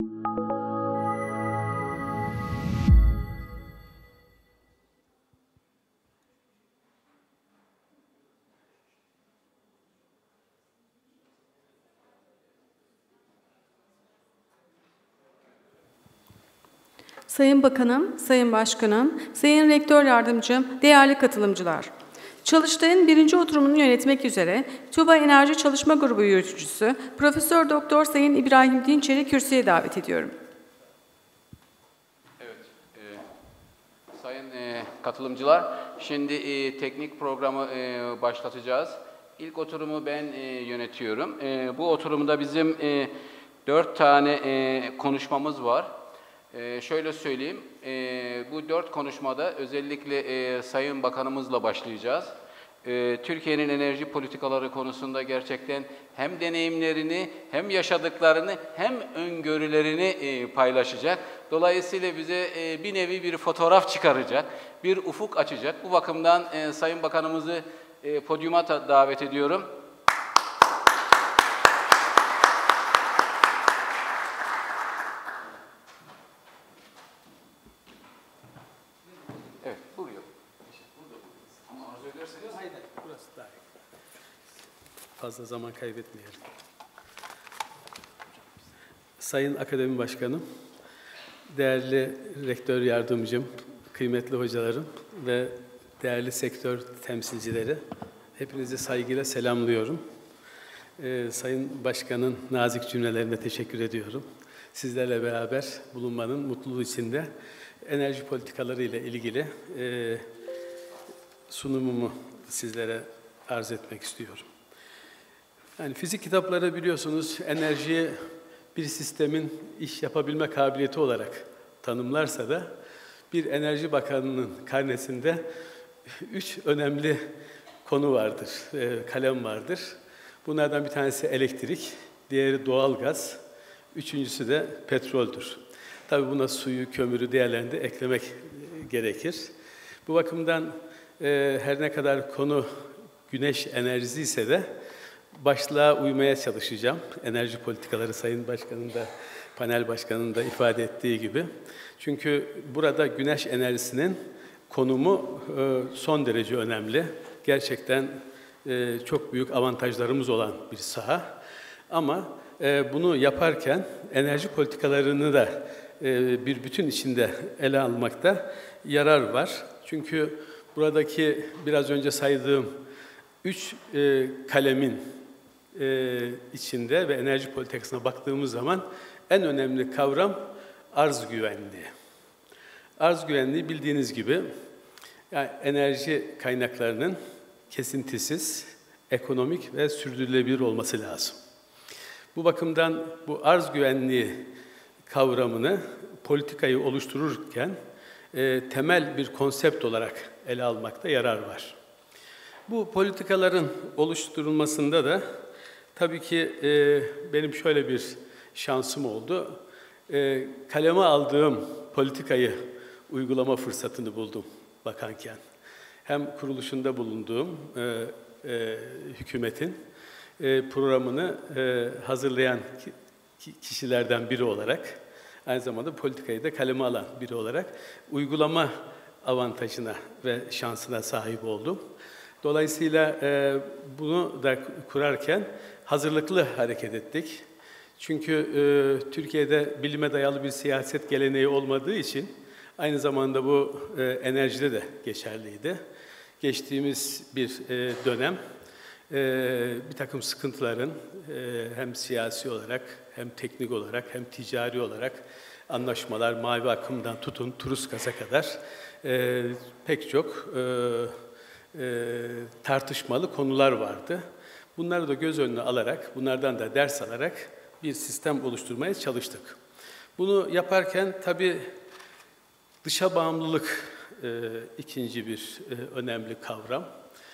Sayın Bakanım, Sayın Başkanım, Sayın Rektör Yardımcım, değerli katılımcılar. Çalıştay'ın birinci oturumunu yönetmek üzere TÜBA Enerji Çalışma Grubu Yürütücüsü Profesör Doktor Sayın İbrahim Dinçer'i kürsüye davet ediyorum. Evet, sayın katılımcılar, şimdi teknik programı başlatacağız. İlk oturumu ben yönetiyorum. Bu oturumda bizim 4 tane konuşmamız var. Şöyle söyleyeyim, bu 4 konuşmada özellikle Sayın Bakanımızla başlayacağız. Türkiye'nin enerji politikaları konusunda gerçekten hem deneyimlerini, hem yaşadıklarını, hem öngörülerini paylaşacak. Dolayısıyla bize bir nevi bir fotoğraf çıkaracak, bir ufuk açacak. Bu bakımdan Sayın Bakanımızı podyuma davet ediyorum. Evet, buraya. Ama arzu ederseniz... Aynen, burası daha iyi. Fazla zaman kaybetmeyelim. Sayın Akademi Başkanım, değerli Rektör Yardımcım, kıymetli hocalarım ve değerli sektör temsilcileri, hepinizi saygıyla selamlıyorum. Sayın Başkan'ın nazik cümlelerine teşekkür ediyorum. Sizlerle beraber bulunmanın mutluluğu içinde enerji politikaları ile ilgili sunumumu sizlere arz etmek istiyorum. Yani fizik kitapları biliyorsunuz enerjiyi bir sistemin iş yapabilme kabiliyeti olarak tanımlarsa da bir Enerji Bakanı'nın karnesinde 3 önemli konu vardır, kalem vardır. Bunlardan bir tanesi elektrik, diğeri doğalgaz, üçüncüsü de petroldür. Tabii buna suyu, kömürü, diğerlerini de eklemek gerekir. Bu bakımdan her ne kadar konu güneş enerjisi ise de başlığa uymaya çalışacağım. Enerji politikaları Sayın Başkan'ın da, panel başkanının da ifade ettiği gibi. Çünkü burada güneş enerjisinin konumu son derece önemli. Gerçekten çok büyük avantajlarımız olan bir saha. Ama bunu yaparken enerji politikalarını da bir bütün içinde ele almakta yarar var. Çünkü buradaki biraz önce saydığım 3 kalemin içinde ve enerji politikasına baktığımız zaman en önemli kavram arz güvenliği. Arz güvenliği bildiğiniz gibi yani enerji kaynaklarının kesintisiz, ekonomik ve sürdürülebilir olması lazım. Bu bakımdan bu arz güvenliği kavramını, politikayı oluştururken temel bir konsept olarak ele almakta yarar var. Bu politikaların oluşturulmasında da tabii ki benim şöyle bir şansım oldu. Kaleme aldığım politikayı uygulama fırsatını buldum bakanken. Hem kuruluşunda bulunduğum hükümetin programını hazırlayan kişilerden biri olarak, aynı zamanda politikayı da kaleme alan biri olarak uygulama avantajına ve şansına sahip oldum. Dolayısıyla bunu da kurarken hazırlıklı hareket ettik. Çünkü Türkiye'de bilime dayalı bir siyaset geleneği olmadığı için aynı zamanda bu enerjide de geçerliydi. Geçtiğimiz bir dönem bir takım sıkıntıların hem siyasi olarak hem teknik olarak hem ticari olarak anlaşmalar, mavi akımdan tutun Truskas'a kadar pek çok tartışmalı konular vardı. Bunları da göz önüne alarak, bunlardan da ders alarak bir sistem oluşturmaya çalıştık. Bunu yaparken tabii dışa bağımlılık ikinci bir önemli kavram.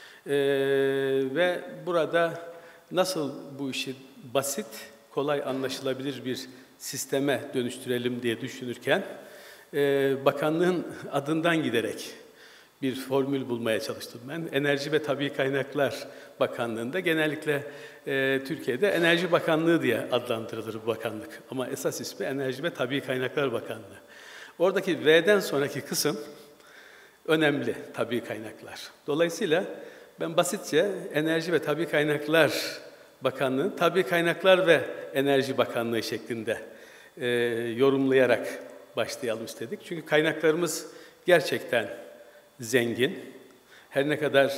Ve burada nasıl bu işi basit, kolay anlaşılabilir bir sisteme dönüştürelim diye düşünürken bakanlığın adından giderek bir formül bulmaya çalıştım ben. Enerji ve Tabii Kaynaklar Bakanlığı'nda genellikle Türkiye'de Enerji Bakanlığı diye adlandırılır bu bakanlık. Ama esas ismi Enerji ve Tabii Kaynaklar Bakanlığı. Oradaki V'den sonraki kısım önemli, tabii kaynaklar. Dolayısıyla ben basitçe Enerji ve Tabii Kaynaklar Bakanlığı, Tabii Kaynaklar ve Enerji Bakanlığı şeklinde yorumlayarak başlayalım istedik. Çünkü kaynaklarımız gerçekten zengin. Her ne kadar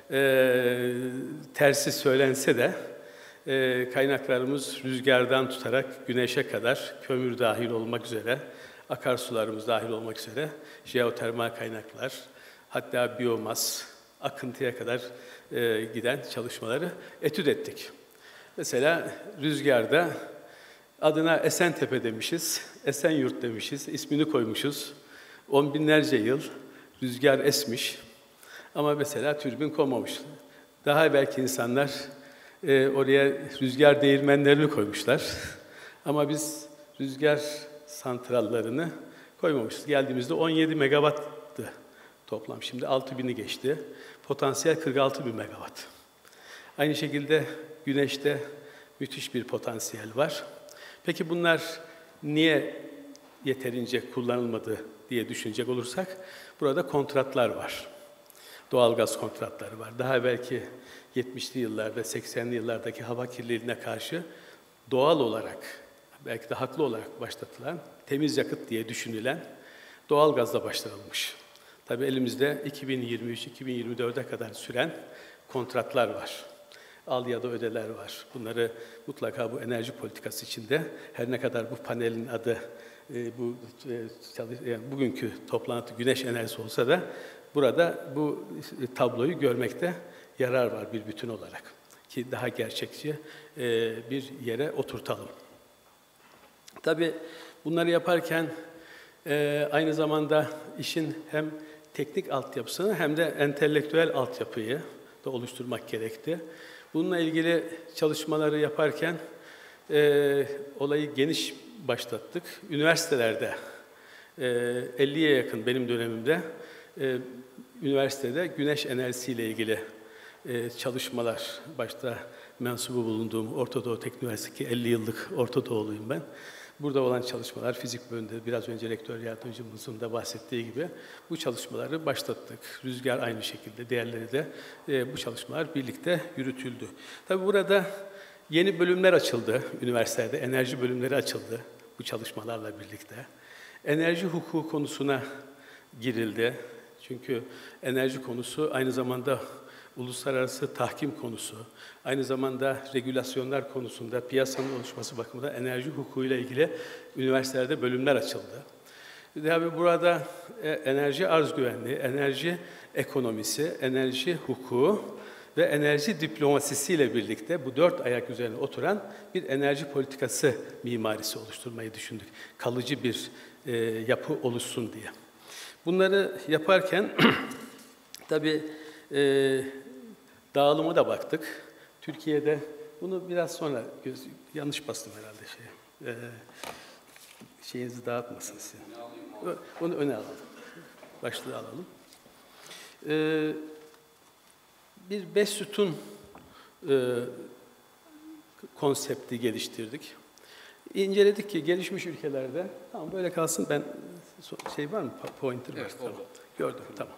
tersi söylense de kaynaklarımız rüzgardan tutarak güneşe kadar, kömür dahil olmak üzere, akarsularımız dahil olmak üzere, jeotermal kaynaklar, hatta biyomas, akıntıya kadar giden çalışmaları etüt ettik. Mesela rüzgarda adına Esentepe demişiz, Esenyurt demişiz, ismini koymuşuz. 10 binlerce yıl rüzgar esmiş ama mesela türbin konmamış. Daha belki insanlar oraya rüzgar değirmenlerini koymuşlar. Ama biz rüzgar santrallarını koymamışız. Geldiğimizde 17 megawattı toplam. Şimdi 6.000'i geçti. Potansiyel 46.000 megawatt. Aynı şekilde güneşte müthiş bir potansiyel var. Peki bunlar niye yeterince kullanılmadı diye düşünecek olursak, burada kontratlar var. Doğalgaz kontratları var. Daha belki 70'li yıllarda, 80'li yıllardaki hava kirliliğine karşı doğal olarak, belki de haklı olarak başlatılan, temiz yakıt diye düşünülen doğalgazla başlanılmış. Tabii elimizde 2023-2024'e kadar süren kontratlar var. Al ya da ödeler var. Bunları mutlaka bu enerji politikası içinde, her ne kadar bu panelin adı bugünkü toplantı güneş enerjisi olsa da burada bu tabloyu görmekte yarar var bir bütün olarak. Ki daha gerçekçi bir yere oturtalım. Tabii bunları yaparken aynı zamanda işin hem teknik altyapısını hem de entelektüel altyapıyı da oluşturmak gerekti. Bununla ilgili çalışmaları yaparken olayı geniş başlattık. Üniversitelerde 50'ye yakın benim dönemimde üniversitede güneş enerjisiyle ilgili çalışmalar, başta mensubu bulunduğum Orta Doğu Teknik Üniversitesi ki 50 yıllık Orta Doğuluyum ben. Burada olan çalışmalar, fizik bölümünde biraz önce rektör yardımcımızın da bahsettiği gibi bu çalışmaları başlattık. Rüzgar aynı şekilde, diğerleri de bu çalışmalar birlikte yürütüldü. Tabii burada yeni bölümler açıldı, üniversitede enerji bölümleri açıldı bu çalışmalarla birlikte. Enerji hukuku konusuna girildi. Çünkü enerji konusu aynı zamanda uluslararası tahkim konusu, aynı zamanda regülasyonlar konusunda piyasanın oluşması bakımından enerji hukukuyla ilgili üniversitelerde bölümler açıldı. Tabii burada enerji arz güvenliği, enerji ekonomisi, enerji hukuku ve enerji diplomasisiyle birlikte bu 4 ayak üzerine oturan bir enerji politikası mimarisi oluşturmayı düşündük. Kalıcı bir yapı oluşsun diye. Bunları yaparken tabii dağılıma da baktık. Türkiye'de bunu biraz sonra yanlış bastım herhalde şeyinizi dağıtmasın sizin. Onu öne alalım. Başlığı alalım. Bir 5 sütun konsepti geliştirdik. İnceledik ki gelişmiş ülkelerde, tamam böyle kalsın, ben var mı? Pointer var. Evet, tamam. Gördüm, tamam.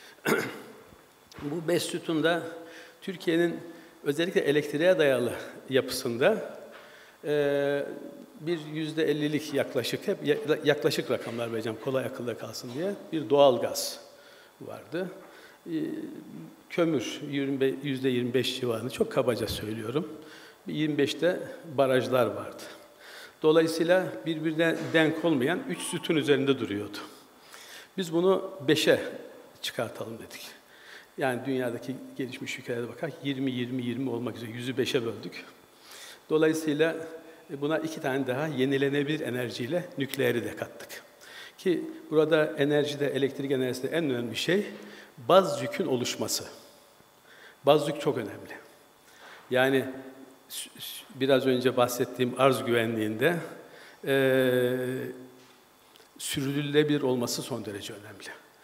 Bu 5 sütunda Türkiye'nin özellikle elektriğe dayalı yapısında bir %50'lik yaklaşık, hep yaklaşık rakamlar vereceğim kolay akılda kalsın diye, bir doğal gaz vardı. Kömür %25 civarında, çok kabaca söylüyorum. 25'te barajlar vardı. Dolayısıyla birbirine denk olmayan 3 sütun üzerinde duruyordu. Biz bunu 5'e çıkartalım dedik. Yani dünyadaki gelişmiş ülkelere bakar 20-20-20 olmak üzere 100'ü 5'e böldük. Dolayısıyla buna 2 tane daha yenilenebilir enerjiyle nükleeri de kattık. Ki burada enerjide, elektrik enerjisinde en önemli şey baz yükün oluşması. Baz yük çok önemli. Yani biraz önce bahsettiğim arz güvenliğinde sürdürülebilir olması son derece önemli.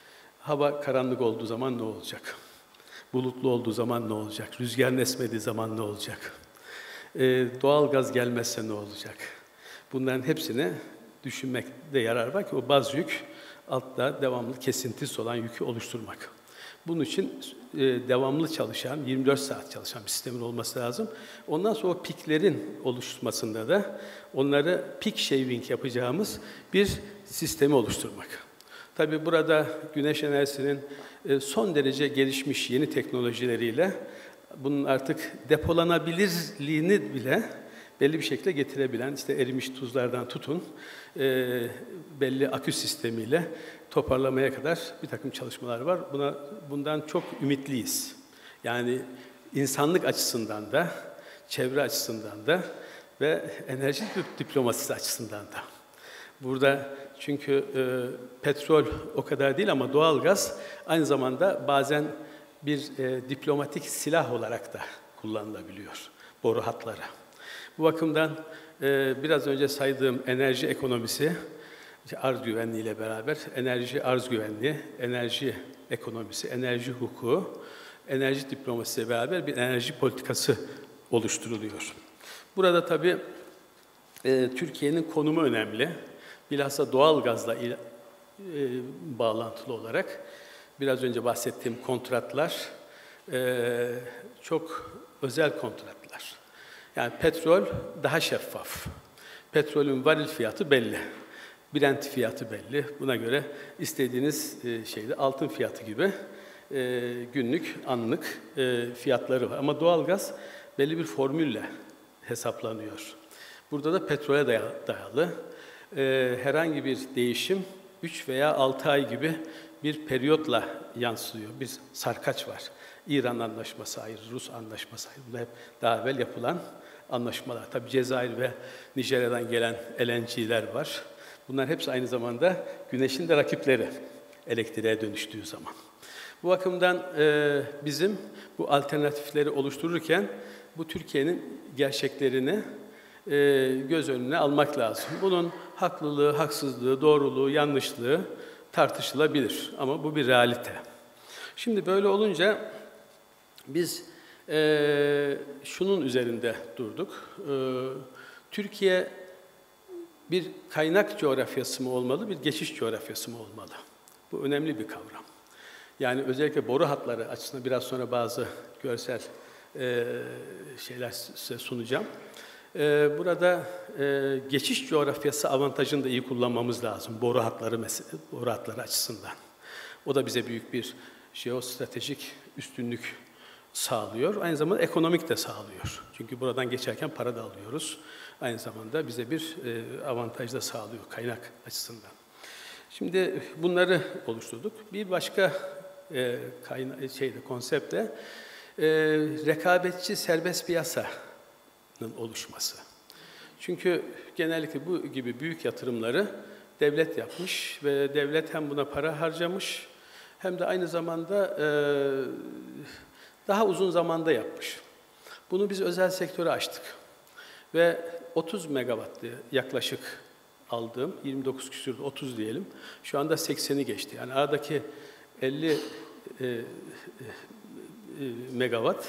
hava karanlık olduğu zaman ne olacak? Bulutlu olduğu zaman ne olacak? Rüzgar esmediği zaman ne olacak? Doğal gaz gelmezse ne olacak? Bunların hepsini düşünmekte yarar var ki o baz yük altta devamlı kesintisiz olan yükü oluşturmak. Bunun için devamlı çalışan, 24 saat çalışan bir sistemin olması lazım. Ondan sonra o piklerin oluşmasında da onları peak shaving yapacağımız bir sistemi oluşturmak. Tabii burada güneş enerjisinin son derece gelişmiş yeni teknolojileriyle bunun artık depolanabilirliğini bile belli bir şekilde getirebilen, işte erimiş tuzlardan tutun, belli akü sistemiyle toparlamaya kadar bir takım çalışmalar var. Bundan çok ümitliyiz. Yani insanlık açısından da, çevre açısından da ve enerji diplomasisi açısından da. Burada çünkü petrol o kadar değil ama doğalgaz aynı zamanda bazen bir diplomatik silah olarak da kullanılabiliyor boru hatları. Bu bakımdan biraz önce saydığım enerji ekonomisi, arz güvenliği ile beraber enerji arz güvenliği, enerji ekonomisi, enerji hukuku, enerji diplomasisi ile beraber bir enerji politikası oluşturuluyor. Burada tabii Türkiye'nin konumu önemli. Bilhassa doğalgazla bağlantılı olarak biraz önce bahsettiğim kontratlar çok özel kontratlar. Yani petrol daha şeffaf. Petrolün varil fiyatı belli. Brent fiyatı belli. Buna göre istediğiniz şeyde altın fiyatı gibi günlük, anlık fiyatları var. Ama doğalgaz belli bir formülle hesaplanıyor. Burada da petrole dayalı. Herhangi bir değişim 3 veya 6 ay gibi bir periyotla yansıyor. Bir sarkaç var. İran anlaşması ayrı, Rus anlaşması ayrı. Bunlar hep daha evvel yapılan anlaşmalar. Tabii Cezayir ve Nijerya'dan gelen LNG'ler var. Bunlar hepsi aynı zamanda güneşin de rakipleri elektriğe dönüştüğü zaman. Bu bakımdan bizim bu alternatifleri oluştururken bu Türkiye'nin gerçeklerini göz önüne almak lazım. Bunun haklılığı, haksızlığı, doğruluğu, yanlışlığı tartışılabilir ama bu bir realite. Şimdi böyle olunca biz şunun üzerinde durduk. Türkiye bir kaynak coğrafyası mı olmalı, bir geçiş coğrafyası mı olmalı? Bu önemli bir kavram. Yani özellikle boru hatları açısından biraz sonra bazı görsel şeyler size sunacağım. Burada geçiş coğrafyası avantajını da iyi kullanmamız lazım boru hatları açısından. O da bize büyük bir jeostratejik üstünlük sağlıyor. Aynı zamanda ekonomik de sağlıyor. Çünkü buradan geçerken para da alıyoruz. Aynı zamanda bize bir avantaj da sağlıyor kaynak açısından. Şimdi bunları oluşturduk. Bir başka konsept de rekabetçi serbest piyasanın oluşması. Çünkü genellikle bu gibi büyük yatırımları devlet yapmış ve devlet hem buna para harcamış hem de aynı zamanda daha uzun zamanda yapmış. Bunu biz özel sektöre açtık. Ve 30 megawattı yaklaşık aldığım, 29 küsur 30 diyelim. Şu anda 80'i geçti. Yani aradaki 50 megawatt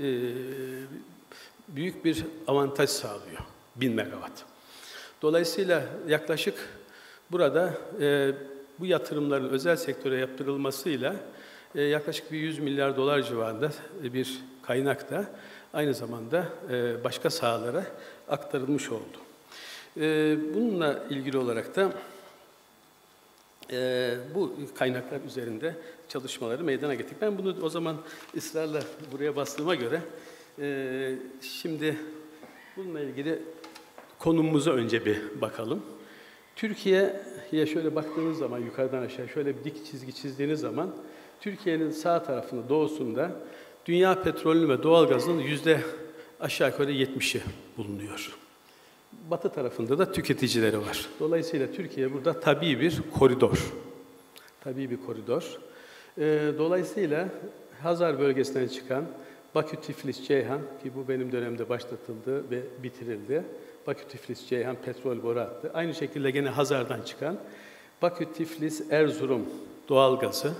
büyük bir avantaj sağlıyor. 1000 megawatt. Dolayısıyla yaklaşık burada bu yatırımların özel sektöre yaptırılmasıyla yaklaşık bir 100 milyar dolar civarında bir kaynak da aynı zamanda başka sahalara aktarılmış oldu. Bununla ilgili olarak da bu kaynaklar üzerinde çalışmaları meydana getirdik. Ben bunu o zaman ısrarla buraya bastığıma göre şimdi bununla ilgili konumumuza önce bir bakalım. Türkiye'ye şöyle baktığınız zaman yukarıdan aşağı şöyle bir dik çizgi çizdiğiniz zaman Türkiye'nin sağ tarafında doğusunda dünya petrolünün ve doğalgazının aşağı yukarı 70'i bulunuyor. Batı tarafında da tüketicileri var. Dolayısıyla Türkiye burada tabii bir koridor. Tabii bir koridor. Dolayısıyla Hazar bölgesinden çıkan Bakü-Tiflis-Ceyhan ki bu benim dönemde başlatıldı ve bitirildi. Bakü-Tiflis-Ceyhan petrol boru hattı. Aynı şekilde gene Hazar'dan çıkan Bakü-Tiflis-Erzurum doğalgazı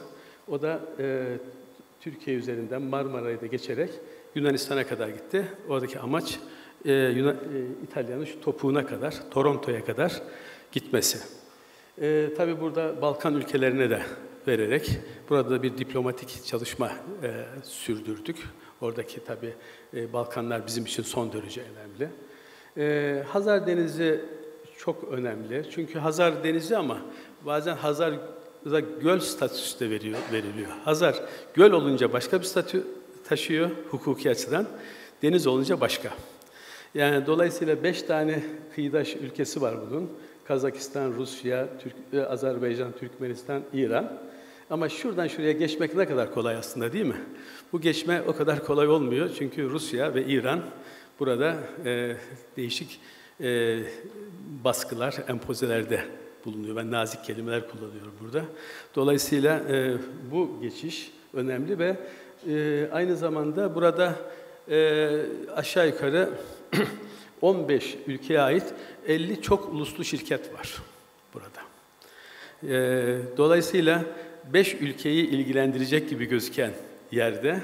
O da Türkiye üzerinden Marmara'yı da geçerek Yunanistan'a kadar gitti. Oradaki amaç İtalya'nın şu topuğuna kadar, Toronto'ya kadar gitmesi. Tabii burada Balkan ülkelerine de vererek burada da bir diplomatik çalışma sürdürdük. Oradaki tabii Balkanlar bizim için son derece önemli. Hazar Denizi çok önemli. Çünkü Hazar Denizi ama bazen Hazar'a göl statüsü de veriliyor. Hazar göl olunca başka bir statü taşıyor hukuki açıdan. Deniz olunca başka. Yani dolayısıyla 5 tane kıyıdaş ülkesi var bunun. Kazakistan, Rusya, Azerbaycan, Türkmenistan, İran. Ama şuradan şuraya geçmek ne kadar kolay aslında değil mi? Bu geçme o kadar kolay olmuyor. Çünkü Rusya ve İran burada değişik baskılar, empozelerde bulunuyor. Ben nazik kelimeler kullanıyorum burada. Dolayısıyla bu geçiş önemli ve aynı zamanda burada aşağı yukarı 15 ülkeye ait 50 çok uluslu şirket var burada. Dolayısıyla 5 ülkeyi ilgilendirecek gibi gözüken yerde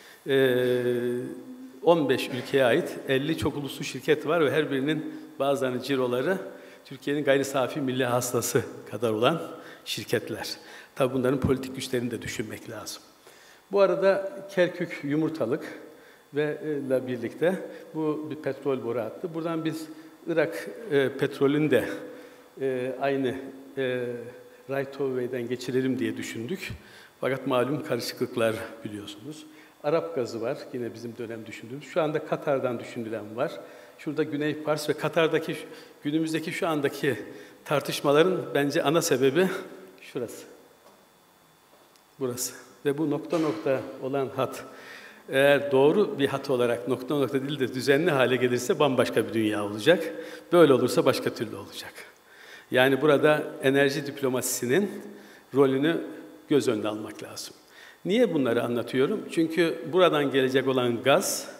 15 ülkeye ait 50 çok uluslu şirket var ve her birinin bazılarının ciroları Türkiye'nin gayri safi milli hasılası kadar olan şirketler. Tabii bunların politik güçlerini de düşünmek lazım. Bu arada Kerkük Yumurtalık ile birlikte bu bir petrol boru hattı. Buradan biz Irak petrolünü de aynı right of way'den geçirelim diye düşündük. Fakat malum karışıklıklar biliyorsunuz. Arap gazı var, yine bizim dönem düşündüğümüz. Şu anda Katar'dan düşünülen var. Şurada Güney Pars ve Katar'daki, günümüzdeki şu andaki tartışmaların bence ana sebebi şurası. Burası. Ve bu nokta nokta olan hat, eğer doğru bir hat olarak nokta nokta değil de düzenli hale gelirse bambaşka bir dünya olacak. Böyle olursa başka türlü olacak. Yani burada enerji diplomasisinin rolünü göz önüne almak lazım. Niye bunları anlatıyorum? Çünkü buradan gelecek olan gaz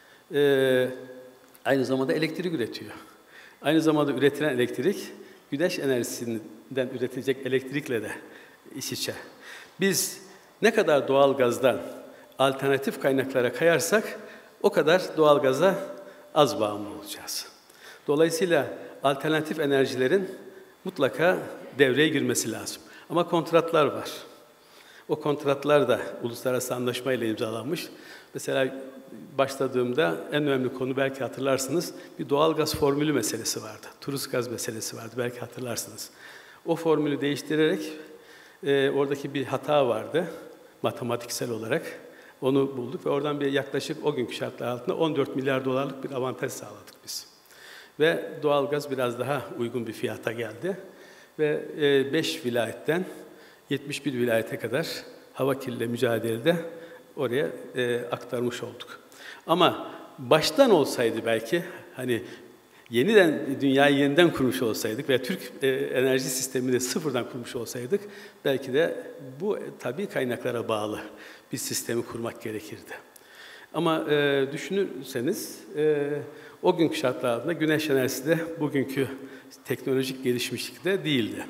aynı zamanda elektrik üretiyor. Aynı zamanda üretilen elektrik, güneş enerjisinden üretilecek elektrikle de iç içe. Biz ne kadar doğal gazdan alternatif kaynaklara kayarsak o kadar doğal gaza az bağımlı olacağız. Dolayısıyla alternatif enerjilerin mutlaka devreye girmesi lazım. Ama kontratlar var. O kontratlar da uluslararası anlaşmayla imzalanmış. Mesela başladığımda en önemli konu belki hatırlarsınız bir doğal gaz formülü meselesi vardı. Turus gaz meselesi vardı belki hatırlarsınız. O formülü değiştirerek oradaki bir hata vardı matematiksel olarak. Onu bulduk ve oradan bir yaklaşık o günkü şartlar altında 14 milyar dolarlık bir avantaj sağladık biz. Ve doğalgaz biraz daha uygun bir fiyata geldi. Ve 5 vilayetten 71 vilayete kadar hava kirliliğiyle mücadelede oraya aktarmış olduk. Ama baştan olsaydı belki hani dünyayı yeniden kurmuş olsaydık veya Türk enerji sistemini sıfırdan kurmuş olsaydık belki de bu tabii kaynaklara bağlı bir sistemi kurmak gerekirdi. Ama düşünürseniz o günkü şartlar altında güneş enerjisi de bugünkü teknolojik gelişmişlikte değildi.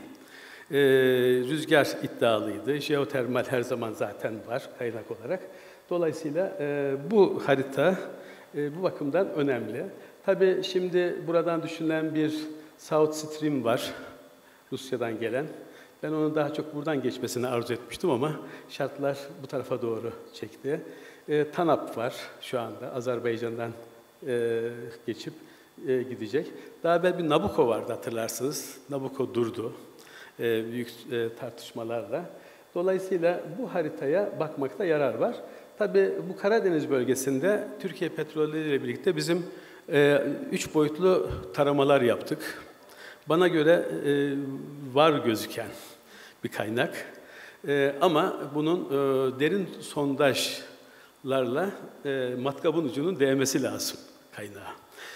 Rüzgar iddialıydı, jeotermal her zaman zaten var kaynak olarak. Dolayısıyla bu harita bu bakımdan önemli. Tabii şimdi buradan düşünülen bir South Stream var, Rusya'dan gelen. Ben onun daha çok buradan geçmesini arzu etmiştim ama şartlar bu tarafa doğru çekti. TANAP var şu anda, Azerbaycan'dan geçip gidecek. Daha evvel bir Nabucco vardı hatırlarsınız. Nabucco durdu büyük tartışmalarla. Dolayısıyla bu haritaya bakmakta yarar var. Tabii bu Karadeniz bölgesinde Türkiye Petrolleri ile birlikte bizim 3 boyutlu taramalar yaptık. Bana göre var gözüken bir kaynak. Ama bunun derin sondajlarla matkabın ucunun değmesi lazım kaynağa.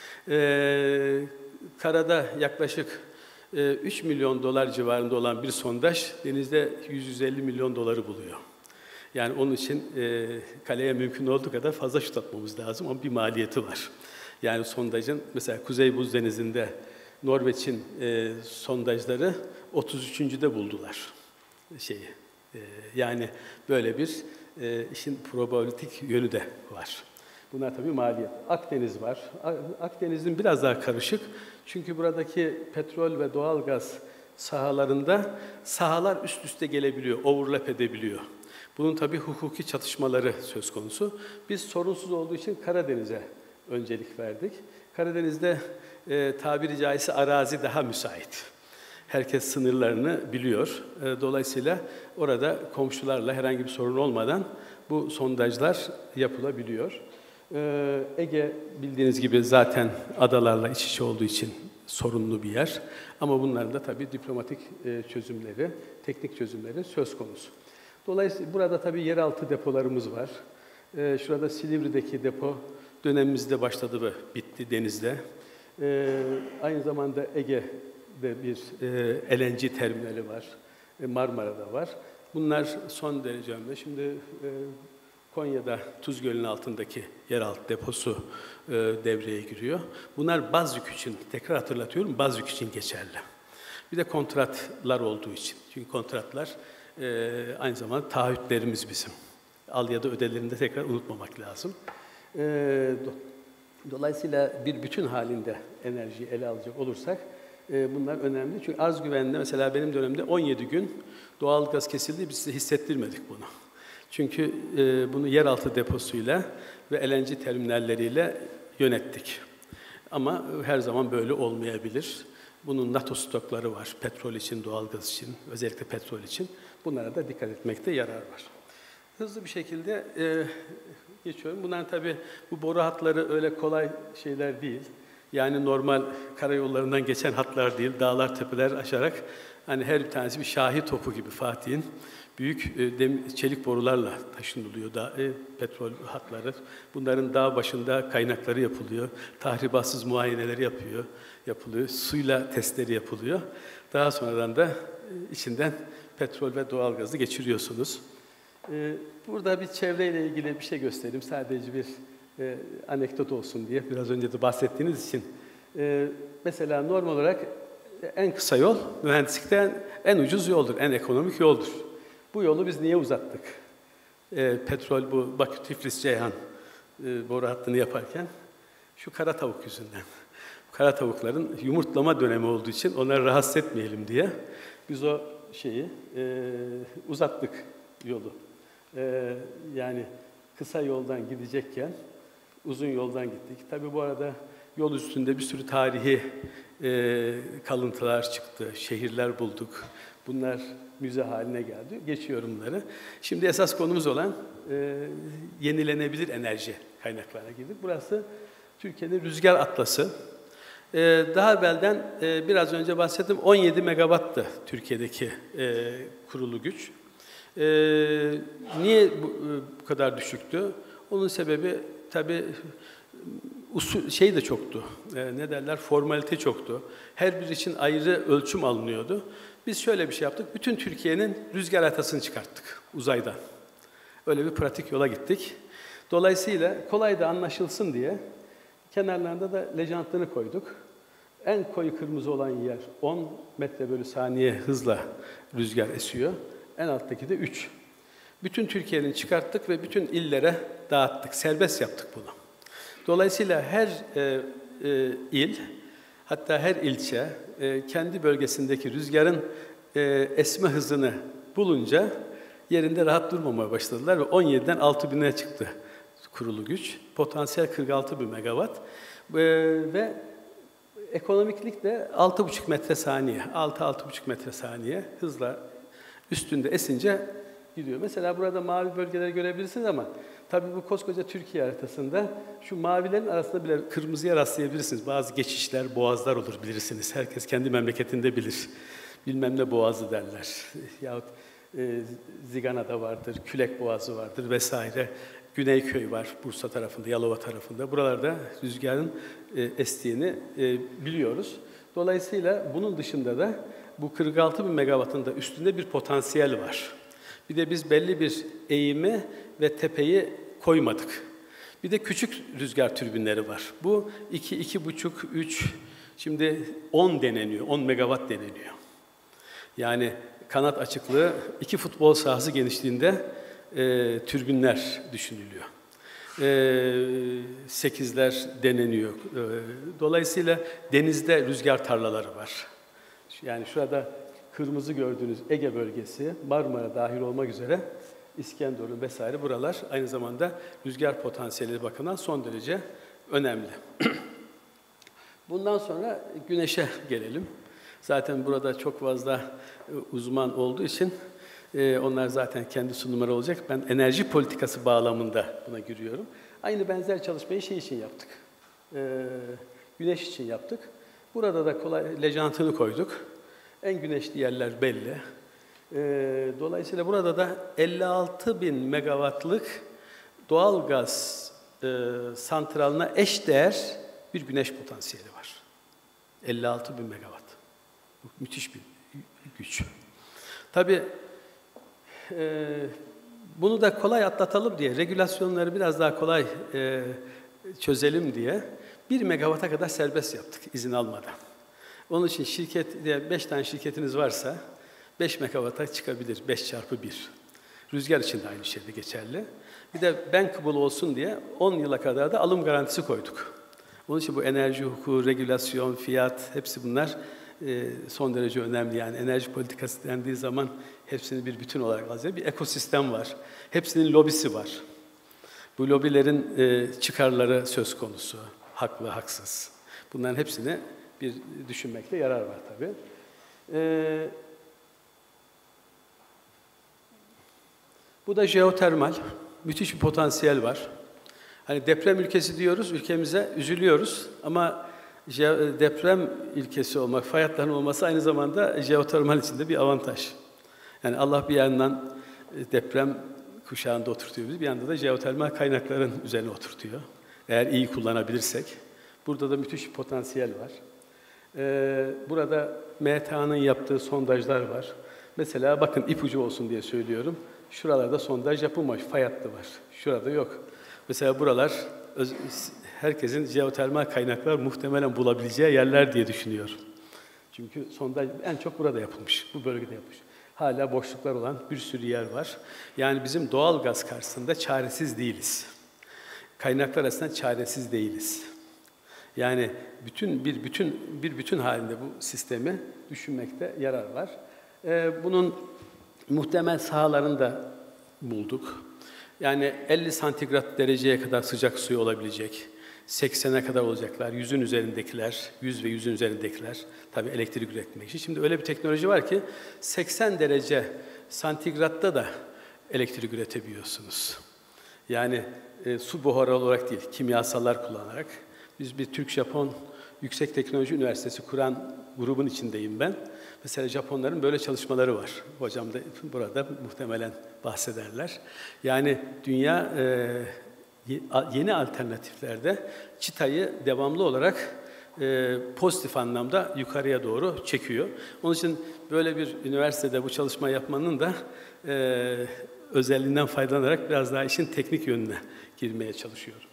Karada yaklaşık 3 milyon dolar civarında olan bir sondaj denizde 150 milyon doları buluyor. Yani onun için kaleye mümkün olduğu kadar fazla şut atmamız lazım ama bir maliyeti var. Yani sondajın mesela Kuzey Buz Denizi'nde Norveç'in sondajları 33.'de buldular Yani böyle bir işin probabilitik yönü de var. Bunlar tabii maliyet. Akdeniz var. Akdeniz'in biraz daha karışık. Çünkü buradaki petrol ve doğalgaz sahalarında sahalar üst üste gelebiliyor, overlap edebiliyor. Bunun tabii hukuki çatışmaları söz konusu. Biz sorunsuz olduğu için Karadeniz'e öncelik verdik. Karadeniz'de tabiri caizse arazi daha müsait. Herkes sınırlarını biliyor. Dolayısıyla orada komşularla herhangi bir sorun olmadan bu sondajlar yapılabiliyor. Ege bildiğiniz gibi zaten adalarla iç içe olduğu için sorunlu bir yer. Ama bunların da tabii diplomatik çözümleri, teknik çözümleri söz konusu. Dolayısıyla burada tabii yeraltı depolarımız var. Şurada Silivri'deki depo dönemimizde başladı ve bitti denizde. Aynı zamanda Ege'de bir LNG terminali var. Marmara'da var. Bunlar son derece önemli. Şimdi Konya'da Tuz Gölü'nün altındaki yeraltı deposu devreye giriyor. Bunlar baz yük için, tekrar hatırlatıyorum, baz yük için geçerli. Bir de kontratlar olduğu için. Çünkü kontratlar aynı zamanda taahhütlerimiz bizim. Al ya da ödelerini de tekrar unutmamak lazım. Dolayısıyla bir bütün halinde enerjiyi ele alacak olursak bunlar önemli. Çünkü arz güvenliğinde mesela benim dönemde 17 gün doğalgaz kesildi, biz size hissettirmedik bunu. Çünkü bunu yeraltı deposuyla ve LNG terminalleriyle yönettik. Ama her zaman böyle olmayabilir. Bunun NATO stokları var, petrol için, doğalgaz için, özellikle petrol için. Bunlara da dikkat etmekte yarar var. Hızlı bir şekilde geçiyorum. Bunlar tabii bu boru hatları öyle kolay şeyler değil. Yani normal karayollarından geçen hatlar değil, dağlar, tepeler aşarak hani her bir tanesi bir şahi topu gibi Fatih'in büyük çelik borularla taşınılıyor petrol hatları. Bunların dağ başında kaynakları yapılıyor, tahribatsız muayeneleri yapılıyor, suyla testleri yapılıyor. Daha sonradan da içinden petrol ve doğalgazı geçiriyorsunuz. Burada bir çevreyle ilgili bir şey göstereyim. Sadece bir anekdot olsun diye. Biraz önce de bahsettiğiniz için. Mesela normal olarak en kısa yol mühendislikten en ucuz yoldur, en ekonomik yoldur. Bu yolu biz niye uzattık? Petrol bu Bakü-Tiflis-Ceyhan boru hattını yaparken şu kara tavuk yüzünden. Kara tavukların yumurtlama dönemi olduğu için onları rahatsız etmeyelim diye biz o şeyi uzattık yolu. Yani kısa yoldan gidecekken uzun yoldan gittik. Tabii bu arada yol üstünde bir sürü tarihi kalıntılar çıktı, şehirler bulduk. Bunlar müze haline geldi. Geçiyorum bunları. Şimdi esas konumuz olan yenilenebilir enerji kaynaklarına girdik. Burası Türkiye'nin rüzgar atlası. Daha evvelden biraz önce bahsettim 17 megawatt'tı Türkiye'deki kurulu güç. Niye bu kadar düşüktü? Onun sebebi tabii şey de çoktu. Ne derler? Formalite çoktu. Her bir için ayrı ölçüm alınıyordu. Biz şöyle bir şey yaptık. Bütün Türkiye'nin rüzgar haritasını çıkarttık uzaydan. Öyle bir pratik yola gittik. Dolayısıyla kolay da anlaşılsın diye kenarlarında da lejantını koyduk. En koyu kırmızı olan yer 10 metre bölü saniye hızla rüzgar esiyor. En alttaki de 3. Bütün Türkiye'nin çıkarttık ve bütün illere dağıttık. Serbest yaptık bunu. Dolayısıyla her il, hatta her ilçe kendi bölgesindeki rüzgarın esme hızını bulunca yerinde rahat durmamaya başladılar ve 17'den 6.000'e çıktı kurulu güç. Potansiyel 46.000 megawatt ve ekonomiklik de 6,5 metre saniye, 6-6,5 metre saniye hızla üstünde esince gidiyor. Mesela burada mavi bölgeleri görebilirsiniz ama tabii bu koskoca Türkiye haritasında şu mavilerin arasında bile kırmızıya rastlayabilirsiniz. Bazı geçişler, boğazlar olur bilirsiniz. Herkes kendi memleketinde bilir. Bilmem ne boğazı derler. Yahut Zigana'da vardır, Külek Boğazı vardır vesaire. Güneyköy var Bursa tarafında, Yalova tarafında. Buralarda rüzgarın estiğini biliyoruz. Dolayısıyla bunun dışında da bu 46.000 megawattın da üstünde bir potansiyel var. Bir de biz belli bir eğimi ve tepeyi koymadık. Bir de küçük rüzgar türbinleri var. Bu 2, 2,5, 3, şimdi 10 deneniyor, 10 megawatt deneniyor. Yani kanat açıklığı 2 futbol sahası genişliğinde türbinler düşünülüyor. 8'ler deneniyor. Dolayısıyla denizde rüzgar tarlaları var. Yani şurada kırmızı gördüğünüz Ege bölgesi, Marmara dahil olmak üzere İskenderun vesaire buralar aynı zamanda rüzgar potansiyeli bakımından son derece önemli. Bundan sonra güneşe gelelim. Zaten burada çok fazla uzman olduğu için onlar zaten kendi sunumları olacak. Ben enerji politikası bağlamında buna giriyorum. Aynı benzer çalışmayı şey için yaptık. Güneş için yaptık. Burada da lejantını koyduk. En güneşli yerler belli. Dolayısıyla burada da 56.000 megawattlık doğal gaz santralına eşdeğer bir güneş potansiyeli var. 56.000 megawatt. Bu müthiş bir güç. Tabii bunu da kolay atlatalım diye, regülasyonları biraz daha kolay çözelim diye 1 megawatt'a kadar serbest yaptık izin almadan. Onun için 5 tane şirketiniz varsa 5 megawatt'a çıkabilir, 5 çarpı 1. Rüzgar için de aynı şey de geçerli. Bir de bankable olsun diye 10 yıla kadar da alım garantisi koyduk. Onun için bu enerji hukuku, regülasyon, fiyat, hepsi bunlar son derece önemli. Yani enerji politikası dendiği zaman hepsini bir bütün olarak alacağız. Bir ekosistem var. Hepsinin lobisi var. Bu lobilerin çıkarları söz konusu. Haklı, haksız. Bunların hepsini bir düşünmekte yarar var tabii. Bu da jeotermal. Müthiş bir potansiyel var. Hani deprem ülkesi diyoruz, ülkemize üzülüyoruz ama deprem ülkesi olmak, fay hatlarının olması aynı zamanda jeotermal için de bir avantaj. Yani Allah bir yandan deprem kuşağında oturtuyor bizi, bir yanda da jeotermal kaynakların üzerine oturtuyor. Eğer iyi kullanabilirsek. Burada da müthiş bir potansiyel var. Burada MTA'nın yaptığı sondajlar var. Mesela bakın ipucu olsun diye söylüyorum. Şuralarda sondaj yapılmış, fay hattı var. Şurada yok. Mesela buralar herkesin jeotermal kaynaklar muhtemelen bulabileceği yerler diye düşünüyorum. Çünkü sondaj en çok burada yapılmış, bu bölgede yapılmış. Hala boşluklar olan bir sürü yer var. Yani bizim doğal gaz karşısında çaresiz değiliz. Kaynaklar arasında çaresiz değiliz. Yani bir bütün halinde bu sistemi düşünmekte yarar var. Bunun muhtemel sahalarını da bulduk. Yani 50 santigrat dereceye kadar sıcak suyu olabilecek, 80'e kadar olacaklar, 100'ün üzerindekiler, 100 ve 100'ün üzerindekiler, tabii elektrik üretmek için. Şimdi öyle bir teknoloji var ki 80 derece santigratta da elektrik üretebiliyorsunuz. Yani su buharı olarak değil, kimyasallar kullanarak. Biz bir Türk-Japon Yüksek Teknoloji Üniversitesi kuran grubun içindeyim ben. Mesela Japonların böyle çalışmaları var. Hocam da burada muhtemelen bahsederler. Yani dünya yeni alternatiflerde çıtayı devamlı olarak pozitif anlamda yukarıya doğru çekiyor. Onun için böyle bir üniversitede bu çalışma yapmanın da özelliğinden faydalanarak biraz daha işin teknik yönüne girmeye çalışıyorum.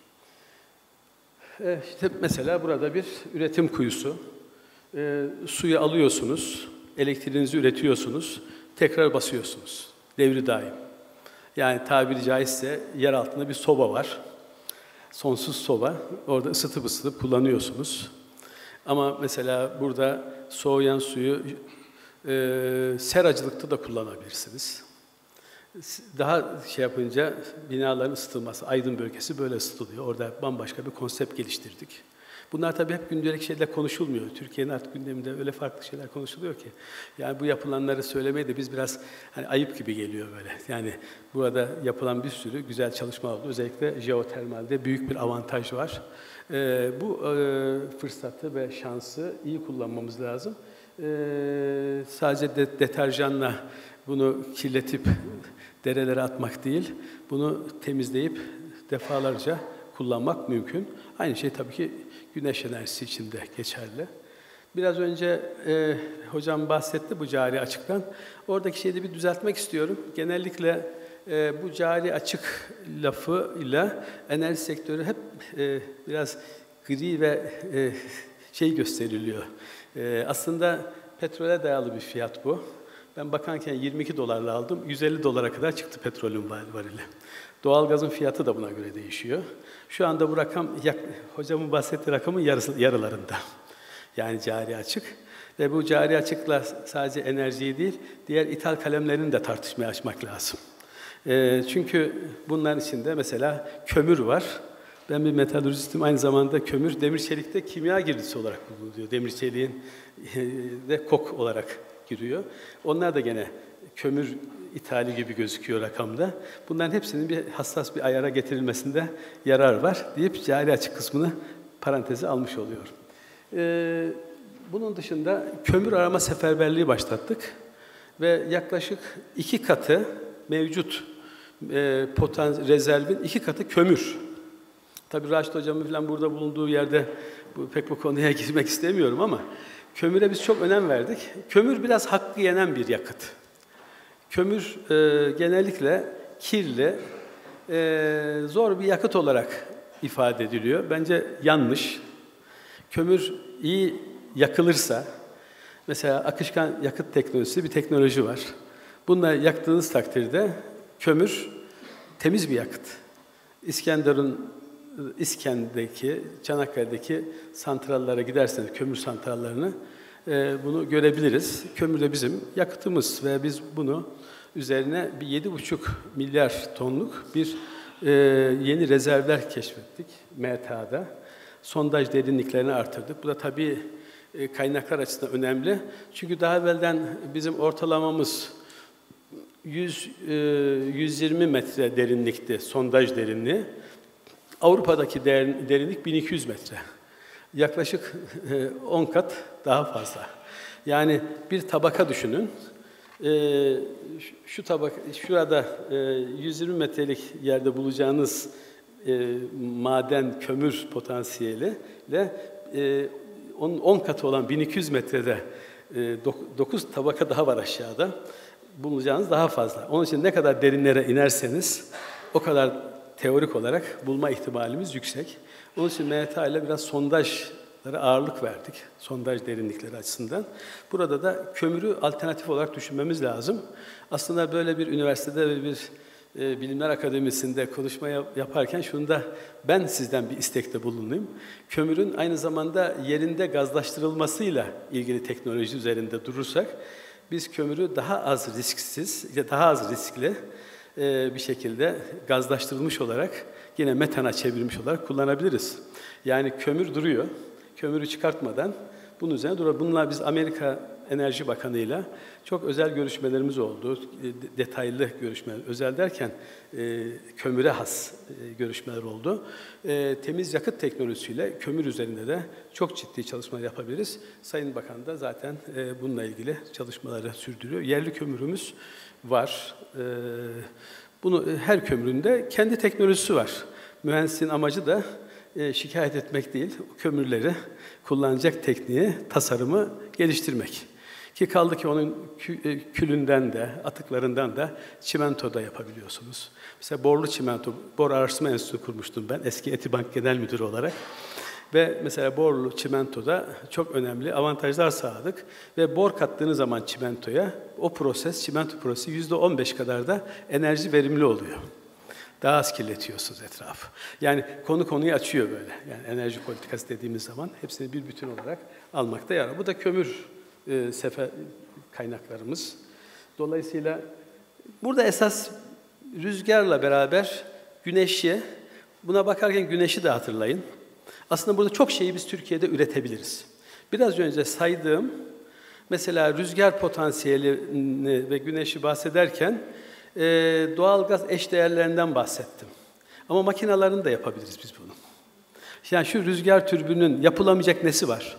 İşte mesela burada bir üretim kuyusu. Suyu alıyorsunuz, elektriğinizi üretiyorsunuz, tekrar basıyorsunuz. Devri daim. Yani tabiri caizse yer altında bir soba var. Sonsuz soba. Orada ısıtıp kullanıyorsunuz. Ama mesela burada soğuyan suyu seracılıkta da kullanabilirsiniz. Daha yapınca binaların ısıtılması, Aydın bölgesi böyle ısıtılıyor. Orada bambaşka bir konsept geliştirdik. Bunlar tabii hep gündelik şeyler konuşulmuyor. Türkiye'nin artık gündeminde öyle farklı şeyler konuşuluyor ki. Yani bu yapılanları söylemeye de biz biraz hani ayıp gibi geliyor böyle. Yani burada yapılan bir sürü güzel çalışma oldu. Özellikle jeotermalde büyük bir avantaj var. Bu fırsatı ve şansı iyi kullanmamız lazım. Sadece deterjanla bunu kirletip derelere atmak değil, bunu temizleyip defalarca kullanmak mümkün. Aynı şey tabii ki güneş enerjisi için de geçerli. Biraz önce hocam bahsetti bu cari açıktan. Oradaki şeyi de bir düzeltmek istiyorum. Genellikle bu cari açık lafıyla enerji sektörü hep biraz gri ve gösteriliyor. Aslında petrole dayalı bir fiyat bu. Ben bakanken 22 dolarla aldım, 150 dolara kadar çıktı petrolün varili. Doğalgazın fiyatı da buna göre değişiyor. Şu anda bu rakam, hocamın bahsettiği rakamın yarılarında. Yani cari açık. Ve bu cari açıkla sadece enerjiyi değil, diğer ithal kalemlerini de tartışmaya açmak lazım. Çünkü bunların içinde mesela kömür var. Ben bir metalürjistim, aynı zamanda kömür, demir çelikte kimya girdisi olarak kullanılıyor. Demir çeliğin de kok olarak giriyor. Onlar da gene kömür ithali gibi gözüküyor rakamda. Bunların hepsinin bir hassas bir ayara getirilmesinde yarar var deyip cari açık kısmını paranteze almış oluyorum. Bunun dışında kömür arama seferberliği başlattık ve yaklaşık 2 katı mevcut rezervin 2 katı kömür. Tabii Raşit Hocam'ın falan burada bulunduğu yerde pek bu konuya girmek istemiyorum ama kömüre biz çok önem verdik. Kömür biraz hakkı yenen bir yakıt. Kömür genellikle kirli, zor bir yakıt olarak ifade ediliyor. Bence yanlış. Kömür iyi yakılırsa, mesela akışkan yakıt teknolojisi bir teknoloji var. Bununla yaktığınız takdirde kömür temiz bir yakıt. İskender'deki, Çanakkale'deki santrallere giderseniz, kömür santrallarını bunu görebiliriz. Kömür de bizim yakıtımız ve biz bunu üzerine bir 7,5 milyar tonluk bir yeni rezervler keşfettik MTA'da. Sondaj derinliklerini artırdık. Bu da tabii kaynaklar açısından önemli. Çünkü daha evvelden bizim ortalamamız 120 metre derinlikti, sondaj derinliği. Avrupa'daki derinlik 1200 metre. Yaklaşık 10 kat daha fazla. Yani bir tabaka düşünün. Şurada 120 metrelik yerde bulacağınız maden, kömür potansiyeli ile 10 katı olan 1200 metrede 9 tabaka daha var aşağıda. Bulacağınız daha fazla. Onun için ne kadar derinlere inerseniz o kadar teorik olarak bulma ihtimalimiz yüksek. Onun için MTA ile biraz sondajlara ağırlık verdik. Sondaj derinlikleri açısından. Burada da kömürü alternatif olarak düşünmemiz lazım. Aslında böyle bir üniversitede ve bir Bilimler Akademisi'nde konuşma yaparken şunu da ben sizden bir istekte bulunayım. Kömürün aynı zamanda yerinde gazlaştırılmasıyla ilgili teknoloji üzerinde durursak, biz kömürü daha az risksiz, daha az riskli bir şekilde gazlaştırılmış olarak yine metana çevirmiş olarak kullanabiliriz. Yani kömür duruyor, kömürü çıkartmadan bunun üzerine duruyor. Bununla biz Amerika Enerji Bakanı'yla çok özel görüşmelerimiz oldu. Detaylı görüşmeler, özel derken kömüre has görüşmeler oldu. Temiz yakıt teknolojisiyle kömür üzerinde de çok ciddi çalışmalar yapabiliriz. Sayın Bakan da zaten bununla ilgili çalışmaları sürdürüyor. Yerli kömürümüz var. Bunu her kömüründe kendi teknolojisi var. Mühendisin amacı da şikayet etmek değil, kömürleri kullanacak tekniği, tasarımı geliştirmek. Ki kaldı ki onun külünden de, atıklarından da çimento da yapabiliyorsunuz. Mesela borlu çimento, Bor Araştırma Enstitüsü kurmuştum ben eski Etibank Genel Müdürü olarak. Ve mesela borlu çimentoda çok önemli avantajlar sağladık. Ve bor kattığınız zaman çimentoya, o proses, çimento prosesi %15 kadar da enerji verimli oluyor. Daha az kirletiyorsunuz etrafı. Yani konuyu açıyor böyle. Yani enerji politikası dediğimiz zaman hepsini bir bütün olarak almakta yarar. Bu da kömür kaynaklarımız. Dolayısıyla burada esas rüzgarla beraber güneşi, buna bakarken güneşi de hatırlayın. Aslında burada çok şeyi biz Türkiye'de üretebiliriz. Biraz önce saydığım, mesela rüzgar potansiyelini ve güneşi bahsederken doğalgaz eşdeğerlerinden bahsettim. Ama makinalarını da yapabiliriz biz bunu. Yani şu rüzgar türbünün yapılamayacak nesi var?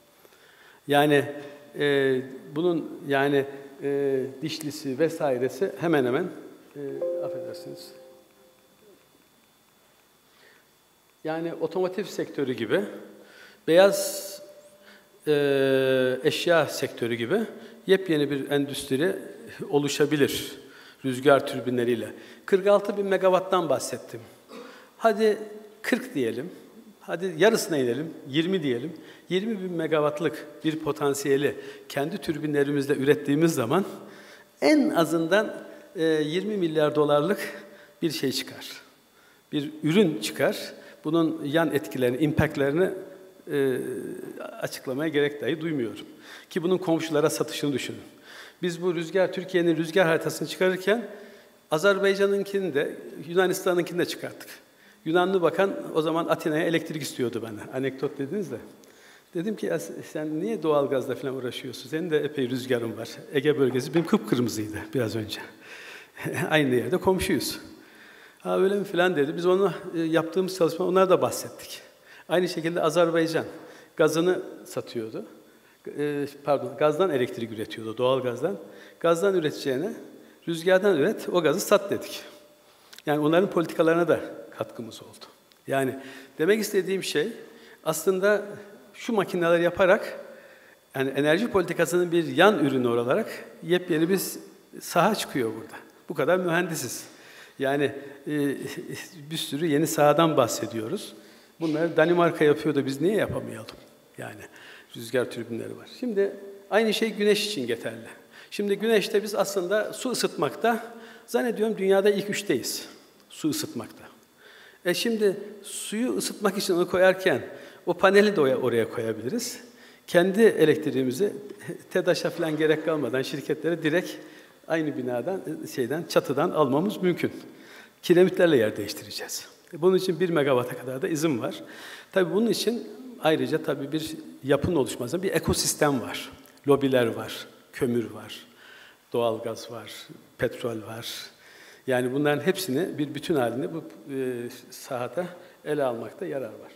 Yani bunun yani dişlisi vesairesi hemen hemen affedersiniz. Yani otomotiv sektörü gibi, beyaz eşya sektörü gibi yepyeni bir endüstri oluşabilir rüzgar türbinleriyle. 46.000 megawatttan bahsettim. Hadi 40 diyelim, hadi yarısına inelim, 20 diyelim. 20.000 megawattlık bir potansiyeli kendi türbinlerimizde ürettiğimiz zaman en azından 20 milyar dolarlık bir şey çıkar. Bir ürün çıkar. Bunun yan etkilerini, impactlerini açıklamaya gerek dahi duymuyorum. Ki bunun komşulara satışını düşünün. Biz bu Türkiye'nin rüzgar haritasını çıkarırken Azerbaycan'ınkini de, Yunanistan'ınkini de çıkarttık. Yunanlı bakan o zaman Atina'ya elektrik istiyordu bana. Anekdot dediniz de. Dedim ki sen niye doğalgazla falan uğraşıyorsun? Senin de epey rüzgarın var. Ege bölgesi benim kıpkırmızıydı biraz önce. Aynı yerde komşuyuz. Ha öyle mi falan dedi. Biz onu yaptığımız çalışma onlara da bahsettik. Aynı şekilde Azerbaycan gazını satıyordu. Gazdan elektrik üretiyordu, doğalgazdan. Gazdan üreteceğine rüzgardan üret, o gazı sat dedik. Yani onların politikalarına da katkımız oldu. Yani demek istediğim şey aslında şu makineler yaparak yani enerji politikasının bir yan ürünü olarak yepyeni bir saha çıkıyor burada. Bu kadar mühendisiz. Yani bir sürü yeni sahadan bahsediyoruz. Bunları Danimarka yapıyor da biz niye yapamayalım? Yani rüzgar türbinleri var. Şimdi aynı şey güneş için geçerli. Şimdi güneşte biz aslında su ısıtmakta zannediyorum dünyada ilk 3'teyiz. Su ısıtmakta. Şimdi suyu ısıtmak için onu koyarken o paneli de oraya koyabiliriz. Kendi elektriğimizi TEDAŞ'a falan gerek kalmadan şirketlere direkt aynı binadan, çatıdan almamız mümkün. Kiremitlerle yer değiştireceğiz. Bunun için 1 megawata kadar da izin var. Tabii bunun için ayrıca tabii bir yapının oluşması, bir ekosistem var. Lobiler var, kömür var, doğalgaz var, petrol var. Yani bunların hepsini bir bütün halinde bu sahada ele almakta yarar var.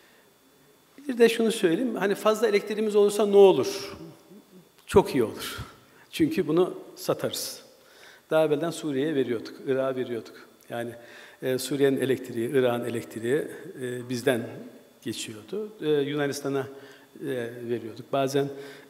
Bir de şunu söyleyeyim, hani fazla elektriğimiz olursa ne olur? Çok iyi olur. Çünkü bunu satarız. Daha evvelden Suriye'ye veriyorduk, Irak'a veriyorduk. Yani Suriye'nin elektriği, Irak'ın elektriği bizden geçiyordu. Yunanistan'a veriyorduk. Bazen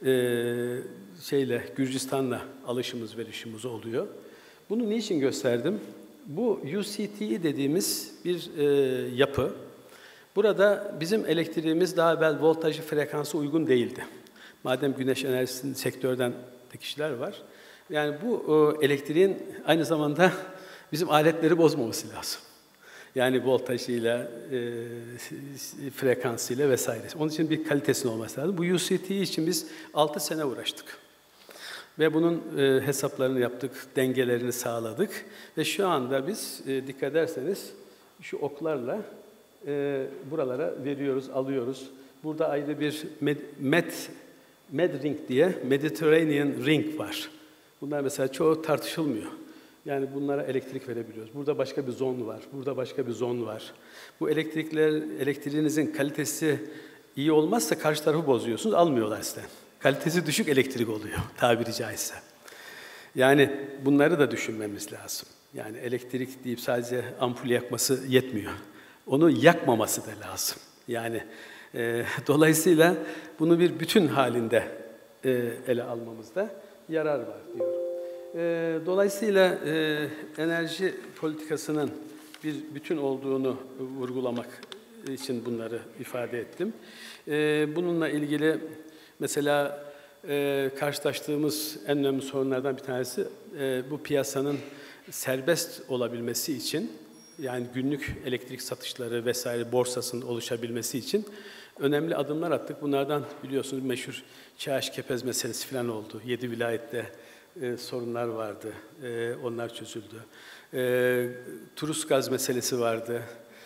Gürcistan'la alışımız verişimiz oluyor. Bunu niçin gösterdim? Bu UCTE dediğimiz bir yapı. Burada bizim elektriğimiz daha evvel voltajı, frekansı uygun değildi. Madem güneş enerjisinin sektörden de kişiler var. Yani bu elektriğin aynı zamanda bizim aletleri bozmaması lazım. Yani voltajıyla, frekansıyla vesaire. Onun için bir kalitesinin olması lazım. Bu UCTE için biz 6 sene uğraştık. Ve bunun hesaplarını yaptık, dengelerini sağladık. Ve şu anda biz, dikkat ederseniz, şu oklarla buralara veriyoruz, alıyoruz. Burada ayrı bir MedRing diye, Mediterranean Ring var. Bunlar mesela çoğu tartışılmıyor. Yani bunlara elektrik verebiliyoruz. Burada başka bir zon var, burada başka bir zon var. Bu elektriğinizin kalitesi iyi olmazsa karşı tarafı bozuyorsunuz, almıyorlar sizden. Kalitesi düşük elektrik oluyor, tabiri caizse. Yani bunları da düşünmemiz lazım. Yani elektrik deyip sadece ampul yakması yetmiyor. Onu yakmaması da lazım. Yani dolayısıyla bunu bir bütün halinde ele almamızda yarar var diyorum. Dolayısıyla enerji politikasının bir bütün olduğunu vurgulamak için bunları ifade ettim. Bununla ilgili mesela karşılaştığımız en önemli sorunlardan bir tanesi bu piyasanın serbest olabilmesi için, yani günlük elektrik satışları vesaire borsasının oluşabilmesi için önemli adımlar attık. Bunlardan biliyorsunuz meşhur Çağış-Kepez meselesi falan oldu. 7 vilayette sorunlar vardı. Onlar çözüldü. Turus gaz meselesi vardı.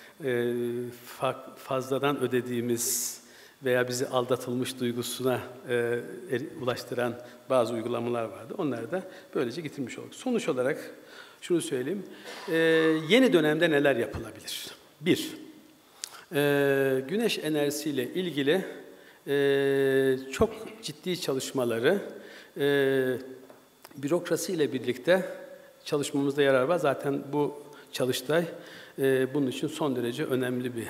Fazladan ödediğimiz veya bizi aldatılmış duygusuna ulaştıran bazı uygulamalar vardı. Onları da böylece getirmiş olduk. Sonuç olarak şunu söyleyeyim. Yeni dönemde neler yapılabilir? 1. Güneş enerjisiyle ilgili çok ciddi çalışmaları bürokrasiyle birlikte çalışmamızda yarar var. Zaten bu çalıştay bunun için son derece önemli bir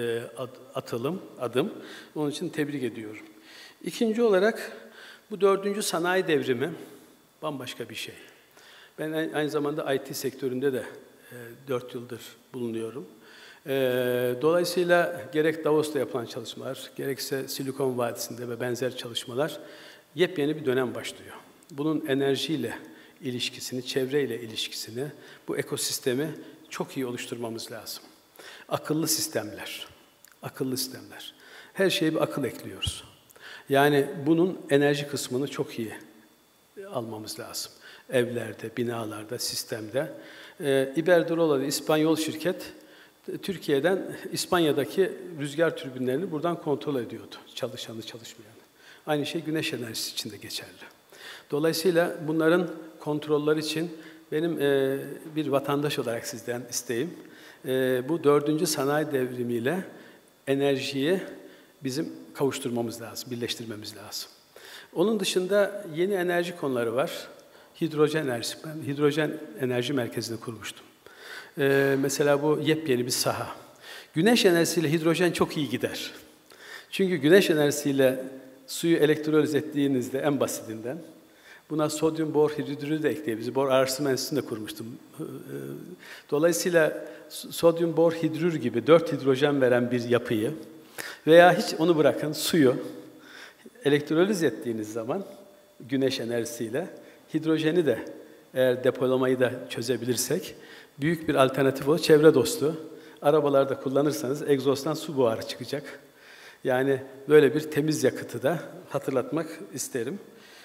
adım. Onun için tebrik ediyorum. İkinci olarak bu 4. sanayi devrimi bambaşka bir şey. Ben aynı zamanda IT sektöründe de 4 yıldır bulunuyorum. Dolayısıyla gerek Davos'ta yapılan çalışmalar, gerekse Silikon Vadisi'nde ve benzer çalışmalar yepyeni bir dönem başlıyor. Bunun enerjiyle ilişkisini, çevreyle ilişkisini, bu ekosistemi çok iyi oluşturmamız lazım. Akıllı sistemler, akıllı sistemler. Her şeye bir akıl ekliyoruz. Yani bunun enerji kısmını çok iyi almamız lazım. Evlerde, binalarda, sistemde. Iberdrola, İspanyol şirket, Türkiye'den İspanya'daki rüzgar türbinlerini buradan kontrol ediyordu. Çalışanı, çalışmayanı. Aynı şey güneş enerjisi için de geçerli. Dolayısıyla bunların kontrolleri için benim bir vatandaş olarak sizden isteğim, bu 4. sanayi devrimiyle enerjiyi bizim kavuşturmamız lazım, birleştirmemiz lazım. Onun dışında yeni enerji konuları var. Hidrojen enerjisi. Ben hidrojen enerji merkezini kurmuştum. Mesela bu yepyeni bir saha. Güneş enerjisiyle hidrojen çok iyi gider. Çünkü güneş enerjisiyle suyu elektroliz ettiğinizde en basitinden, buna sodyum bor hidrürü de ekleyebiliriz. Bor Araştırma Enstitüsü'nde kurmuştum. Dolayısıyla sodyum bor hidrür gibi 4 hidrojen veren bir yapıyı veya hiç onu bırakın suyu elektroliz ettiğiniz zaman güneş enerjisiyle hidrojeni de eğer depolamayı da çözebilirsek büyük bir alternatif olur. Çevre dostu. Arabalarda kullanırsanız egzozdan su buharı çıkacak. Yani böyle bir temiz yakıtı da hatırlatmak isterim.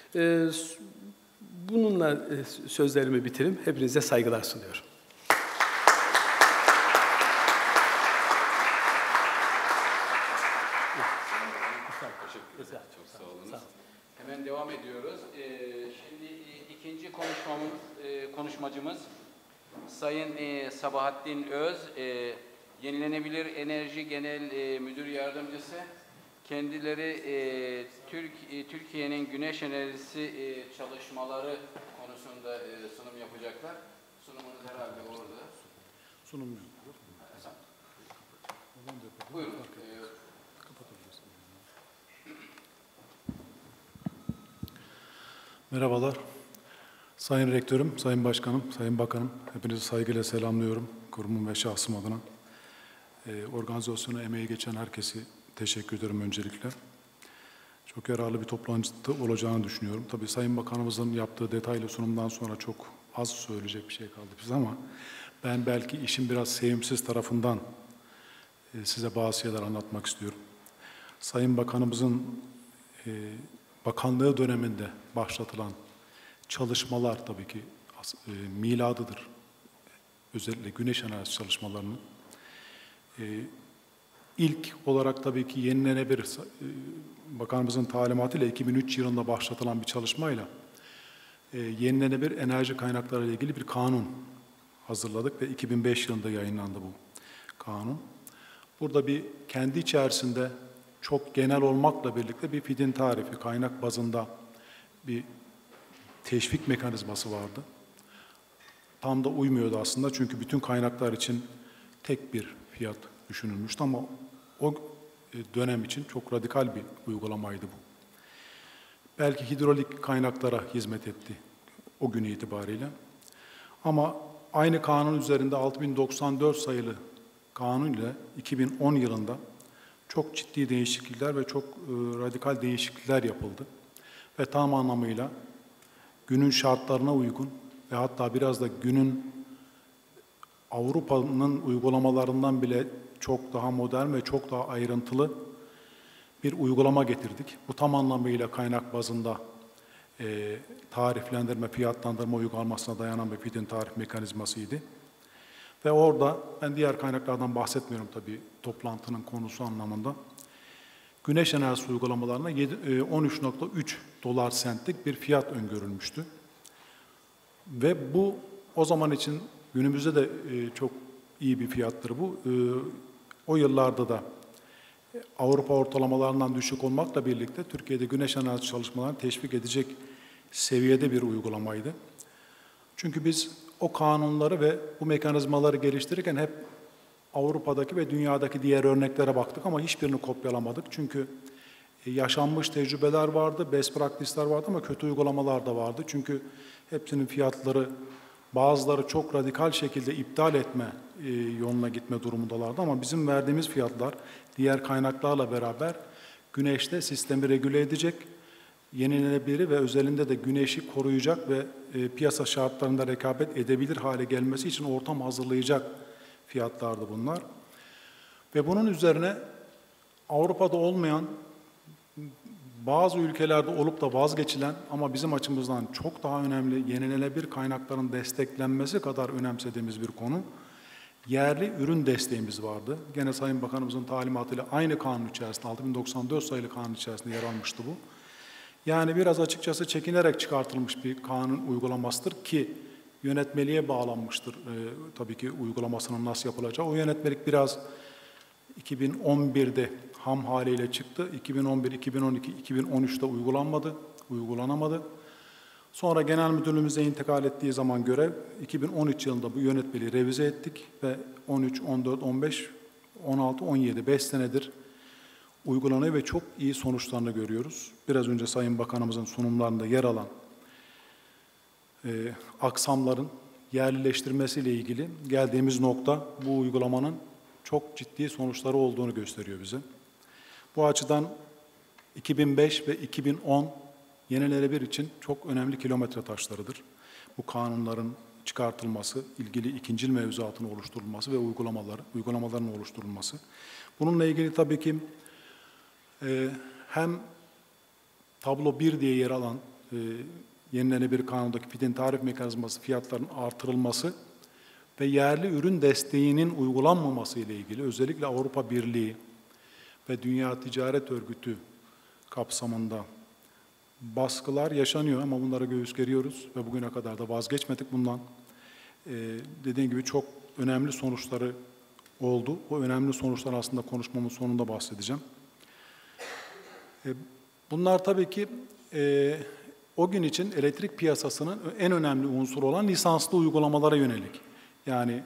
Bununla sözlerimi bitireyim. Hepinize saygılar sunuyorum. Çok sağ olun. Hemen devam ediyoruz. Şimdi ikinci konuşmacımız Sayın Sabahattin Öz, Yenilenebilir Enerji Genel Müdür Yardımcısı. Kendileri Türkiye'nin güneş enerjisi çalışmaları konusunda sunum yapacaklar. Sunumunuz herhalde orada. Sunum yok. Buyurun. Merhabalar. Sayın Rektörüm, Sayın Başkanım, Sayın Bakanım, hepinizi saygıyla selamlıyorum. Kurumum ve şahsım adına. Organizasyona emeği geçen herkese teşekkür ederim öncelikle. Çok yararlı bir toplantı olacağını düşünüyorum. Tabii Sayın Bakanımızın yaptığı detaylı sunumdan sonra çok az söyleyecek bir şey kaldı bize ama ben belki işin biraz sevimsiz tarafından size bazı şeyler anlatmak istiyorum. Sayın Bakanımızın bakanlığı döneminde başlatılan çalışmalar tabii ki miladıdır. Özellikle güneş enerjisi çalışmalarının. İlk olarak tabii ki yenilenebilir, Bakanımızın talimatıyla 2003 yılında başlatılan bir çalışmayla yenilenebilir enerji kaynakları ile ilgili bir kanun hazırladık ve 2005 yılında yayınlandı bu kanun. Burada bir kendi içerisinde çok genel olmakla birlikte bir fidin tarifi, kaynak bazında bir teşvik mekanizması vardı. Tam da uymuyordu aslında çünkü bütün kaynaklar için tek bir fiyat düşünülmüştü ama o dönem için çok radikal bir uygulamaydı bu. Belki hidrolik kaynaklara hizmet etti o gün itibariyle. Ama aynı kanun üzerinde 6094 sayılı kanun ile 2010 yılında çok ciddi değişiklikler ve çok radikal değişiklikler yapıldı. Ve tam anlamıyla günün şartlarına uygun ve hatta biraz da günün Avrupa'nın uygulamalarından bile çok daha modern ve çok daha ayrıntılı bir uygulama getirdik. Bu tam anlamıyla kaynak bazında tariflendirme, fiyatlandırma uygulamasına dayanan bir fidin tarif mekanizmasıydı. Ve orada, ben diğer kaynaklardan bahsetmiyorum tabii toplantının konusu anlamında, güneş enerjisi uygulamalarına 13.3 dolar sentlik bir fiyat öngörülmüştü. Ve bu o zaman için günümüzde de çok iyi bir fiyattır bu. O yıllarda da Avrupa ortalamalarından düşük olmakla birlikte Türkiye'de güneş enerjisi çalışmalarını teşvik edecek seviyede bir uygulamaydı. Çünkü biz o kanunları ve bu mekanizmaları geliştirirken hep Avrupa'daki ve dünyadaki diğer örneklere baktık ama hiçbirini kopyalamadık. Çünkü yaşanmış tecrübeler vardı, best practice'ler vardı ama kötü uygulamalar da vardı. Çünkü hepsinin fiyatları, bazıları çok radikal şekilde iptal etme yoluna gitme durumundalardı ama bizim verdiğimiz fiyatlar diğer kaynaklarla beraber güneşte sistemi regüle edecek, yenilenebilir ve özelinde de güneşi koruyacak ve piyasa şartlarında rekabet edebilir hale gelmesi için ortam hazırlayacak fiyatlardı bunlar. Ve bunun üzerine Avrupa'da olmayan, bazı ülkelerde olup da vazgeçilen ama bizim açımızdan çok daha önemli yenilenebilir kaynakların desteklenmesi kadar önemsediğimiz bir konu, yerli ürün desteğimiz vardı. Gene Sayın Bakanımızın talimatıyla aynı kanun içerisinde, 6094 sayılı kanun içerisinde yer almıştı bu. Yani biraz açıkçası çekinerek çıkartılmış bir kanun uygulamasıdır ki yönetmeliğe bağlanmıştır tabii ki uygulamasının nasıl yapılacağı. O yönetmelik biraz 2011'de ham haliyle çıktı. 2011, 2012, 2013'te uygulanamadı. Sonra Genel Müdürlüğümüze intikal ettiği zaman görev, 2013 yılında bu yönetmeliği revize ettik ve 13, 14, 15, 16, 17, 5 senedir uygulanıyor ve çok iyi sonuçlarını görüyoruz. Biraz önce Sayın Bakanımızın sunumlarında yer alan aksamların yerlileştirmesiyle ilgili geldiğimiz nokta bu uygulamanın çok ciddi sonuçları olduğunu gösteriyor bize. Bu açıdan 2005 ve 2010 yenilenebilir için çok önemli kilometre taşlarıdır. Bu kanunların çıkartılması, ilgili ikincil mevzuatın oluşturulması ve uygulamaların oluşturulması. Bununla ilgili tabii ki hem tablo 1 diye yer alan yenilenebilir kanundaki fidenin tarif mekanizması fiyatların artırılması ve yerli ürün desteğinin uygulanmaması ile ilgili özellikle Avrupa Birliği ve Dünya Ticaret Örgütü kapsamında baskılar yaşanıyor ama bunlara göğüs geriyoruz ve bugüne kadar da vazgeçmedik bundan. Dediğim gibi çok önemli sonuçları oldu. O önemli sonuçlar aslında konuşmamın sonunda bahsedeceğim. Bunlar tabii ki o gün için elektrik piyasasının en önemli unsuru olan lisanslı uygulamalara yönelik. Yani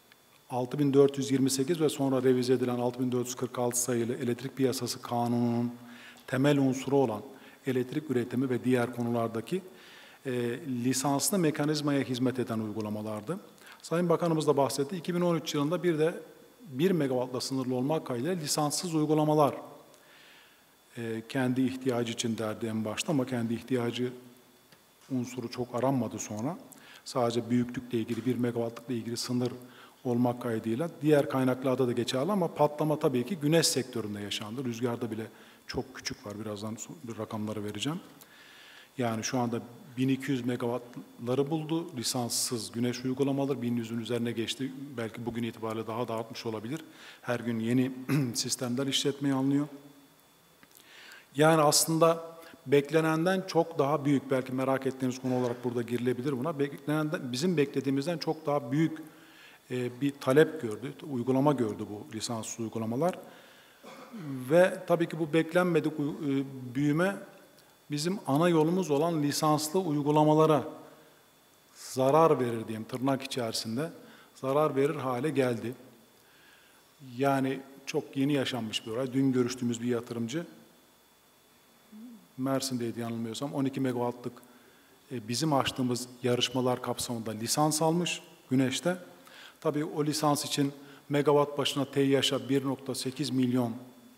6428 ve sonra revize edilen 6446 sayılı elektrik piyasası kanununun temel unsuru olan elektrik üretimi ve diğer konulardaki lisanslı mekanizmaya hizmet eden uygulamalardı. Sayın Bakanımız da bahsetti. 2013 yılında bir de 1 megawattla sınırlı olmak kaydıyla lisanssız uygulamalar kendi ihtiyacı için derdi en başta ama kendi ihtiyacı unsuru çok aranmadı sonra. Sadece büyüklükle ilgili 1 megawattlıkla ilgili sınır olmak kaydıyla diğer kaynaklarda da geçerli ama patlama tabii ki güneş sektöründe yaşandı. Rüzgarda bile çok küçük var. Birazdan rakamları vereceğim. Yani şu anda 1200 megawattları buldu. Lisanssız güneş uygulamaları 1100'ün üzerine geçti. Belki bugün itibariyle daha da artmış olabilir. Her gün yeni sistemler işletmeye alınıyor. Yani aslında beklenenden çok daha büyük, belki merak ettiğiniz konu olarak burada girilebilir buna. Bizim beklediğimizden çok daha büyük bir talep gördü, uygulama gördü bu lisanssız uygulamalar. Ve tabii ki bu beklenmedik büyüme bizim ana yolumuz olan lisanslı uygulamalara zarar verir diyeyim tırnak içerisinde, zarar verir hale geldi. Yani çok yeni yaşanmış bir olay. Dün görüştüğümüz bir yatırımcı, Mersin'deydi yanılmıyorsam, 12 megawattlık bizim açtığımız yarışmalar kapsamında lisans almış güneşte. Tabii o lisans için megawatt başına TİH'a 1,8 milyon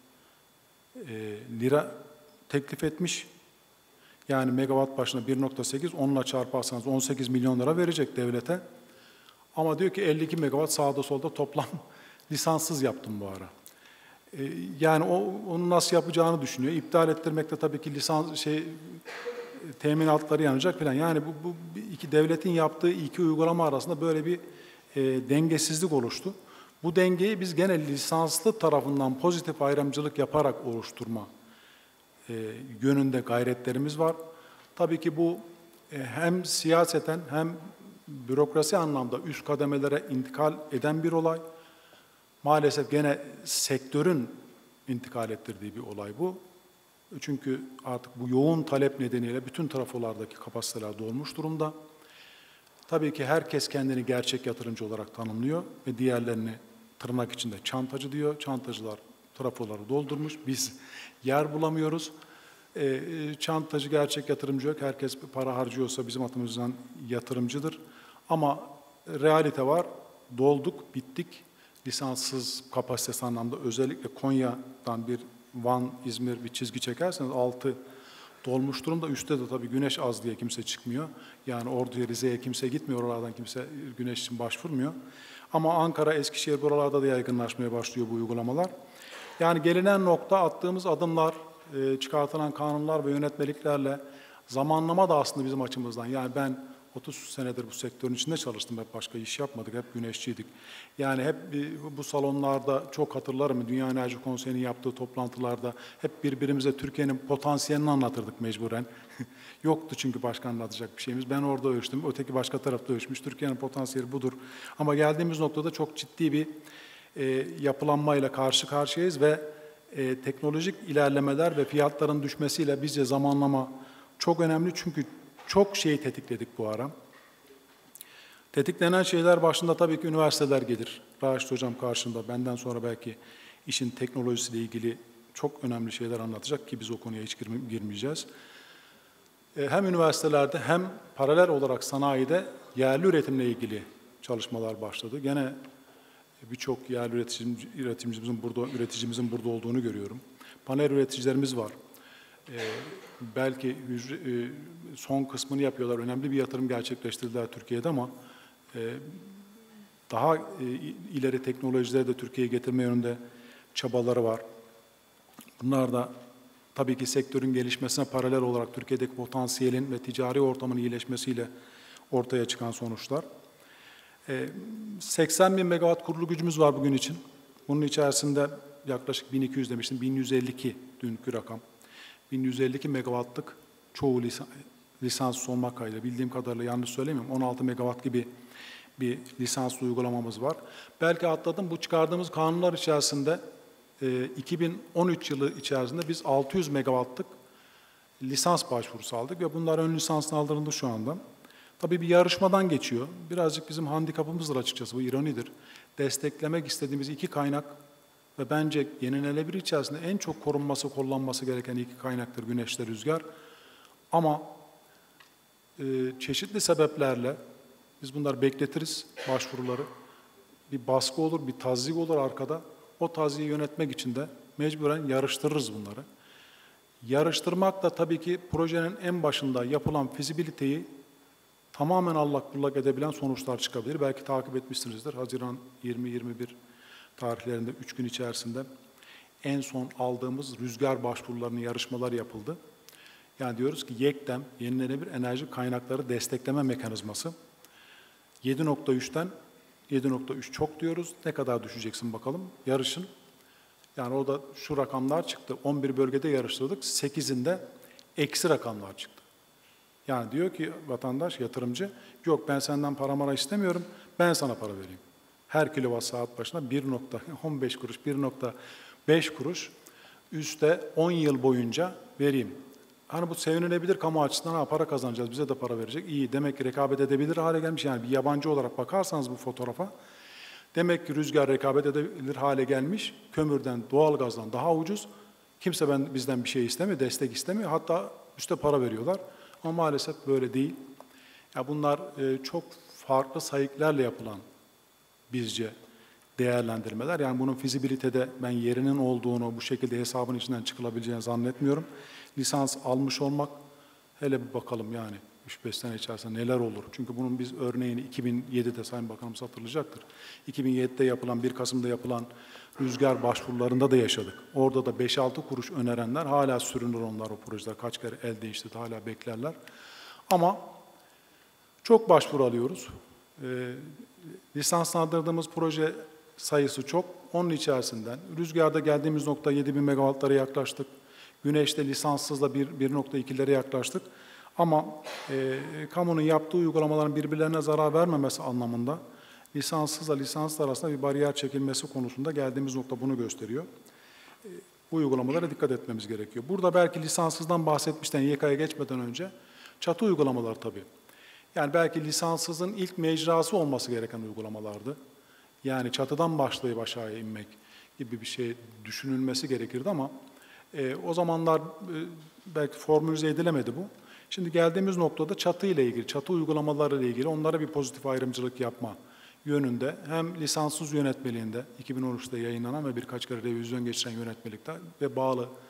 lira teklif etmiş. Yani megawatt başına 1,8, onunla çarparsanız 18 milyon lira verecek devlete. Ama diyor ki 52 megawatt sağda solda toplam lisanssız yaptım bu ara. Yani onu nasıl yapacağını düşünüyor. İptal ettirmekte tabii ki teminatları yanacak falan. Yani bu iki devletin yaptığı iki uygulama arasında böyle bir dengesizlik oluştu. Bu dengeyi biz gene lisanslı tarafından pozitif ayrımcılık yaparak oluşturma yönünde gayretlerimiz var. Tabii ki bu hem siyaseten hem bürokrasi anlamda üst kademelere intikal eden bir olay. Maalesef gene sektörün intikal ettirdiği bir olay bu. Çünkü artık bu yoğun talep nedeniyle bütün trafolardaki kapasiteler dolmuş durumda. Tabii ki herkes kendini gerçek yatırımcı olarak tanımlıyor ve diğerlerini tırnak içinde çantacı diyor. Çantacılar trafoları doldurmuş. Biz yer bulamıyoruz. Çantacı gerçek yatırımcı yok. Herkes para harcıyorsa bizim atımızdan yatırımcıdır. Ama realite var. Dolduk, bittik. Lisanssız kapasitesi anlamda özellikle Konya'dan bir Van, İzmir bir çizgi çekerseniz 6 dolmuş durumda. Üstte de tabii güneş az diye kimse çıkmıyor. Yani Ordu'ya, Rize'ye kimse gitmiyor. Oralardan kimse güneş için başvurmuyor. Ama Ankara, Eskişehir buralarda da yaygınlaşmaya başlıyor bu uygulamalar. Yani gelinen nokta, attığımız adımlar, çıkartılan kanunlar ve yönetmeliklerle zamanlama da aslında bizim açımızdan. Yani ben 30 senedir bu sektörün içinde çalıştım. Hep başka iş yapmadık, hep güneşçiydik. Yani hep bu salonlarda çok hatırlarım. Dünya Enerji Konseyi'nin yaptığı toplantılarda hep birbirimize Türkiye'nin potansiyelini anlatırdık mecburen. Yoktu çünkü başka anlatacak bir şeyimiz. Ben orada ölçtüm, öteki başka tarafta ölçmüş. Türkiye'nin potansiyeli budur. Ama geldiğimiz noktada çok ciddi bir yapılanmayla karşı karşıyayız ve teknolojik ilerlemeler ve fiyatların düşmesiyle bizce zamanlama çok önemli. Çünkü çok şeyi tetikledik bu ara. Tetiklenen şeyler başında tabii ki üniversiteler gelir. Raşit Hocam karşında benden sonra belki işin teknolojisiyle ilgili çok önemli şeyler anlatacak ki biz o konuya hiç girmeyeceğiz. Hem üniversitelerde hem paralel olarak sanayide yerli üretimle ilgili çalışmalar başladı. Gene birçok yerli üreticimizin burada olduğunu görüyorum. Panel üreticilerimiz var. Belki son kısmını yapıyorlar. Önemli bir yatırım gerçekleştirdiler Türkiye'de ama daha ileri teknolojileri de Türkiye'ye getirme yönünde çabaları var. Bunlar da tabii ki sektörün gelişmesine paralel olarak Türkiye'deki potansiyelin ve ticari ortamın iyileşmesiyle ortaya çıkan sonuçlar. 80 bin megawatt kurulu gücümüz var bugün için. Bunun içerisinde yaklaşık 1200 demiştim, 1152 dünkü rakam. 1152 megawattlık çoğu lisans olmak kaydıyla, bildiğim kadarıyla yanlış söylemiyorum, 16 megawatt gibi bir lisanslı uygulamamız var. Belki atladım, bu çıkardığımız kanunlar içerisinde 2013 yılı içerisinde biz 600 megawattlık lisans başvurusu aldık ve bunlar ön lisansına aldırıldı şu anda. Tabii bir yarışmadan geçiyor. Birazcık bizim handikapımızdır açıkçası, bu ironidir. Desteklemek istediğimiz iki kaynak ve bence yenilenebilir içerisinde en çok korunması, kullanması gereken iki kaynaktır güneşle rüzgar. Ama çeşitli sebeplerle biz bunları bekletiriz, başvuruları. Bir baskı olur, bir tazyik olur arkada. O tazyiği yönetmek için de mecburen yarıştırırız bunları. Yarıştırmak da tabii ki projenin en başında yapılan fizibiliteyi tamamen allak bullak edebilen sonuçlar çıkabilir. Belki takip etmişsinizdir. Haziran 20-21 tarihlerinde 3 gün içerisinde en son aldığımız rüzgar başvurularının yarışmalar yapıldı. Yani diyoruz ki YEKDEM, Yenilenebilir Enerji Kaynakları Destekleme Mekanizması 7.3'ten 7.3 çok diyoruz. Ne kadar düşeceksin bakalım? Yarışın. Yani orada şu rakamlar çıktı. 11 bölgede yarıştırdık. 8'inde eksi rakamlar çıktı. Yani diyor ki vatandaş, yatırımcı, yok ben senden para istemiyorum, ben sana para vereyim. Her kilowatt saat başına 1.15 kuruş, 1.5 kuruş üstte 10 yıl boyunca vereyim. Hani bu sevinilebilir, kamu açısından para kazanacağız, bize de para verecek. İyi, demek ki rekabet edebilir hale gelmiş. Yani bir yabancı olarak bakarsanız bu fotoğrafa, demek ki rüzgar rekabet edebilir hale gelmiş. Kömürden, doğalgazdan daha ucuz. Kimse bizden bir şey istemiyor, destek istemiyor. Hatta üstte para veriyorlar. Ama maalesef böyle değil. Ya bunlar çok farklı sayıklarla yapılan bizce değerlendirmeler. Yani bunun fizibilitede ben yerinin olduğunu, bu şekilde hesabın içinden çıkılabileceğini zannetmiyorum. Lisans almış olmak, hele bir bakalım yani 3-5 sene içerisinde neler olur. Çünkü bunun biz örneğini 2007'de Sayın Bakanımız hatırlayacaktır. 2007'de yapılan, 1 Kasım'da yapılan rüzgar başvurularında da yaşadık. Orada da 5-6 kuruş önerenler hala sürünür onlar, o projeler. Kaç kere el değiştirdi, hala beklerler. Ama çok başvuru alıyoruz. Lisanslandırdığımız proje sayısı çok. Onun içerisinden rüzgarda geldiğimiz nokta 7.000 megawattlara yaklaştık. Güneşte lisanssızla 1.2'lere yaklaştık. Ama kamunun yaptığı uygulamaların birbirlerine zarar vermemesi anlamında lisanssızla lisanslı arasında bir bariyer çekilmesi konusunda geldiğimiz nokta bunu gösteriyor. Bu uygulamalara dikkat etmemiz gerekiyor. Burada belki lisanssızdan bahsetmişten YK'ya geçmeden önce çatı uygulamalar tabii. Yani belki lisanssızın ilk mecrası olması gereken uygulamalardı. Yani çatıdan başlayıp aşağıya inmek gibi bir şey düşünülmesi gerekirdi ama o zamanlar belki formülize edilemedi bu. Şimdi geldiğimiz noktada çatı ile ilgili, çatı uygulamaları ile ilgili onlara bir pozitif ayrımcılık yapma yönünde hem lisanssız yönetmeliğinde 2013'te yayınlanan ve birkaç kere revizyon geçiren yönetmelikte ve bağlı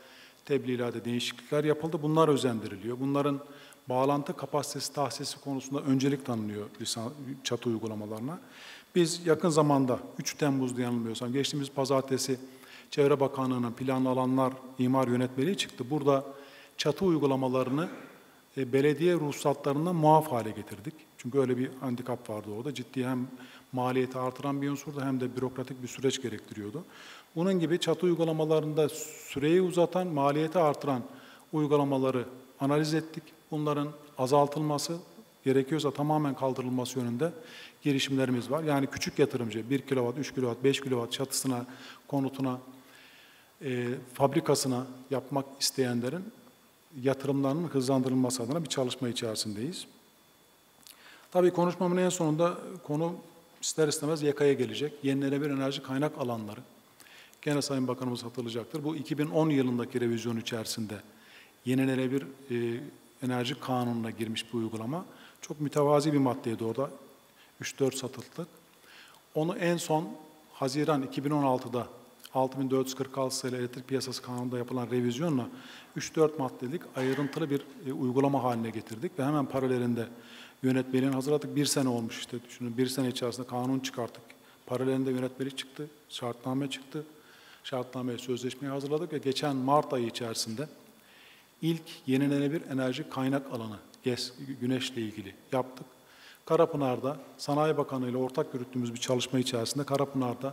tebliğlerde değişiklikler yapıldı. Bunlar özendiriliyor. Bunların bağlantı kapasitesi tahsisi konusunda öncelik tanınıyor çatı uygulamalarına. Biz yakın zamanda 3 Temmuz'da yanılmıyorsam geçtiğimiz pazartesi Çevre Bakanlığı'nın planlı alanlar imar yönetmeliği çıktı. Burada çatı uygulamalarını belediye ruhsatlarından muaf hale getirdik. Çünkü öyle bir handikap vardı orada. Ciddi hem maliyeti artıran bir unsurdu hem de bürokratik bir süreç gerektiriyordu. Bunun gibi çatı uygulamalarında süreyi uzatan, maliyeti artıran uygulamaları analiz ettik. Bunların azaltılması, gerekiyorsa tamamen kaldırılması yönünde girişimlerimiz var. Yani küçük yatırımcı 1 kW, 3 kW, 5 kW çatısına, konutuna, fabrikasına yapmak isteyenlerin yatırımlarının hızlandırılması adına bir çalışma içerisindeyiz. Tabii konuşmamın en sonunda konu ister istemez YEKA'ya gelecek. Yenilenebilir enerji kaynak alanları. Gene Sayın Bakanımız hatırlayacaktır. Bu 2010 yılındaki revizyon içerisinde yenilenebilir enerji kanununa girmiş bu uygulama. Çok mütevazi bir maddeydi orada. 3-4 satırlık. Onu en son Haziran 2016'da 6446 sayılı elektrik piyasası kanununda yapılan revizyonla 3-4 maddelik ayrıntılı bir uygulama haline getirdik ve hemen paralelinde yönetmeliğini hazırladık. 1 sene olmuş işte düşünün. 1 sene içerisinde kanun çıkarttık. Paralelinde yönetmelik çıktı, şartname çıktı. Şartnameye sözleşmeyi hazırladık ve geçen Mart ayı içerisinde ilk yenilenebilir enerji kaynak alanı, güneşle ilgili yaptık. Karapınar'da Sanayi Bakanı ile ortak yürüttüğümüz bir çalışma içerisinde Karapınar'da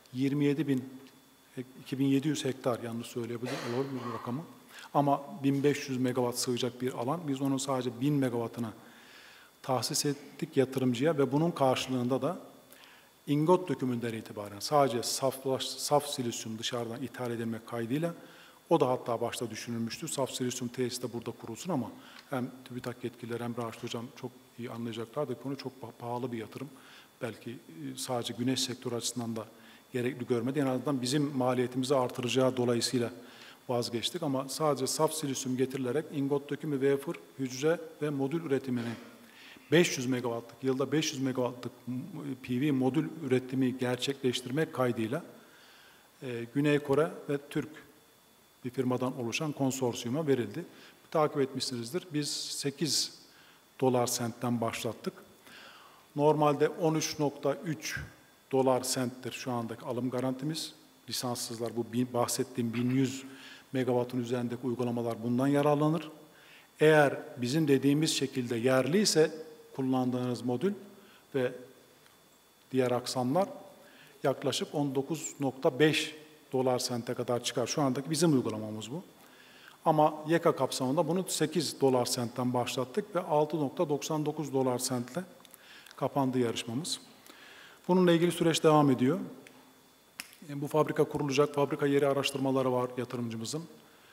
27.700 hektar yanlış söyleyebilirim bu rakamı ama 1500 megawatt sığacak bir alan. Biz onun sadece 1000 megawattına tahsis ettik yatırımcıya ve bunun karşılığında da ingot dökümünden itibaren sadece saf silisyum dışarıdan ithal edilmek kaydıyla o da hatta başta düşünülmüştü. Saf silisyum tesisi de burada kurulsun ama hem TÜBİTAK yetkilileri hem Raşit Hocam çok iyi anlayacaklardır. Konu çok pahalı bir yatırım. Belki sadece güneş sektörü açısından da gerekli görmedi. En azından bizim maliyetimizi artıracağı dolayısıyla vazgeçtik. Ama sadece saf silisyum getirilerek ingot dökümü, wafer, hücre ve modül üretimini 500 megawattlık, yılda 500 megawattlık PV modül üretimi gerçekleştirmek kaydıyla Güney Kore ve Türk bir firmadan oluşan konsorsiyuma verildi. Takip etmişsinizdir. Biz 8 dolar sentten başlattık. Normalde 13.3 dolar senttir şu andaki alım garantimiz. Lisanssızlar bu bahsettiğim 1100 megawattın üzerindeki uygulamalar bundan yararlanır. Eğer bizim dediğimiz şekilde yerliyse kullandığınız modül ve diğer aksamlar yaklaşık 19.5 dolar sente kadar çıkar. Şu andaki bizim uygulamamız bu. Ama YEKA kapsamında bunu 8 dolar sentten başlattık ve 6.99 dolar sentle kapandı yarışmamız. Bununla ilgili süreç devam ediyor. Bu fabrika kurulacak, fabrika yeri araştırmaları var yatırımcımızın.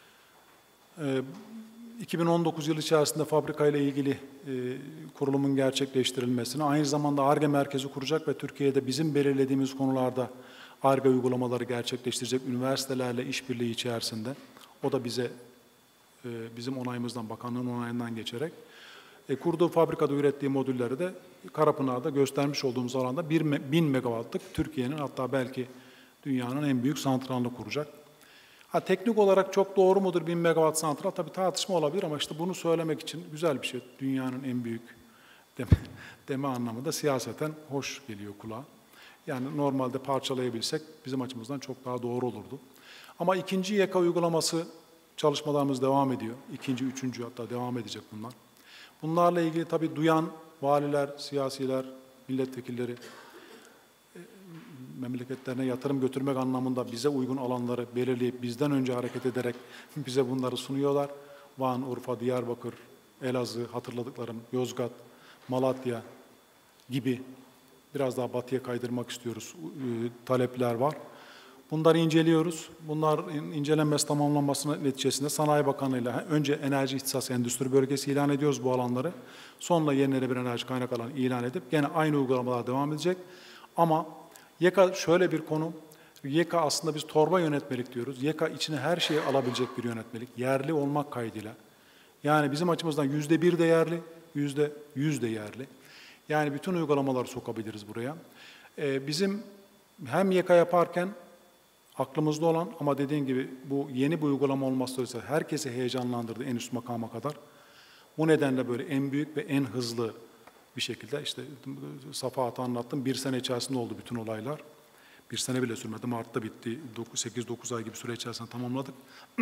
2019 yılı içerisinde fabrika ile ilgili kurulumun gerçekleştirilmesini, aynı zamanda ARGE merkezi kuracak ve Türkiye'de bizim belirlediğimiz konularda ARGE uygulamaları gerçekleştirecek üniversitelerle işbirliği içerisinde. O da bize bizim onayımızdan, bakanlığın onayından geçerek kurduğu fabrikada ürettiği modülleri de Karapınar'da göstermiş olduğumuz alanda 1000 megawattlık Türkiye'nin hatta belki dünyanın en büyük santralını kuracak. Teknik olarak çok doğru mudur 1000 megawatt santral? Tabii tartışma olabilir ama işte bunu söylemek için güzel bir şey. Dünyanın en büyük deme anlamında siyaseten hoş geliyor kulağa. Yani normalde parçalayabilsek bizim açımızdan çok daha doğru olurdu. Ama ikinci YEKA uygulaması çalışmalarımız devam ediyor. İkinci, üçüncü hatta devam edecek bunlar. Bunlarla ilgili tabii duyan valiler, siyasiler, milletvekilleri memleketlerine yatırım götürmek anlamında bize uygun alanları belirleyip bizden önce hareket ederek bize bunları sunuyorlar. Van, Urfa, Diyarbakır, Elazığ, hatırladıklarım, Yozgat, Malatya gibi biraz daha batıya kaydırmak istiyoruz. Talepler var. Bunları inceliyoruz. Bunlar incelenmesi tamamlanmasının neticesinde Sanayi Bakanlığı'yla önce enerji ihtisas endüstri bölgesi ilan ediyoruz bu alanları. Sonra yenilenebilir enerji kaynak alanı ilan edip gene aynı uygulamalar devam edecek. Ama YEKA şöyle bir konu. YEKA aslında biz torba yönetmelik diyoruz. YEKA içine her şeyi alabilecek bir yönetmelik. Yerli olmak kaydıyla. Yani bizim açımızdan %1 de yerli, %100 de yerli. Yani bütün uygulamaları sokabiliriz buraya. Bizim hem YEKA yaparken aklımızda olan ama dediğim gibi bu yeni bir uygulama olması dolayısıyla herkesi heyecanlandırdı en üst makama kadar. Bu nedenle böyle en büyük ve en hızlı bir şekilde işte Safahat'a anlattım. 1 sene içerisinde oldu bütün olaylar. 1 sene bile sürmedi. Mart'ta bitti. 8-9 ay gibi süre içerisinde tamamladık.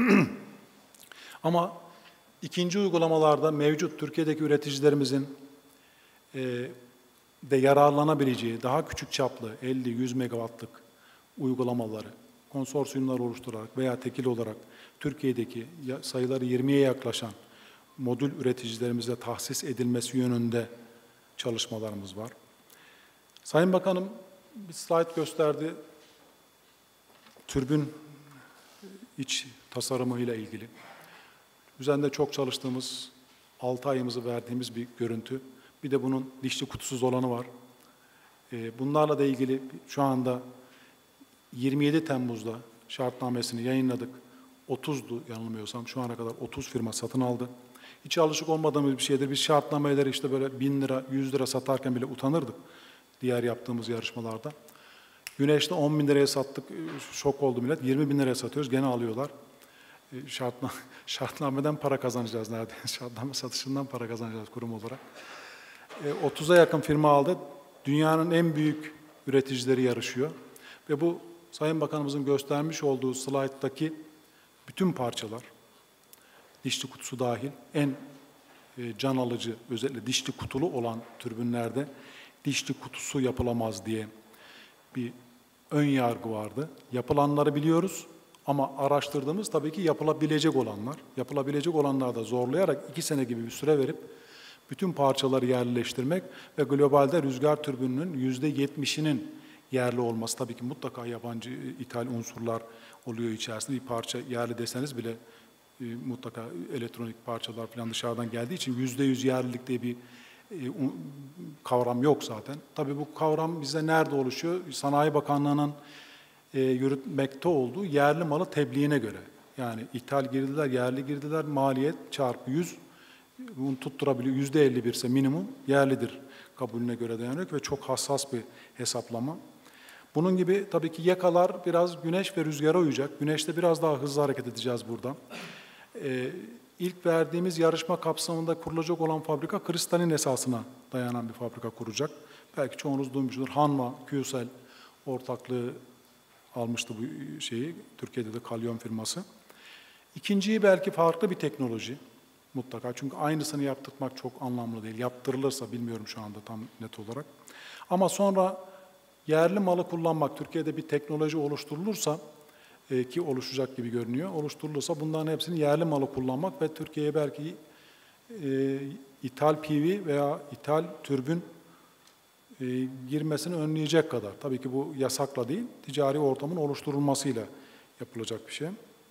Ama ikinci uygulamalarda mevcut Türkiye'deki üreticilerimizin de yararlanabileceği daha küçük çaplı 50-100 megawattlık uygulamaları konsorsiyumlar oluşturarak veya tekil olarak Türkiye'deki sayıları 20'ye yaklaşan modül üreticilerimize tahsis edilmesi yönünde çalışmalarımız var. Sayın Bakanım bir slide gösterdi. Türbün iç tasarımıyla ilgili. Üzerinde çok çalıştığımız, 6 ayımızı verdiğimiz bir görüntü. Bir de bunun dişli kutusuz olanı var. Bunlarla da ilgili şu anda 27 Temmuz'da şartnamesini yayınladık. 30'du yanılmıyorsam. Şu ana kadar 30 firma satın aldı. Hiç alışık olmadığımız bir şeydir. Biz şartnameleri işte böyle 1000 lira, 100 lira satarken bile utanırdık. Diğer yaptığımız yarışmalarda. Güneş'te 10 bin liraya sattık. Şok oldu millet. 20 bin liraya satıyoruz. Gene alıyorlar. Şartnameden para kazanacağız neredeyse. Şartname satışından para kazanacağız kurum olarak. 30'a yakın firma aldı. Dünyanın en büyük üreticileri yarışıyor. Ve bu Sayın Bakanımızın göstermiş olduğu slayttaki bütün parçalar, dişli kutusu dahil, en can alıcı, özellikle dişli kutulu olan türbinlerde dişli kutusu yapılamaz diye bir ön yargı vardı. Yapılanları biliyoruz ama araştırdığımız tabii ki yapılabilecek olanlar. Yapılabilecek olanlar da zorlayarak 2 sene gibi bir süre verip bütün parçaları yerleştirmek ve globalde rüzgar türbininin %70'inin yerli olması. Tabii ki mutlaka yabancı ithal unsurlar oluyor içerisinde. Bir parça yerli deseniz bile mutlaka elektronik parçalar falan dışarıdan geldiği için %100 yerlilik diye bir kavram yok zaten. Tabii bu kavram bize nerede oluşuyor? Sanayi Bakanlığı'nın yürütmekte olduğu yerli malı tebliğine göre. Yani ithal girdiler, yerli girdiler, maliyet çarpı 100 bunu tutturabiliyor. %51 ise minimum yerlidir kabulüne göre dayanıyor ve çok hassas bir hesaplama. Bunun gibi tabii ki yakalar biraz güneş ve rüzgara uyacak. Güneşte biraz daha hızlı hareket edeceğiz burada. İlk verdiğimiz yarışma kapsamında kurulacak olan fabrika kristalin esasına dayanan bir fabrika kuracak. Belki çoğunuz duymuştur. Hanma, QCell ortaklığı almıştı bu şeyi. Türkiye'de de Kalyon firması. İkinciyi belki farklı bir teknoloji mutlaka. Çünkü aynısını yaptırmak çok anlamlı değil. Yaptırılırsa bilmiyorum şu anda tam net olarak. Ama sonra yerli malı kullanmak, Türkiye'de bir teknoloji oluşturulursa ki oluşacak gibi görünüyor, oluşturulursa bunların hepsini yerli malı kullanmak ve Türkiye'ye belki ithal PV veya ithal türbün girmesini önleyecek kadar. Tabii ki bu yasakla değil, ticari ortamın oluşturulmasıyla yapılacak bir şey.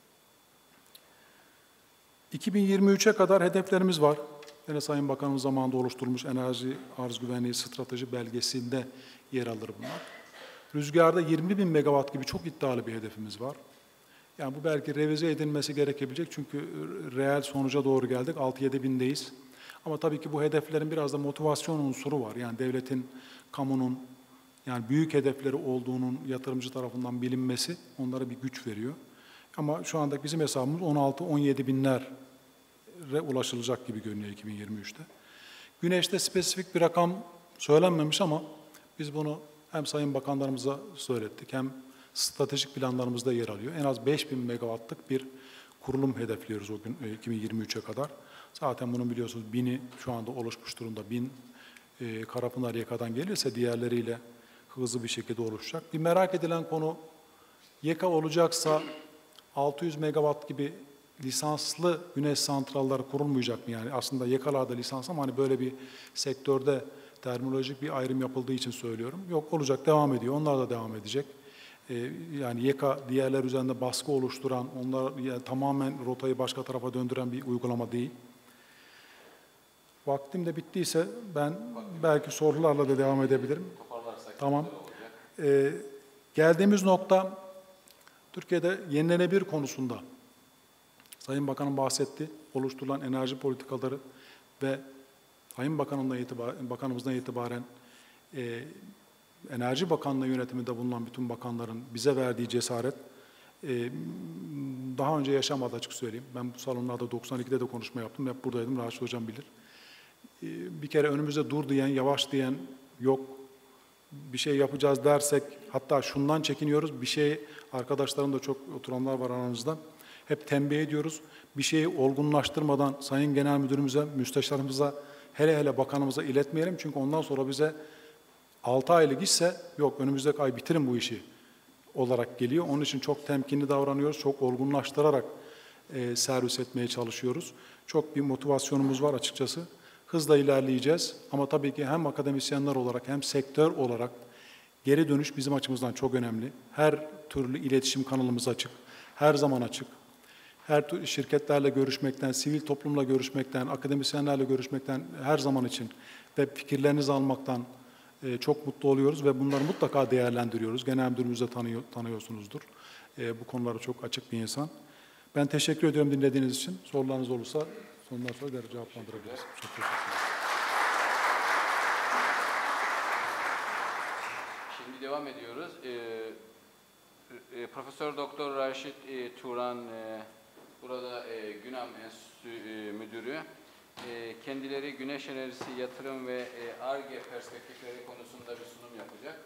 2023'e kadar hedeflerimiz var. Yine Sayın Bakanımız zamanında oluşturulmuş enerji arz güvenliği strateji belgesinde yer alır bunlar. Rüzgarda 20 bin megawatt gibi çok iddialı bir hedefimiz var. Yani bu belki revize edilmesi gerekebilecek çünkü reel sonuca doğru geldik. 6-7 bindeyiz. Ama tabii ki bu hedeflerin biraz da motivasyon unsuru var. Yani devletin, kamunun yani büyük hedefleri olduğunun yatırımcı tarafından bilinmesi onlara bir güç veriyor. Ama şu anda bizim hesabımız 16-17 binlere ulaşılacak gibi görünüyor 2023'te. Güneşte spesifik bir rakam söylenmemiş ama biz bunu hem Sayın Bakanlarımıza söylettik hem stratejik planlarımızda yer alıyor. En az 5000 megawattlık bir kurulum hedefliyoruz o gün 2023'e kadar. Zaten bunu biliyorsunuz 1000'i şu anda oluşmuş durumda. 1000 Karapınar YK'dan gelirse diğerleriyle hızlı bir şekilde oluşacak. Bir merak edilen konu YK olacaksa 600 megawatt gibi lisanslı güneş santralları kurulmayacak mı? Yani aslında YK'larda lisans ama hani böyle bir sektörde terminolojik bir ayrım yapıldığı için söylüyorum. Yok olacak, devam ediyor. Onlar da devam edecek. Yani YK diğerler üzerinde baskı oluşturan, onlar yani tamamen rotayı başka tarafa döndüren bir uygulama değil. Vaktim de bittiyse ben belki sorularla da devam edebilirim. Tamam. Geldiğimiz nokta Türkiye'de yenilenebilir konusunda Sayın Bakanım bahsetti. Oluşturulan enerji politikaları ve Sayın Bakanımızdan itibaren Enerji Bakanlığı yönetiminde bulunan bütün bakanların bize verdiği cesaret Daha önce yaşamadı açık söyleyeyim. Ben bu salonlarda 92'de de konuşma yaptım. Hep buradaydım. Raşit Hocam bilir. Bir kere önümüzde dur diyen, yavaş diyen yok. Bir şey yapacağız dersek, hatta şundan çekiniyoruz. Bir şey, arkadaşlarım da çok oturanlar var aramızda. Hep tembih ediyoruz. Bir şeyi olgunlaştırmadan Sayın Genel Müdürümüze, müsteşarımıza, hele hele bakanımıza iletmeyelim. Çünkü ondan sonra bize 6 aylık işse, yok önümüzdeki ay bitirin bu işi olarak geliyor. Onun için çok temkinli davranıyoruz. Çok olgunlaştırarak servis etmeye çalışıyoruz. Çok bir motivasyonumuz var açıkçası. Hızla ilerleyeceğiz. Ama tabii ki hem akademisyenler olarak hem sektör olarak geri dönüş bizim açımızdan çok önemli. Her türlü iletişim kanalımız açık. Her zaman açık. Her türlü şirketlerle görüşmekten, sivil toplumla görüşmekten, akademisyenlerle görüşmekten her zaman için ve fikirlerinizi almaktan çok mutlu oluyoruz ve bunları mutlaka değerlendiriyoruz. Genel müdürümüzü de tanıyorsunuzdur. Bu konulara çok açık bir insan. Ben teşekkür ediyorum dinlediğiniz için. Sorularınız olursa sondan sonra cevaplandırabiliriz. Çok teşekkür ederim. Şimdi devam ediyoruz. Profesör Doktor Raşit Turan burada Günam Enstitüsü Müdürü. Kendileri güneş enerjisi yatırım ve Ar-Ge perspektifleri konusunda bir sunum yapacak.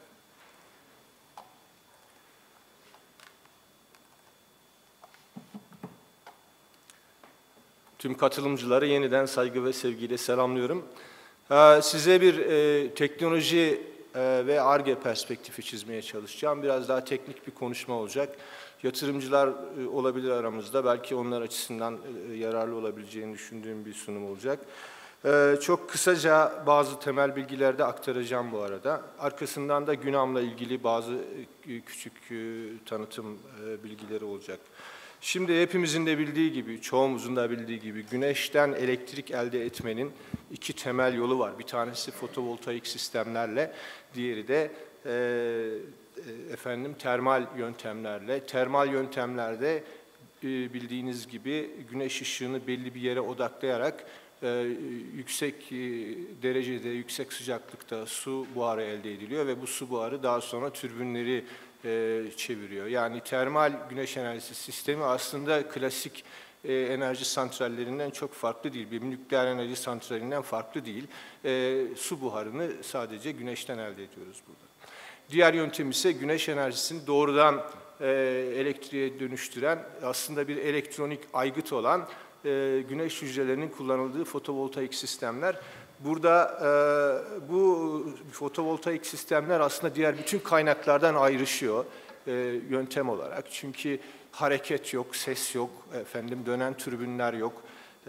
Tüm katılımcıları yeniden saygı ve sevgiyle selamlıyorum. Size bir teknoloji ve Ar-Ge perspektifi çizmeye çalışacağım. Biraz daha teknik bir konuşma olacak. Yatırımcılar olabilir aramızda. Belki onlar açısından yararlı olabileceğini düşündüğüm bir sunum olacak. Çok kısaca bazı temel bilgiler de aktaracağım bu arada. Arkasından da Günam'la ilgili bazı küçük tanıtım bilgileri olacak. Şimdi hepimizin de bildiği gibi, çoğumuzun da bildiği gibi güneşten elektrik elde etmenin iki temel yolu var. Bir tanesi fotovoltaik sistemlerle, diğeri de termal yöntemlerle. Termal yöntemlerde bildiğiniz gibi güneş ışığını belli bir yere odaklayarak yüksek derecede, yüksek sıcaklıkta su buharı elde ediliyor ve bu su buharı daha sonra türbinleri çeviriyor. Yani termal güneş enerjisi sistemi aslında klasik enerji santrallerinden çok farklı değil. Bir nükleer enerji santralinden farklı değil. Su buharını sadece güneşten elde ediyoruz burada. Diğer yöntem ise güneş enerjisini doğrudan elektriğe dönüştüren, aslında bir elektronik aygıt olan güneş hücrelerinin kullanıldığı fotovoltaik sistemler. Burada bu fotovoltaik sistemler aslında diğer bütün kaynaklardan ayrışıyor yöntem olarak. Çünkü hareket yok, ses yok, dönen türbinler yok,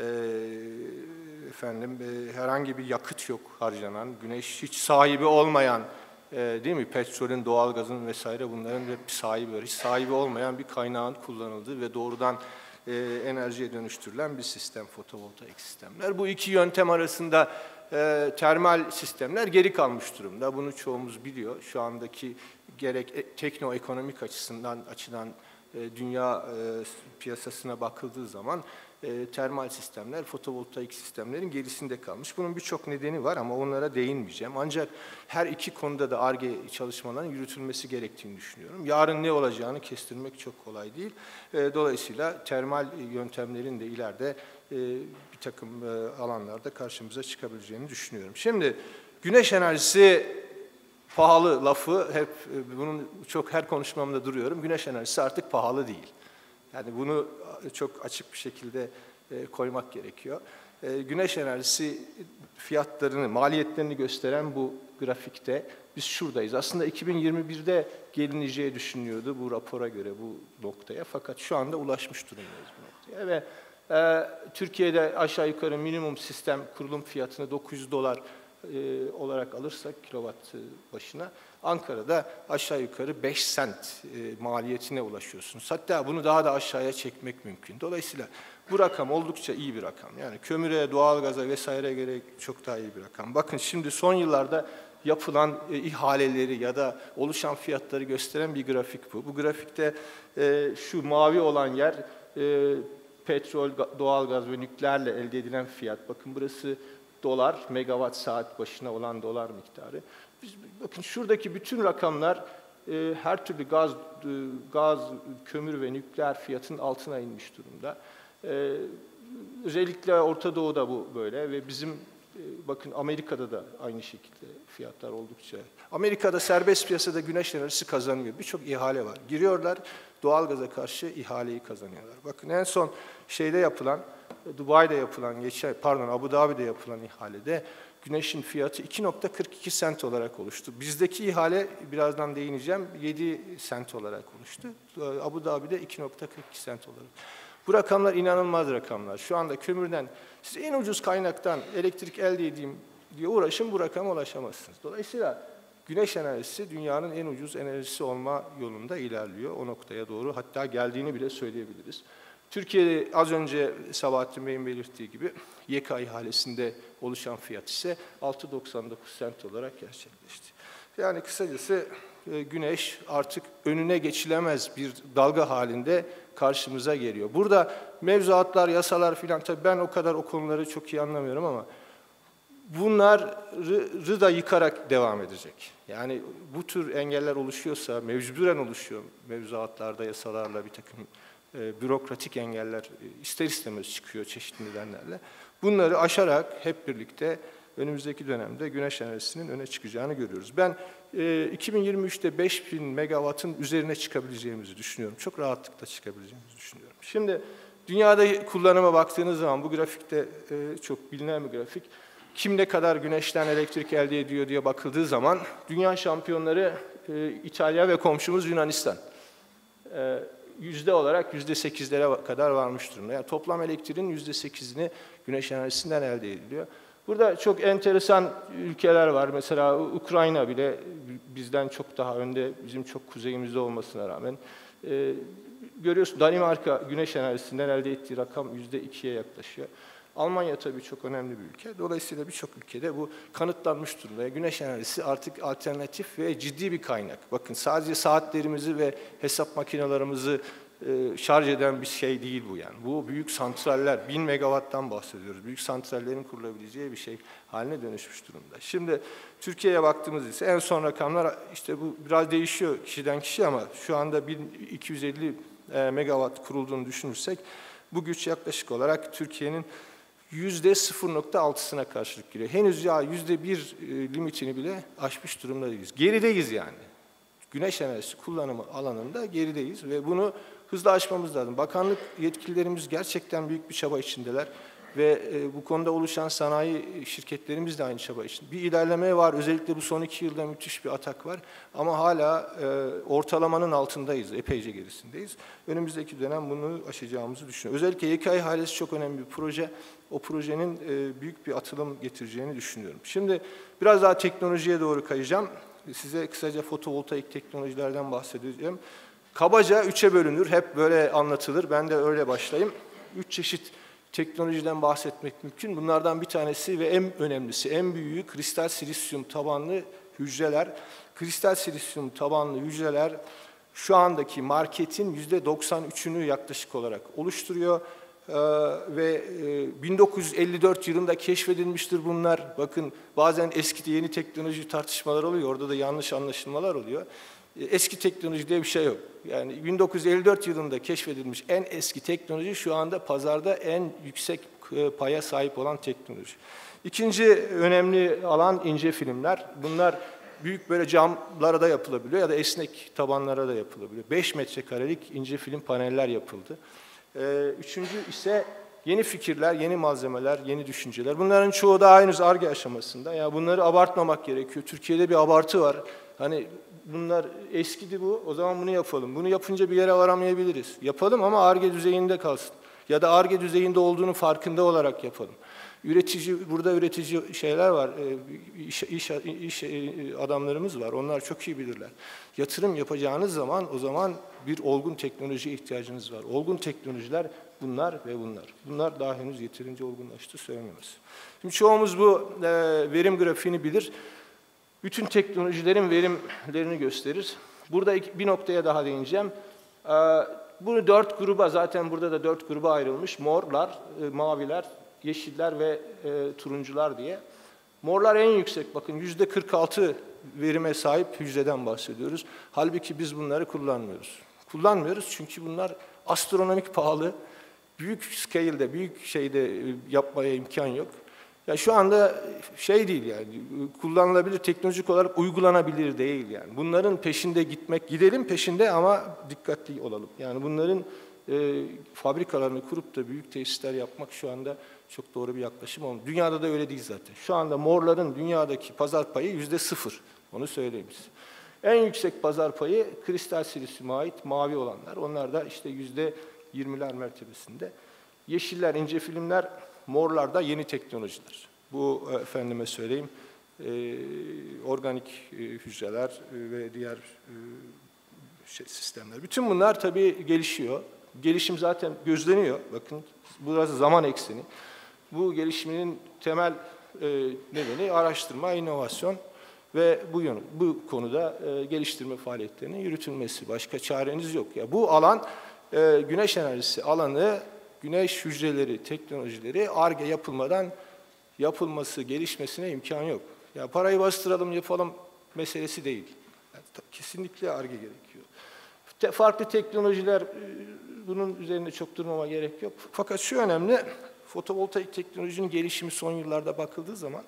herhangi bir yakıt yok harcanan, güneş hiç sahibi olmayan, değil mi? Petrolün, doğalgazın vesaire bunların hep sahibi var. Hiç sahibi olmayan bir kaynağın kullanıldığı ve doğrudan enerjiye dönüştürülen bir sistem, fotovoltaik sistemler. Bu iki yöntem arasında termal sistemler geri kalmış durumda. Bunu çoğumuz biliyor. Şu andaki gerek teknoekonomik açıdan dünya piyasasına bakıldığı zaman termal sistemler fotovoltaik sistemlerin gerisinde kalmış. Bunun birçok nedeni var ama onlara değinmeyeceğim. Ancak her iki konuda da Ar-Ge çalışmaların yürütülmesi gerektiğini düşünüyorum. Yarın ne olacağını kestirmek çok kolay değil. Dolayısıyla termal yöntemlerin de ileride bir takım alanlarda karşımıza çıkabileceğini düşünüyorum. Şimdi güneş enerjisi pahalı lafı hep bunun çok her konuşmamda duruyorum. Güneş enerjisi artık pahalı değil. Yani bunu çok açık bir şekilde koymak gerekiyor. Güneş enerjisi fiyatlarını, maliyetlerini gösteren bu grafikte biz şuradayız. Aslında 2021'de gelineceği düşünülüyordu bu rapora göre bu noktaya. Fakat şu anda ulaşmış durumdayız bu noktaya. Ve Türkiye'de aşağı yukarı minimum sistem kurulum fiyatını $900 olarak alırsak kilowatt başına, Ankara'da aşağı yukarı 5 sent maliyetine ulaşıyorsunuz. Hatta bunu daha da aşağıya çekmek mümkün. Dolayısıyla bu rakam oldukça iyi bir rakam. Yani kömüre, doğalgaza vesaire göre çok daha iyi bir rakam. Bakın şimdi son yıllarda yapılan ihaleleri ya da oluşan fiyatları gösteren bir grafik bu. Bu grafikte şu mavi olan yer petrol, doğalgaz ve nükleerle elde edilen fiyat. Bakın burası dolar, megawatt saat başına olan dolar miktarı. Bakın şuradaki bütün rakamlar her türlü gaz, kömür ve nükleer fiyatın altına inmiş durumda. Özellikle Orta Doğu'da bu böyle ve bizim bakın Amerika'da da aynı şekilde fiyatlar oldukça. Amerika'da serbest piyasada güneş enerjisi kazanıyor. Birçok ihale var. Giriyorlar, doğalgaza karşı ihaleyi kazanıyorlar. Bakın en son şeyde yapılan, Dubai'de yapılan, Abu Dhabi'de yapılan ihalede güneşin fiyatı 2.42 sent olarak oluştu. Bizdeki ihale, birazdan değineceğim, 7 sent olarak oluştu. Abu Dhabi'de 2.42 sent olarak. Bu rakamlar inanılmaz rakamlar. Şu anda kömürden, siz en ucuz kaynaktan elektrik elde edeyim diye uğraşın, bu rakama ulaşamazsınız. Dolayısıyla güneş enerjisi dünyanın en ucuz enerjisi olma yolunda ilerliyor. O noktaya doğru hatta geldiğini bile söyleyebiliriz. Türkiye'de az önce Sabahattin Bey'in belirttiği gibi YK ihalesinde oluşan fiyat ise 6.99 sent olarak gerçekleşti. Yani kısacası güneş artık önüne geçilemez bir dalga halinde karşımıza geliyor. Burada mevzuatlar, yasalar filan, tabii ben o kadar o konuları çok iyi anlamıyorum ama bunları da yıkarak devam edecek. Yani bu tür engeller oluşuyorsa, mecburen oluşuyor mevzuatlarda, yasalarla bir takım bürokratik engeller ister istemez çıkıyor çeşitli nedenlerle. Bunları aşarak hep birlikte önümüzdeki dönemde güneş enerjisinin öne çıkacağını görüyoruz. Ben 2023'te 5000 megawattın üzerine çıkabileceğimizi düşünüyorum. Çok rahatlıkla çıkabileceğimizi düşünüyorum. Şimdi dünyada kullanıma baktığınız zaman bu grafikte çok bilinen bir grafik. Kim ne kadar güneşten elektrik elde ediyor diye bakıldığı zaman dünya şampiyonları İtalya ve komşumuz Yunanistan. Yüzde olarak %8'lere kadar varmış durumda. Yani toplam elektriğin %8'ini güneş enerjisinden elde ediliyor. Burada çok enteresan ülkeler var. Mesela Ukrayna bile bizden çok daha önde, bizim çok kuzeyimizde olmasına rağmen. Görüyorsun Danimarka güneş enerjisinden elde ettiği rakam %2'ye yaklaşıyor. Almanya tabii çok önemli bir ülke. Dolayısıyla birçok ülkede bu kanıtlanmış durumda. Güneş enerjisi artık alternatif ve ciddi bir kaynak. Bakın sadece saatlerimizi ve hesap makinelerimizi şarj eden bir şey değil bu yani. Bu büyük santraller, 1000 megawatttan bahsediyoruz. Büyük santrallerin kurulabileceği bir şey haline dönüşmüş durumda. Şimdi Türkiye'ye baktığımız ise en son rakamlar işte bu biraz değişiyor kişiden kişiye ama şu anda 1250 megawatt kurulduğunu düşünürsek bu güç yaklaşık olarak Türkiye'nin %0.6'sına karşılık geliyor. Henüz ya %1 limitini bile aşmış durumdayız. Gerideyiz yani. Güneş enerjisi kullanımı alanında gerideyiz ve bunu hızla aşmamız lazım. Bakanlık yetkililerimiz gerçekten büyük bir çaba içindeler ve bu konuda oluşan sanayi şirketlerimiz de aynı çaba içinde. Bir ilerleme var. Özellikle bu son 2 yılda müthiş bir atak var. Ama hala ortalamanın altındayız. Epeyce gerisindeyiz. Önümüzdeki dönem bunu aşacağımızı düşünüyorum. Özellikle YK ihalesi çok önemli bir proje. O projenin büyük bir atılım getireceğini düşünüyorum. Şimdi biraz daha teknolojiye doğru kayacağım. Size kısaca fotovoltaik teknolojilerden bahsedeceğim. Kabaca 3'e bölünür. Hep böyle anlatılır. Ben de öyle başlayayım. 3 çeşit teknolojiden bahsetmek mümkün. Bunlardan bir tanesi ve en önemlisi, en büyüğü kristal silisyum tabanlı hücreler. Kristal silisyum tabanlı hücreler şu andaki marketin %93'ünü yaklaşık olarak oluşturuyor. Ve 1954 yılında keşfedilmiştir bunlar. Bakın bazen eski yeni teknoloji tartışmalar oluyor. Orada da yanlış anlaşılmalar oluyor. Eski teknoloji diye bir şey yok. Yani 1954 yılında keşfedilmiş en eski teknoloji şu anda pazarda en yüksek paya sahip olan teknoloji. İkinci önemli alan ince filmler. Bunlar büyük böyle camlara da yapılabiliyor ya da esnek tabanlara da yapılabiliyor. 5 metrekarelik ince film paneller yapıldı. Üçüncü ise yeni fikirler, yeni malzemeler, yeni düşünceler. Bunların çoğu da henüz Ar-Ge aşamasında. Ya bunları abartmamak gerekiyor. Türkiye'de bir abartı var. Hani bunlar eskidi bu, o zaman bunu yapalım. Bunu yapınca bir yere varamayabiliriz. Yapalım ama Ar-Ge düzeyinde kalsın. Ya da Ar-Ge düzeyinde olduğunu farkında olarak yapalım. Burada üretici şeyler var, iş adamlarımız var. Onlar çok iyi bilirler. Yatırım yapacağınız zaman o zaman bir olgun teknolojiye ihtiyacınız var. Olgun teknolojiler bunlar ve bunlar. Bunlar daha henüz yeterince olgunlaştı söylenemez. Şimdi çoğumuz bu verim grafiğini bilir. Bütün teknolojilerin verimlerini gösterir. Burada bir noktaya daha değineceğim. Bunu 4 gruba, zaten burada da 4 gruba ayrılmış. Morlar, maviler, yeşiller ve turuncular diye. Morlar en yüksek, bakın %46 verime sahip hücreden bahsediyoruz. Halbuki biz bunları kullanmıyoruz. Kullanmıyoruz çünkü bunlar astronomik pahalı. Büyük scale'de, büyük şeyde yapmaya imkan yok. Ya şu anda şey değil yani, kullanılabilir, teknolojik olarak uygulanabilir değil yani. Bunların peşinde gidelim peşinde ama dikkatli olalım. Yani bunların fabrikalarını kurup da büyük tesisler yapmak şu anda çok doğru bir yaklaşım olmuyor. Dünyada da öyle değil zaten. Şu anda morların dünyadaki pazar payı %0. Onu söyleyeyim size. En yüksek pazar payı kristal silisyuma ait mavi olanlar. Onlar da işte %20'ler mertebesinde. Yeşiller, ince filmler, morlar da yeni teknolojiler. Bu efendime söyleyeyim organik hücreler ve diğer sistemler. Bütün bunlar tabii gelişiyor. Gelişim zaten gözleniyor. Bakın burası zaman ekseni. Bu gelişimin temel nedeni araştırma, inovasyon ve bu konuda geliştirme faaliyetlerinin yürütülmesi. Başka çareniz yok. Ya bu alan güneş enerjisi alanı, güneş hücreleri, teknolojileri Ar-Ge yapılmadan yapılması, gelişmesine imkan yok. Ya parayı bastıralım, yapalım meselesi değil. Yani kesinlikle Ar-Ge gerekiyor. Farklı teknolojiler, bunun üzerinde çok durmama gerek yok. Fakat şu önemli, fotovoltaik teknolojinin gelişimi son yıllarda bakıldığı zaman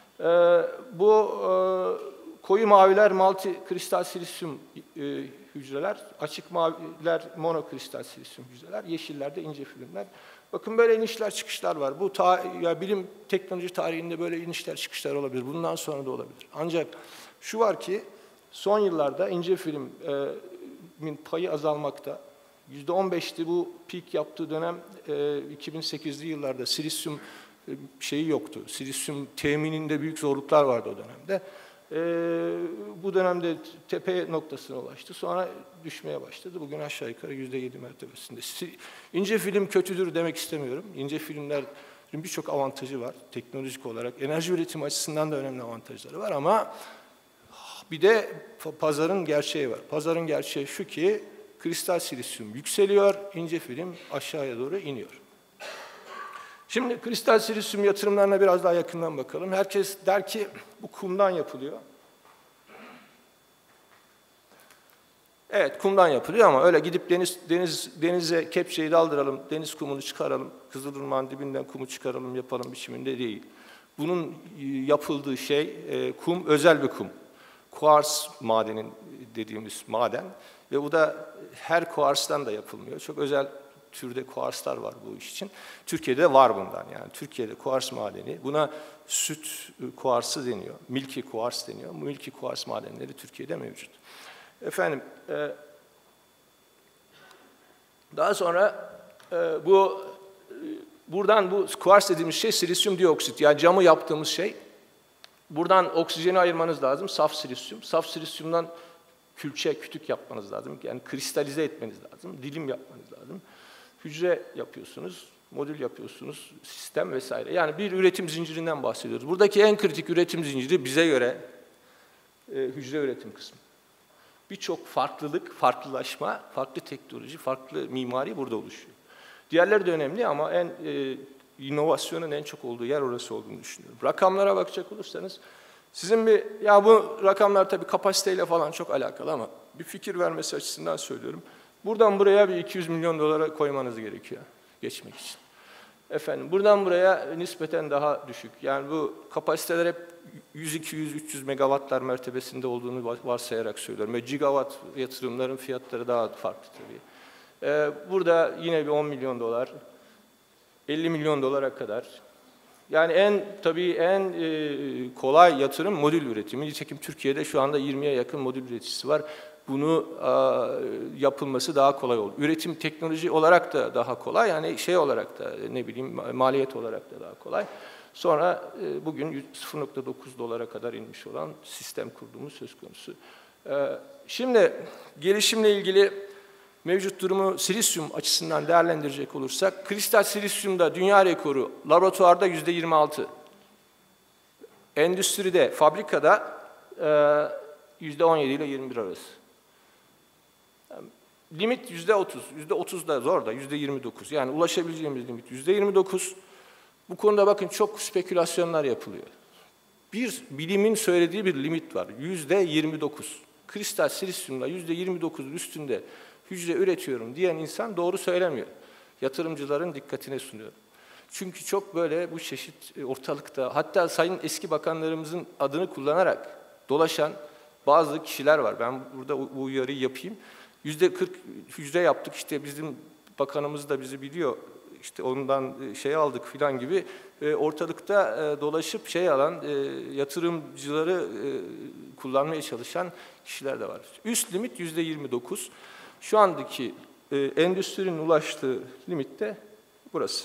bu koyu maviler multikristal silisyum hücreler, açık maviler monokristal silisyum hücreler, yeşillerde ince filmler. Bakın böyle inişler çıkışlar var. Bu ya bilim teknoloji tarihinde böyle inişler çıkışlar olabilir. Bundan sonra da olabilir. Ancak şu var ki son yıllarda ince filmin payı azalmakta. %15'ti bu peak yaptığı dönem 2008'li yıllarda silisyum şeyi yoktu. Silisyum temininde büyük zorluklar vardı o dönemde. Bu dönemde tepe noktasına ulaştı. Sonra düşmeye başladı. Bugün aşağı yukarı %7 mertebesinde. İnce film kötüdür demek istemiyorum. İnce filmlerin birçok avantajı var. Teknolojik olarak, enerji üretimi açısından da önemli avantajları var ama bir de pazarın gerçeği var. Pazarın gerçeği şu ki kristal silisyum yükseliyor, ince film aşağıya doğru iniyor. Şimdi kristal silisyum yatırımlarına biraz daha yakından bakalım. Herkes der ki bu kumdan yapılıyor. Evet, kumdan yapılıyor ama öyle gidip denize kepçeyi daldıralım, deniz kumunu çıkaralım, Kızılırmak'ın dibinden kumu çıkaralım, yapalım biçiminde değil. Bunun yapıldığı şey kum, özel bir kum. Kuars madenin dediğimiz maden ve bu da her kuarstan da yapılmıyor. Çok özel türde kuarslar var bu iş için. Türkiye'de de var bundan yani. Türkiye'de kuars madeni, buna süt kuarsı deniyor, milki kuars deniyor. Bu milki kuars madenleri Türkiye'de mevcut. Efendim, daha sonra buradan bu kuars dediğimiz şey silisyum dioksit, yani camı yaptığımız şey. Buradan oksijeni ayırmanız lazım, saf silisyum. Saf silisyumdan kütük yapmanız lazım. Yani kristalize etmeniz lazım, dilim yapmanız lazım. Hücre yapıyorsunuz, modül yapıyorsunuz, sistem vesaire. Yani bir üretim zincirinden bahsediyoruz. Buradaki en kritik üretim zinciri bize göre hücre üretim kısmı. Birçok farklılaşma, farklı teknoloji, farklı mimari burada oluşuyor. Diğerleri de önemli ama inovasyonun en çok olduğu yer orası olduğunu düşünüyorum. Rakamlara bakacak olursanız, ya bu rakamlar tabii kapasiteyle falan çok alakalı ama bir fikir vermesi açısından söylüyorum. Buradan buraya bir 200 milyon dolara koymanız gerekiyor geçmek için. Efendim, buradan buraya nispeten daha düşük. Yani bu kapasiteler hep 100, 200, 300 megawattlar mertebesinde olduğunu varsayarak söylüyorum. Ve gigawatt yatırımların fiyatları daha farklı tabii. Burada yine bir 10 milyon dolar, 50 milyon dolara kadar. Yani en kolay yatırım modül üretimi. Nitekim Türkiye'de şu anda 20'ye yakın modül üreticisi var. Bunu yapılması daha kolay oldu. Üretim teknoloji olarak da daha kolay. Yani olarak da maliyet olarak da daha kolay. Sonra bugün 0.9 dolara kadar inmiş olan sistem kurduğumuz söz konusu. Şimdi gelişimle ilgili mevcut durumu silisyum açısından değerlendirecek olursak, kristal silisyumda dünya rekoru laboratuvarda %26. Endüstride, fabrikada %17 ile 21 arası. Limit %30. %30 da zor da %29. Yani ulaşabileceğimiz limit %29. Bu konuda bakın çok spekülasyonlar yapılıyor. Bir bilimin söylediği bir limit var. %29. Kristal silisyumla %29'un üstünde hücre üretiyorum diyen insan doğru söylemiyor. Yatırımcıların dikkatine sunuyorum. Çünkü çok böyle bu çeşit ortalıkta, hatta sayın eski bakanlarımızın adını kullanarak dolaşan bazı kişiler var. Ben burada bu uyarıyı yapayım. %40 hücre yaptık, işte bizim bakanımız da bizi biliyor, işte ondan şey aldık filan gibi ortalıkta dolaşıp şey alan yatırımcıları kullanmaya çalışan kişiler de var. Üst limit %29. Şu andaki endüstrinin ulaştığı limit de burası.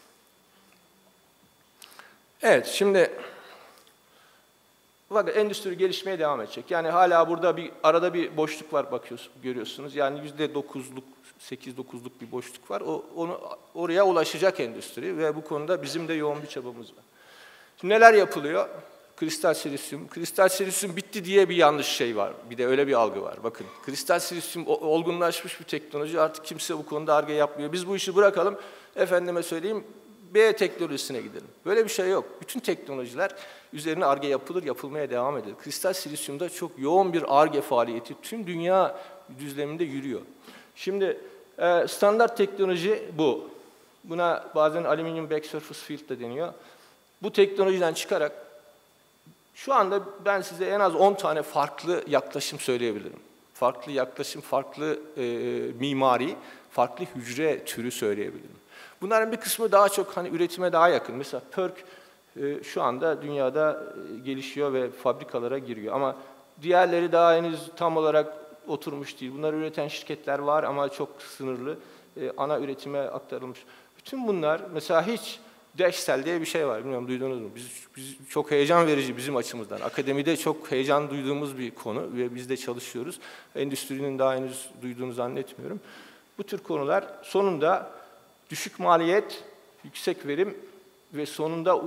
Evet, şimdi bakın endüstri gelişmeye devam edecek. Yani hala burada arada bir boşluk var görüyorsunuz. Yani %9'luk, 8-9'luk bir boşluk var. Oraya ulaşacak endüstri ve bu konuda bizim de yoğun bir çabamız var. Şimdi neler yapılıyor? Kristal silisyum. Kristal silisyum bitti diye bir yanlış şey var. Bir de öyle bir algı var. Bakın, kristal silisyum olgunlaşmış bir teknoloji. Artık kimse bu konuda Ar-Ge yapmıyor. Biz bu işi bırakalım. Efendime söyleyeyim, B teknolojisine gidelim. Böyle bir şey yok. Bütün teknolojiler üzerine Ar-Ge yapılır, yapılmaya devam edilir. Kristal silisyumda çok yoğun bir Ar-Ge faaliyeti tüm dünya düzleminde yürüyor. Şimdi standart teknoloji bu. Buna bazen alüminyum back surface field de deniyor. Bu teknolojiden çıkarak şu anda ben size en az 10 tane farklı yaklaşım söyleyebilirim. Farklı yaklaşım, farklı mimari, farklı hücre türü söyleyebilirim. Bunların bir kısmı daha çok hani üretime daha yakın. Mesela PERC şu anda dünyada gelişiyor ve fabrikalara giriyor. Ama diğerleri daha henüz tam olarak oturmuş değil. Bunları üreten şirketler var ama çok sınırlı. Ana üretime aktarılmış. Bütün bunlar, mesela hiç Dash Cell diye bir şey var. Bilmiyorum, duydunuz mu? Biz çok heyecan verici bizim açımızdan. Akademide çok heyecan duyduğumuz bir konu ve biz de çalışıyoruz. Endüstrinin daha henüz duyduğunu zannetmiyorum. Bu tür konular sonunda düşük maliyet, yüksek verim ve sonunda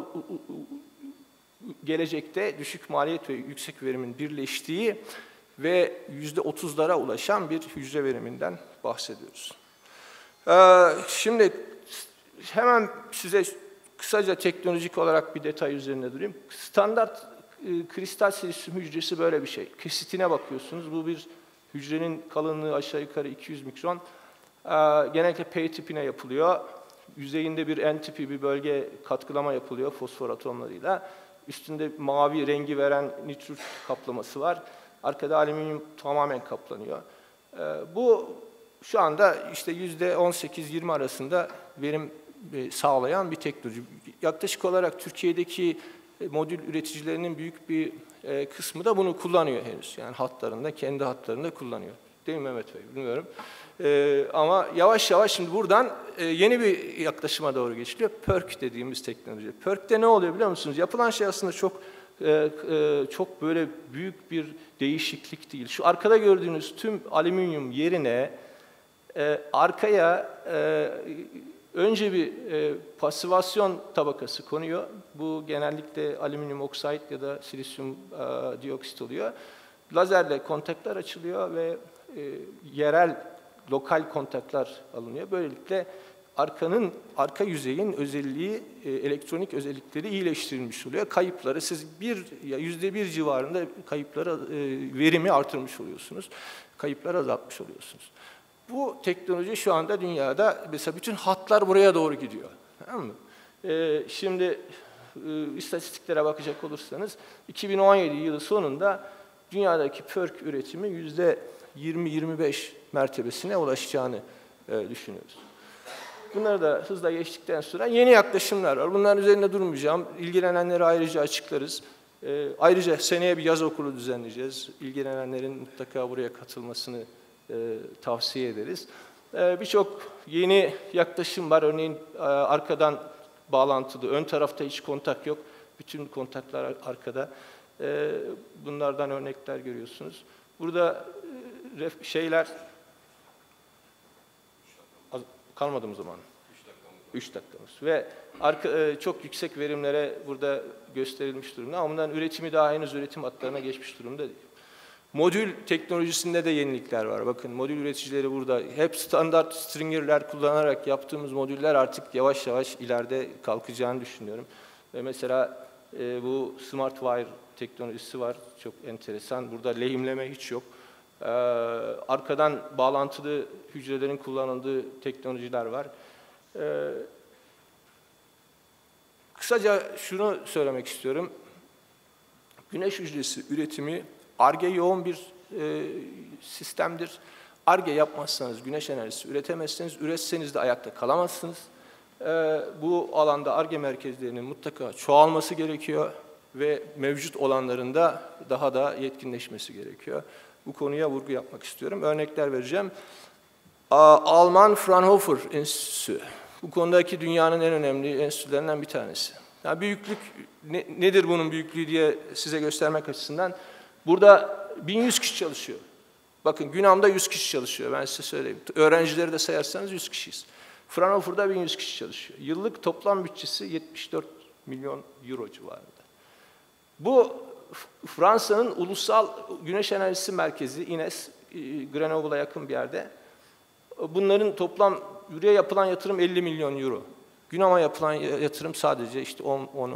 gelecekte düşük maliyet ve yüksek verimin birleştiği ve %30'lara ulaşan bir hücre veriminden bahsediyoruz. Şimdi hemen size kısaca teknolojik olarak bir detay üzerine durayım. Standart kristal silisyum hücresi böyle bir şey. Kesitine bakıyorsunuz. Bu bir hücrenin kalınlığı aşağı yukarı 200 mikron. Genellikle P tipine yapılıyor. Yüzeyinde bir N tipi bir bölge katkılama yapılıyor fosfor atomlarıyla. Üstünde mavi rengi veren nitrür kaplaması var. Arkada alüminyum tamamen kaplanıyor. Bu şu anda işte %18-20 arasında verim sağlayan bir teknoloji. Yaklaşık olarak Türkiye'deki modül üreticilerinin büyük bir kısmı da bunu kullanıyor henüz. Yani hatlarında, kendi hatlarında kullanıyor. Değil mi Mehmet Bey? Bilmiyorum. Ama yavaş yavaş şimdi buradan yeni bir yaklaşıma doğru geçiliyor. PERC dediğimiz teknoloji. PERC'te ne oluyor biliyor musunuz? Yapılan şey aslında çok böyle büyük bir değişiklik değil. Şu arkada gördüğünüz tüm alüminyum yerine arkaya önce bir pasivasyon tabakası konuyor. Bu genellikle alüminyum oksit ya da silisyum dioksit oluyor. Lazerle kontaklar açılıyor ve yerel, lokal kontaklar alınıyor. Böylelikle arka yüzeyin özelliği, elektronik özellikleri iyileştirilmiş oluyor. Kayıpları siz %1 civarında verimi artırmış oluyorsunuz. Kayıpları azaltmış oluyorsunuz. Bu teknoloji şu anda dünyada, mesela bütün hatlar buraya doğru gidiyor. Tamam mı? Şimdi istatistiklere bakacak olursanız 2017 yılı sonunda dünyadaki PERC üretimi %20-25 mertebesine ulaşacağını düşünüyoruz. Bunları da hızla geçtikten sonra yeni yaklaşımlar var. Bunların üzerinde durmayacağım. İlgilenenleri ayrıca açıklarız. Ayrıca seneye bir yaz okulu düzenleyeceğiz. İlgilenenlerin mutlaka buraya katılmasını tavsiye ederiz. Birçok yeni yaklaşım var. Örneğin arkadan bağlantılı, ön tarafta hiç kontak yok. Bütün kontaklar arkada. Bunlardan örnekler görüyorsunuz. Burada şeyler kalmadı mı zaman? 3 dakikamız. Ve çok yüksek verimlere burada gösterilmiş durumda. Ama bunların üretimi daha henüz üretim hatlarına geçmiş durumda değil. Modül teknolojisinde de yenilikler var. Bakın modül üreticileri burada. Hep standart stringerler kullanarak yaptığımız modüller artık yavaş yavaş ileride kalkacağını düşünüyorum. Ve mesela Bu Smart Wire teknolojisi var. Çok enteresan. Burada lehimleme hiç yok. Arkadan bağlantılı hücrelerin kullanıldığı teknolojiler var. Kısaca şunu söylemek istiyorum. Güneş hücresi üretimi Ar-Ge yoğun bir sistemdir. Ar-Ge yapmazsanız güneş enerjisi üretemezsiniz. Üretseniz de ayakta kalamazsınız. Bu alanda Ar-Ge merkezlerinin mutlaka çoğalması gerekiyor ve mevcut olanların da daha da yetkinleşmesi gerekiyor. Bu konuya vurgu yapmak istiyorum. Örnekler vereceğim. Alman Fraunhofer Enstitüsü. Bu konudaki dünyanın en önemli enstitülerinden bir tanesi. Yani büyüklük nedir bunun büyüklüğü diye size göstermek açısından. Burada 1100 kişi çalışıyor. Bakın Günam'da 100 kişi çalışıyor, ben size söyleyeyim. Öğrencileri de sayarsanız 100 kişiyiz. Fraunhofer'da 1100 kişi çalışıyor. Yıllık toplam bütçesi 74 milyon euro civarında. Bu Fransa'nın ulusal güneş enerjisi merkezi INES, Grenoble'a yakın bir yerde. Bunların toplam buraya yapılan yatırım 50 milyon euro. Günam'a yapılan yatırım sadece işte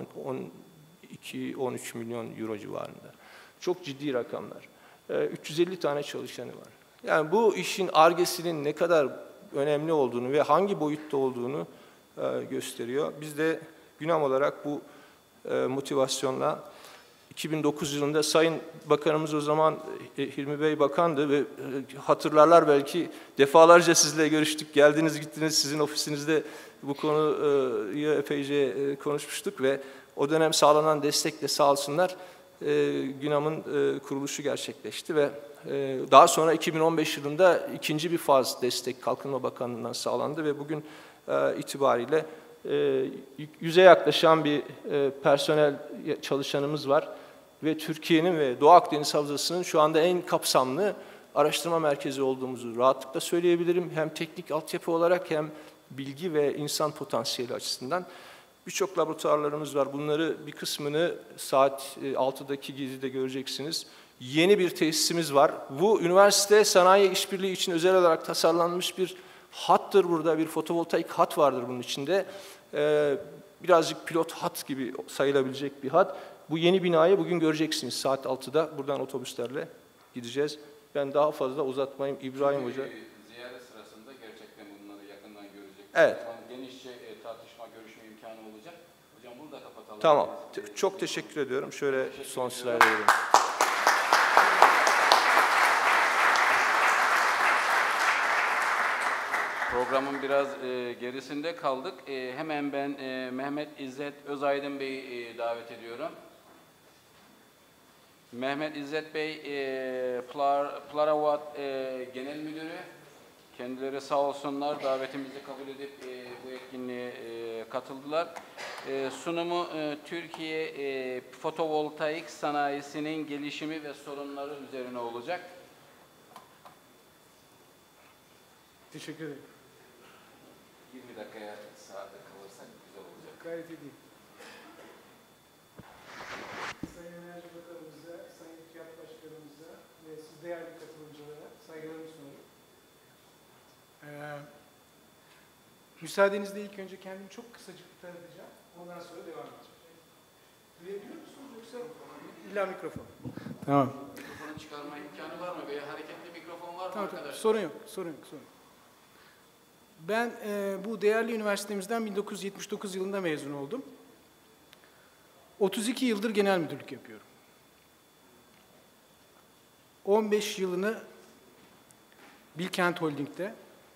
12-13 milyon euro civarında. Çok ciddi rakamlar. 350 tane çalışanı var. Yani bu işin Ar-Ge'sinin ne kadar önemli olduğunu ve hangi boyutta olduğunu gösteriyor. Biz de Günam olarak bu motivasyonla 2009 yılında Sayın Bakanımız o zaman Hilmi Bey Bakan'dı ve hatırlarlar belki defalarca sizle görüştük, geldiniz gittiniz, sizin ofisinizde bu konuyu epeyce konuşmuştuk ve o dönem sağlanan destekle sağ olsunlar Günam'ın kuruluşu gerçekleşti ve daha sonra 2015 yılında ikinci bir faz destek Kalkınma Bakanlığı'ndan sağlandı ve bugün itibariyle 100'e yaklaşan bir personel çalışanımız var ve Türkiye'nin ve Doğu Akdeniz Havzası'nın şu anda en kapsamlı araştırma merkezi olduğumuzu rahatlıkla söyleyebilirim. Hem teknik altyapı olarak hem bilgi ve insan potansiyeli açısından. Birçok laboratuvarlarımız var. Bunları bir kısmını saat 6'daki gezide göreceksiniz. Yeni bir tesisimiz var. Bu üniversite sanayi işbirliği için özel olarak tasarlanmış bir hattır burada. Bir fotovoltaik hat vardır bunun içinde. Birazcık pilot hat gibi sayılabilecek bir hat. Bu yeni binayı bugün göreceksiniz saat 6'da. Buradan otobüslerle gideceğiz. Ben daha fazla uzatmayayım. İbrahim Hoca. Ziyaret sırasında gerçekten bunları yakından görecek. Evet. Genişçe tartışma, görüşme imkanı olacak. Hocam bunu da kapatalım. Tamam. Çok teşekkür ediyorum. Şöyle son slayda vereyim. Programın biraz gerisinde kaldık. Hemen ben Mehmet İzzet Özaydın Bey'i davet ediyorum. Mehmet İzzet Bey, Plaravat Genel Müdürü. Kendileri sağ olsunlar davetimizi kabul edip bu etkinliğe katıldılar. Sunumu Türkiye fotovoltaik sanayisinin gelişimi ve sorunları üzerine olacak. Teşekkür ederim. 20 dakikaya saatte kalırsak güzel olacak. Gayet iyi. Sayın Enerji Bakanımıza, Sayın TÜYAP Başkanımıza ve siz değerli katılımcılara saygılarımı sunuyorum. Müsaadenizle ilk önce kendimi çok kısacık tanıtacağım. Ondan sonra devam edeceğim. Duyabiliyor musunuz yoksa illa mikrofon? Tamam. Mikrofonu çıkarma imkanı var mı? Veya hareketli mikrofon var mı Tamam, arkadaşlar? sorun yok, sorun yok, sorun yok. Ben bu değerli üniversitemizden 1979 yılında mezun oldum. 32 yıldır genel müdürlük yapıyorum. 15 yılını Bilkent Holding'de,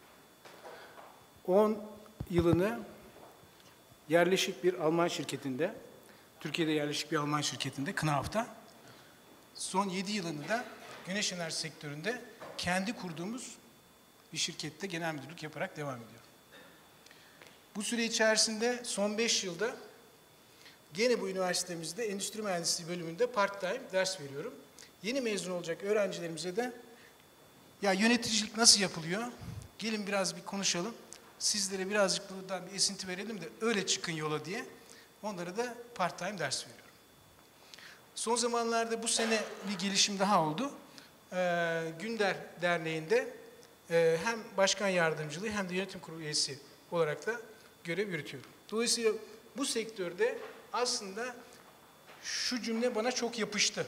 10 yılını yerleşik bir Alman şirketinde, Türkiye'de yerleşik bir Alman şirketinde, Knauf'ta, son 7 yılını da güneş enerji sektöründe kendi kurduğumuz bir şirkette genel müdürlük yaparak devam ediyor. Bu süre içerisinde son 5 yılda gene bu üniversitemizde endüstri mühendisliği bölümünde part-time ders veriyorum. Yeni mezun olacak öğrencilerimize de ya yöneticilik nasıl yapılıyor? Gelin biraz bir konuşalım. Sizlere birazcık buradan bir esinti verelim de öyle çıkın yola diye onlara da part-time ders veriyorum. Son zamanlarda bu sene bir gelişim daha oldu. Günder Derneği'nde hem başkan yardımcılığı hem de yönetim kurulu üyesi olarak da görev yürütüyorum. Dolayısıyla bu sektörde aslında Şu cümle bana çok yapıştı.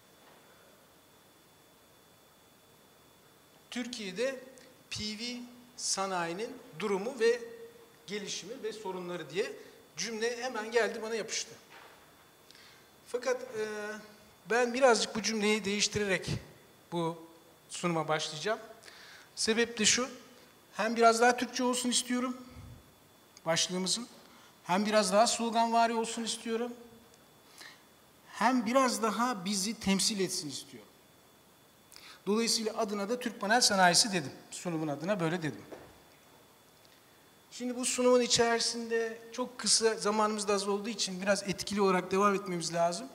Türkiye'de PV sanayinin durumu ve gelişimi ve sorunları diye cümle hemen geldi, bana yapıştı. Fakat ben birazcık bu cümleyi değiştirerek bu sunuma başlayacağım. Sebep de şu, hem biraz daha Türkçe olsun istiyorum başlığımızın, hem biraz daha sloganvari olsun istiyorum, hem biraz daha bizi temsil etsin istiyorum. Dolayısıyla adına da Türk Panel Sanayisi dedim. Sunumun adına böyle dedim. Şimdi bu sunumun içerisinde çok kısa, zamanımız da az olduğu için biraz etkili olarak devam etmemiz lazım.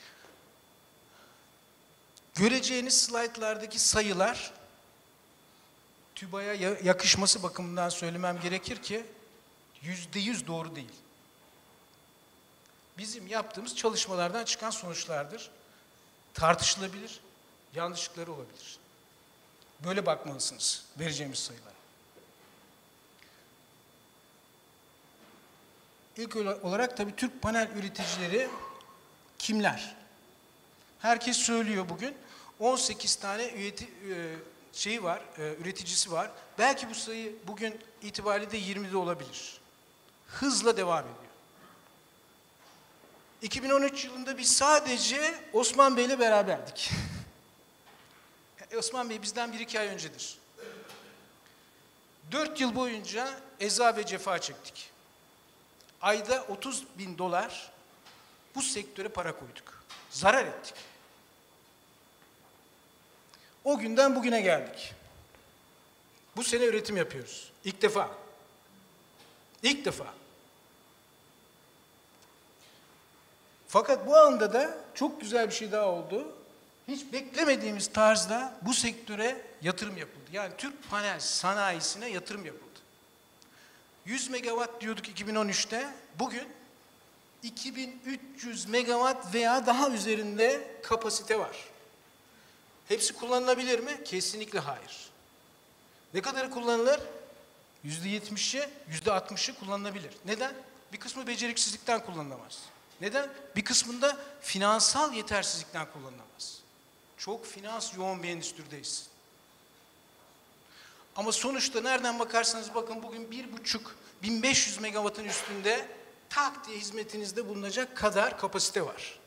Göreceğiniz slaytlardaki sayılar, TÜBA'ya yakışması bakımından söylemem gerekir ki %100 doğru değil. Bizim yaptığımız çalışmalardan çıkan sonuçlardır. Tartışılabilir, yanlışlıkları olabilir. Böyle bakmalısınız vereceğimiz sayılara. İlk olarak tabii Türk panel üreticileri kimler? Herkes söylüyor bugün. 18 tane üreticisi var. Belki bu sayı bugün itibariyle 20'de olabilir. Hızla devam ediyor. 2013 yılında biz sadece Osman Bey'le beraberdik. Osman Bey bizden 1-2 ay öncedir. 4 yıl boyunca eza ve cefa çektik. Ayda $30.000 bu sektöre para koyduk. Zarar ettik. O günden bugüne geldik. Bu sene üretim yapıyoruz. İlk defa. İlk defa. Fakat bu anda da çok güzel bir şey daha oldu. Hiç beklemediğimiz tarzda bu sektöre yatırım yapıldı. Yani Türk panel sanayisine yatırım yapıldı. 100 megawatt diyorduk 2013'te. Bugün 2300 megawatt veya daha üzerinde kapasite var. Hepsi kullanılabilir mi? Kesinlikle hayır. Ne kadarı kullanılır? %70'i, %60'ı kullanılabilir. Neden? Bir kısmı beceriksizlikten kullanılamaz. Neden? Bir kısmında finansal yetersizlikten kullanılamaz. Çok finans yoğun bir endüstrideyiz. Ama sonuçta nereden bakarsanız bakın bugün 1500 megawattın üstünde tak diye hizmetinizde bulunacak kadar kapasite var.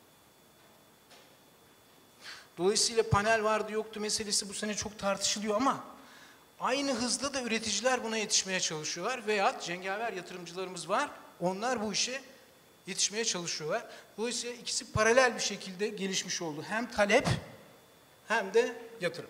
Dolayısıyla panel vardı yoktu meselesi bu sene çok tartışılıyor ama aynı hızda da üreticiler buna yetişmeye çalışıyorlar veya cengaver yatırımcılarımız var. Onlar bu işe yetişmeye çalışıyorlar. Dolayısıyla ikisi paralel bir şekilde gelişmiş oldu. Hem talep hem de yatırım.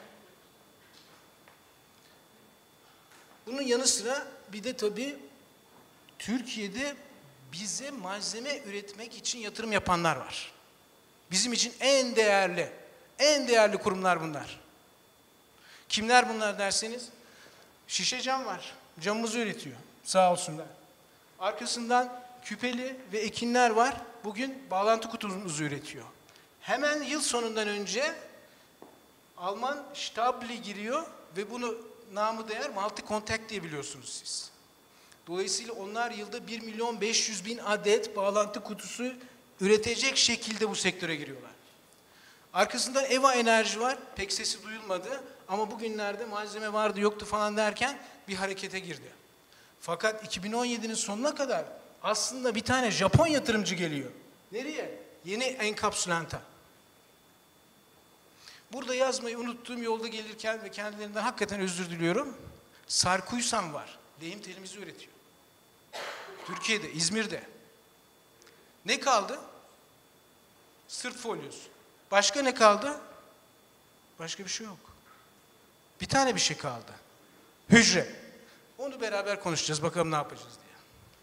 Bunun yanı sıra bir de tabii Türkiye'de bize malzeme üretmek için yatırım yapanlar var. Bizim için en değerli kurumlar bunlar. Kimler bunlar derseniz, şişe cam var. Camımızı üretiyor. Sağ olsunlar. Arkasından küpeli ve ekinler var. Bugün bağlantı kutumuzu üretiyor. Hemen yıl sonundan önce Alman Stabli giriyor ve bunu namı değer multi contact diye biliyorsunuz siz. Dolayısıyla onlar yılda 1.500.000 adet bağlantı kutusu üretecek şekilde bu sektöre giriyorlar. Arkasından Eva Enerji var. Pek sesi duyulmadı ama bugünlerde malzeme vardı yoktu falan derken bir harekete girdi. Fakat 2017'nin sonuna kadar aslında bir tane Japon yatırımcı geliyor. Nereye? Yeni enkapsülanta. Burada yazmayı unuttuğum yolda gelirken ve kendilerinden hakikaten özür diliyorum. Sarkuysan var. Lehim telimizi üretiyor. Türkiye'de, İzmir'de. Ne kaldı? Sırt folyosu. Başka ne kaldı? Başka bir şey yok. Bir tane bir şey kaldı. Hücre. Onu beraber konuşacağız. Bakalım ne yapacağız diye.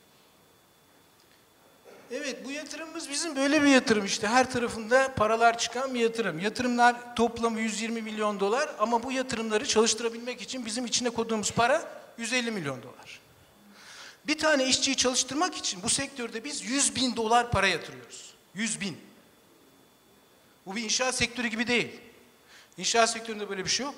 Evet, bu yatırımımız bizim böyle bir yatırım işte. Her tarafında paralar çıkan bir yatırım. Yatırımlar toplamı 120 milyon dolar ama bu yatırımları çalıştırabilmek için bizim içine koyduğumuz para 150 milyon dolar. Bir tane işçiyi çalıştırmak için bu sektörde biz 100.000 dolar para yatırıyoruz. 100.000. Bu bir inşaat sektörü gibi değil. İnşaat sektöründe böyle bir şey yok.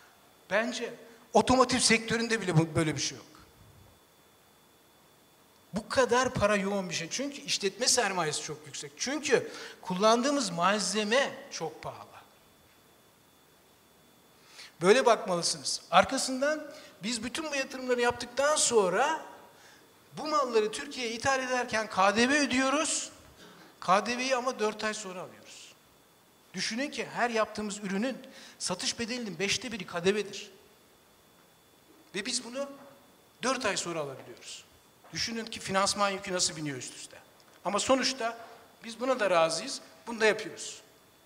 Bence otomotiv sektöründe bile böyle bir şey yok. Bu kadar para yoğun bir şey. Çünkü işletme sermayesi çok yüksek. Çünkü kullandığımız malzeme çok pahalı. Böyle bakmalısınız. Arkasından biz bütün bu yatırımları yaptıktan sonra bu malları Türkiye'ye ithal ederken KDV ödüyoruz. KDV'yi ama 4 ay sonra alıyoruz. Düşünün ki her yaptığımız ürünün satış bedelinin 1/5'i KDV'dir. Ve biz bunu 4 ay sonra alabiliyoruz. Düşünün ki finansman yükü nasıl biniyor üst üste. Ama sonuçta biz buna da razıyız, bunu da yapıyoruz.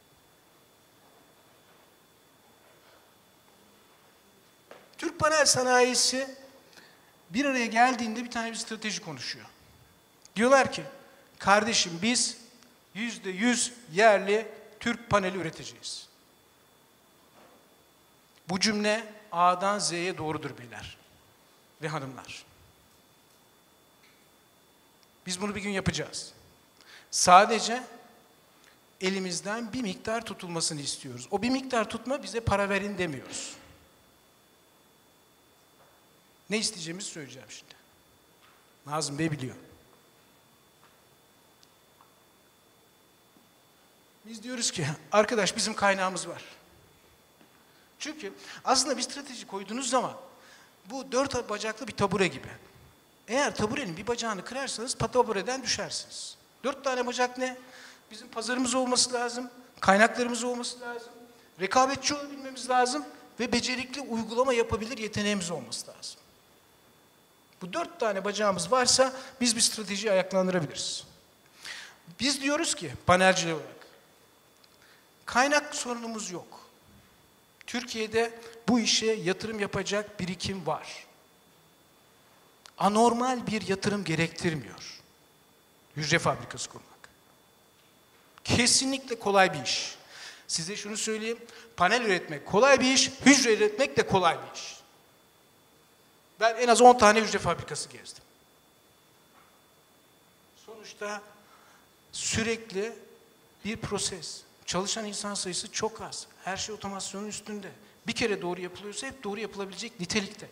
Türk panel sanayisi bir araya geldiğinde bir tane bir strateji konuşuyor. Diyorlar ki, kardeşim biz %100 yerli Türk paneli üreteceğiz. Bu cümle A'dan Z'ye doğrudur beyler ve hanımlar. Biz bunu bir gün yapacağız. Sadece elimizden bir miktar tutulmasını istiyoruz. O bir miktar tutma bize para verin demiyoruz. Ne isteyeceğimizi söyleyeceğim şimdi. Nazım Bey biliyor. Biz diyoruz ki, arkadaş bizim kaynağımız var. Çünkü aslında bir strateji koyduğunuz zaman bu 4 bacaklı bir tabure gibi. Eğer taburenin bir bacağını kırarsanız tabureden düşersiniz. 4 tane bacak ne? Bizim pazarımız olması lazım, kaynaklarımız olması lazım, rekabetçi olabilmemiz lazım ve becerikli uygulama yapabilir yeteneğimiz olması lazım. Bu 4 tane bacağımız varsa biz bir stratejiyi ayaklandırabiliriz. Biz diyoruz ki panelciler olarak kaynak sorunumuz yok. Türkiye'de bu işe yatırım yapacak birikim var. Anormal bir yatırım gerektirmiyor hücre fabrikası kurmak. Kesinlikle kolay bir iş. Size şunu söyleyeyim, panel üretmek kolay bir iş, hücre üretmek de kolay bir iş. Ben en az 10 tane hücre fabrikası gezdim. Sonuçta sürekli bir proses. Çalışan insan sayısı çok az. Her şey otomasyonun üstünde. Bir kere doğru yapılıyorsa hep doğru yapılabilecek nitelikte.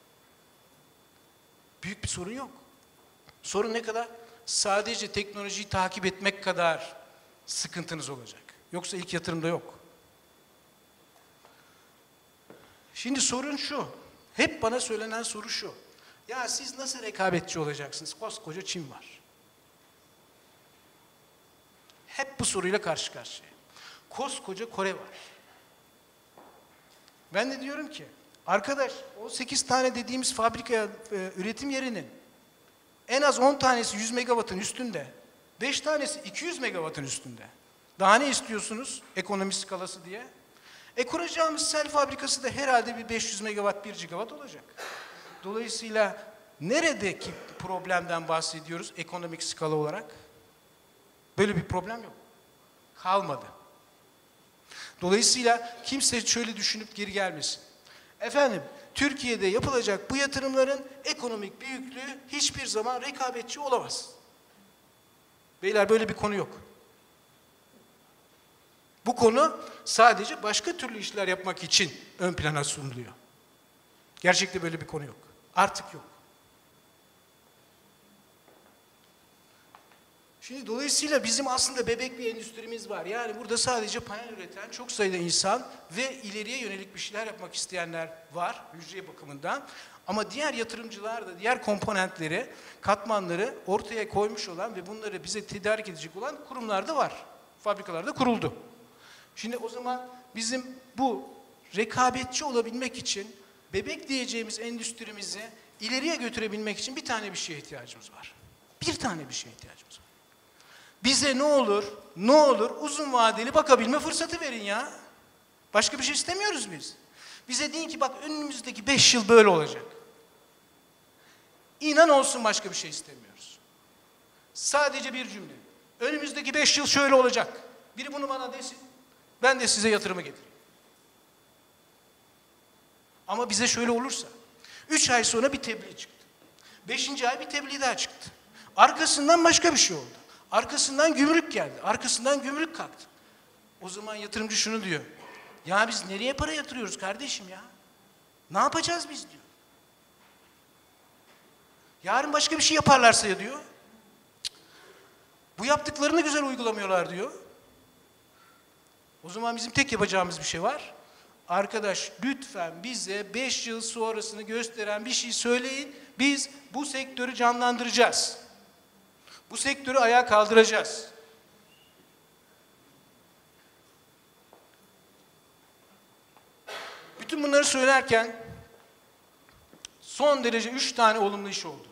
Büyük bir sorun yok. Sorun ne kadar? Sadece teknolojiyi takip etmek kadar sıkıntınız olacak. Yoksa ilk yatırımda yok. Şimdi sorun şu. Hep bana söylenen soru şu. Ya siz nasıl rekabetçi olacaksınız? Koskoca Çin var. Hep bu soruyla karşı karşıya. Koskoca Kore var. Ben de diyorum ki, arkadaş o 8 tane dediğimiz fabrika üretim yerinin en az 10 tanesi 100 megawattın üstünde, 5 tanesi 200 megawattın üstünde. Daha ne istiyorsunuz ekonomi skalası diye? Kuracağımız sel fabrikası da herhalde bir 500 megawatt, 1 gigawatt olacak. Dolayısıyla neredeki problemden bahsediyoruz ekonomik skala olarak? Böyle bir problem yok. Kalmadı. Dolayısıyla kimse şöyle düşünüp geri gelmesin. Efendim, Türkiye'de yapılacak bu yatırımların ekonomik büyüklüğü hiçbir zaman rekabetçi olamaz. Beyler böyle bir konu yok. Bu konu sadece başka türlü işler yapmak için ön plana sunuluyor. Gerçekte böyle bir konu yok. Artık yok. Şimdi dolayısıyla bizim aslında bebek bir endüstrimiz var. Yani burada sadece panel üreten çok sayıda insan ve ileriye yönelik bir şeyler yapmak isteyenler var hücre bakımından. Ama diğer yatırımcılar da diğer komponentleri, katmanları ortaya koymuş olan ve bunları bize tedarik edecek olan kurumlar da var. Fabrikalar da kuruldu. Şimdi o zaman bizim bu rekabetçi olabilmek için bebek diyeceğimiz endüstrimizi ileriye götürebilmek için bir tane bir şeye ihtiyacımız var. Bir tane bir şeye ihtiyacımız var. Bize ne olur uzun vadeli bakabilme fırsatı verin ya. Başka bir şey istemiyoruz biz. Bize deyin ki bak önümüzdeki 5 yıl böyle olacak. İnan olsun başka bir şey istemiyoruz. Sadece bir cümle. Önümüzdeki 5 yıl şöyle olacak. Biri bunu bana desin. Ben de size yatırımı getireyim. Ama bize şöyle olursa 3 ay sonra bir tebliğ çıktı. 5. ay bir tebliğ daha çıktı. Arkasından başka bir şey oldu. Arkasından gümrük geldi. Arkasından gümrük kalktı. O zaman yatırımcı şunu diyor. Ya biz nereye para yatırıyoruz kardeşim ya? Ne yapacağız biz diyor. Yarın başka bir şey yaparlarsa ya diyor. Bu yaptıklarını güzel uygulamıyorlar diyor. O zaman bizim tek yapacağımız bir şey var. Arkadaş lütfen bize 5 yıl sonrasını gösteren bir şey söyleyin. Biz bu sektörü canlandıracağız. Bu sektörü ayağa kaldıracağız. Bütün bunları söylerken son derece 3 tane olumlu iş oldu.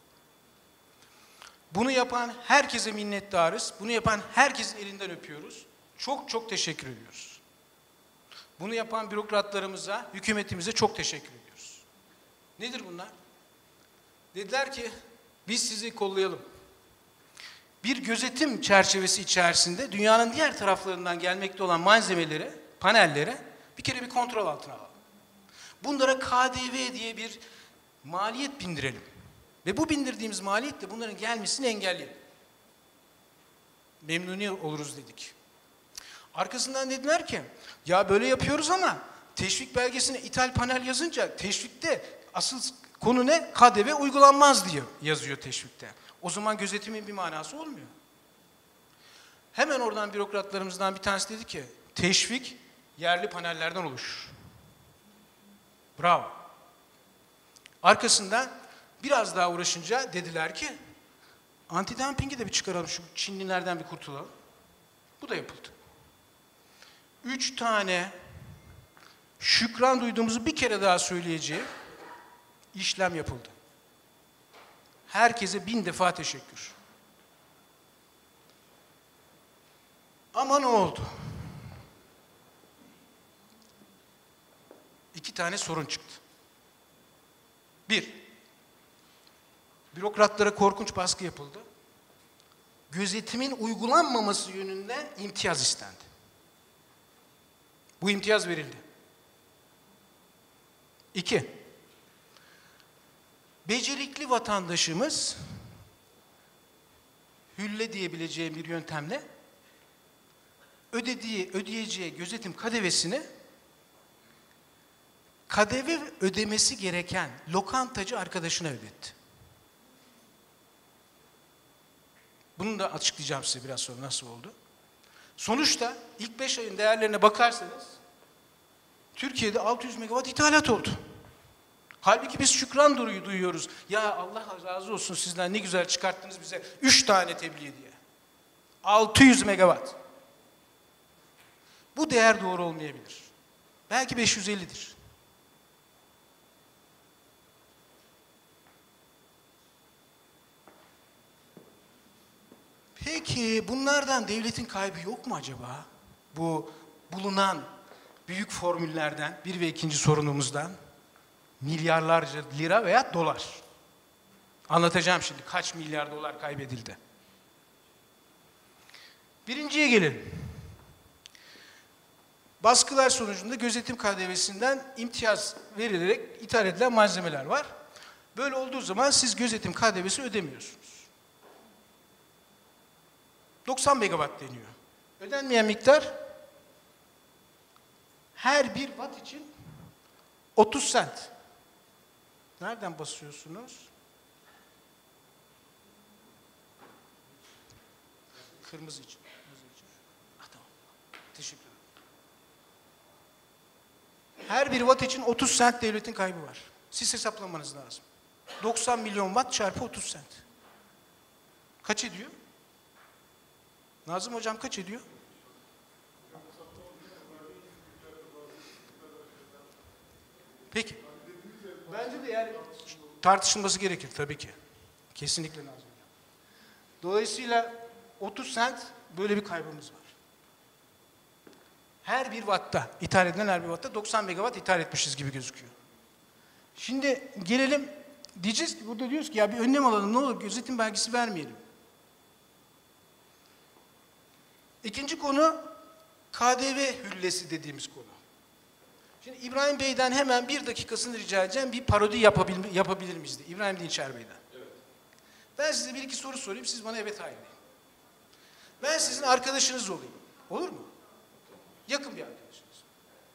Bunu yapan herkese minnettarız. Bunu yapan herkesin elinden öpüyoruz. Çok çok teşekkür ediyoruz. Bunu yapan bürokratlarımıza, hükümetimize çok teşekkür ediyoruz. Nedir bunlar? Dediler ki biz sizi kollayalım. Bir gözetim çerçevesi içerisinde dünyanın diğer taraflarından gelmekte olan malzemelere, panellere bir kere bir kontrol altına alalım. Bunlara KDV diye bir maliyet bindirelim. Ve bu bindirdiğimiz maliyetle bunların gelmesini engelleyelim. Memnuni oluruz dedik. Arkasından dediler ki ya böyle yapıyoruz ama teşvik belgesine ithal panel yazınca teşvikte asıl konu ne? KDV uygulanmaz diye yazıyor teşvikte. O zaman gözetimin bir manası olmuyor. Hemen oradan bürokratlarımızdan bir tanesi dedi ki teşvik yerli panellerden oluşur. Bravo. Arkasından biraz daha uğraşınca dediler ki antidumpingi de bir çıkaralım, şu Çinlilerden bir kurtulalım. Bu da yapıldı. 3 tane şükran duyduğumuzu bir kere daha söyleyeceğim işlem yapıldı. Herkese 1000 defa teşekkür. Ama ne oldu? 2 tane sorun çıktı. 1. Bürokratlara korkunç baskı yapıldı. Gözetimin uygulanmaması yönünde imtiyaz istendi. Bu imtiyaz verildi. 2. Becerikli vatandaşımız hülle diyebileceğim bir yöntemle ödeyeceği gözetim KDV'sini KDV ödemesi gereken lokantacı arkadaşına ödetti. Bunu da açıklayacağım size biraz sonra nasıl oldu. Sonuçta ilk 5 ayın değerlerine bakarsanız Türkiye'de 600 megawatt ithalat oldu. Halbuki biz şükran duyuyoruz. Ya Allah razı olsun sizden ne güzel çıkarttınız bize 3 tane tebliğ diye. 600 megawatt. Bu değer doğru olmayabilir. Belki 550'dir. Peki bunlardan devletin kaybı yok mu acaba? Bu bulunan büyük formüllerden, 1 ve 2. sorunumuzdan milyarlarca lira veya dolar. Anlatacağım şimdi kaç milyar dolar kaybedildi. Birinciye gelelim. Baskılar sonucunda gözetim KDV'sinden imtiyaz verilerek ithal edilen malzemeler var. Böyle olduğu zaman siz gözetim KDV'si ödemiyorsunuz. 90 megawatt deniyor. Ödenmeyen miktar her 1 watt için 30 sent. Nereden basıyorsunuz? Kırmızı için. Tamam. Teşekkür ederim. Her 1 watt için 30 sent devletin kaybı var. Siz hesaplamanız lazım. 90 milyon watt çarpı 30 sent. Kaç ediyor? Nazım hocam kaç ediyor? Peki. Bence de yani tartışılması gerekir tabii ki. Kesinlikle Nazım hocam. Dolayısıyla 30 sent böyle bir kaybımız var. Her 1 wattta, ithal edilen her 1 wattta 90 megawatt ithal etmişiz gibi gözüküyor. Şimdi gelelim, diyeceğiz ki burada diyoruz ki ya bir önlem alalım, ne olur gözetim belgesi vermeyelim. İkinci konu KDV hüllesi dediğimiz konu. Şimdi İbrahim Bey'den hemen 1 dakikasını rica edeceğim, bir parodi yapabilir miyiz diye. İbrahim Dinçer Bey'den. Evet. Ben size 1-2 soru sorayım, siz bana evet hayır deyin. Ben sizin arkadaşınız olayım. Olur mu? Yakın bir arkadaşınız.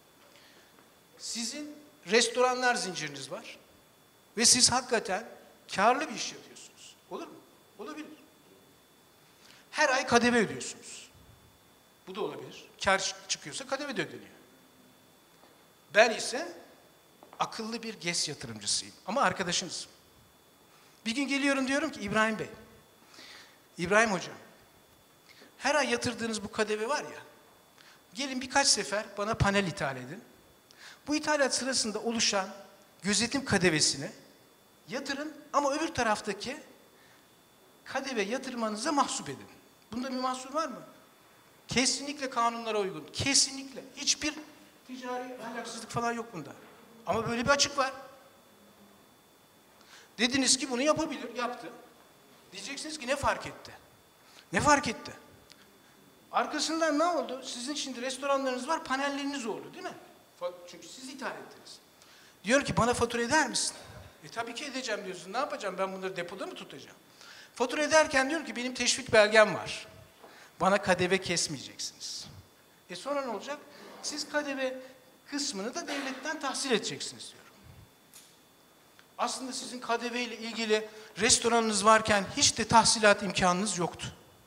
Sizin restoranlar zinciriniz var. Ve siz hakikaten Karlı bir iş yapıyorsunuz. Olur mu? Olabilir. Her ay KDV ödüyorsunuz. Bu da olabilir. Kar çıkıyorsa KDV de ödeniyor. Ben ise akıllı bir GES yatırımcısıyım. Ama arkadaşınızım. Bir gün geliyorum diyorum ki İbrahim Bey, İbrahim Hocam, her ay yatırdığınız bu KDV var ya, gelin birkaç sefer bana panel ithal edin. Bu ithalat sırasında oluşan gözetim KDV'sini yatırın ama öbür taraftaki KDV yatırmanıza mahsup edin. Bunda bir mahsur var mı? Kesinlikle kanunlara uygun. Kesinlikle. Hiçbir ticari ahlaksızlık falan yok bunda. Ama böyle bir açık var. Dediniz ki bunu yapabilir, yaptı. Diyeceksiniz ki ne fark etti? Ne fark etti? Arkasından ne oldu? Sizin şimdi restoranlarınız var, panelleriniz oldu değil mi? Çünkü siz ithal ettiniz. Diyor ki bana fatura eder misin? Tabii ki edeceğim diyorsun. Ne yapacağım? Ben bunları depoda mı tutacağım? Fatura ederken diyor ki benim teşvik belgem var. Bana KDV kesmeyeceksiniz. Sonra ne olacak? Siz KDV kısmını da devletten tahsil edeceksiniz diyorum. Aslında sizin KDV ile ilgili restoranınız varken hiç de tahsilat imkanınız yoktu.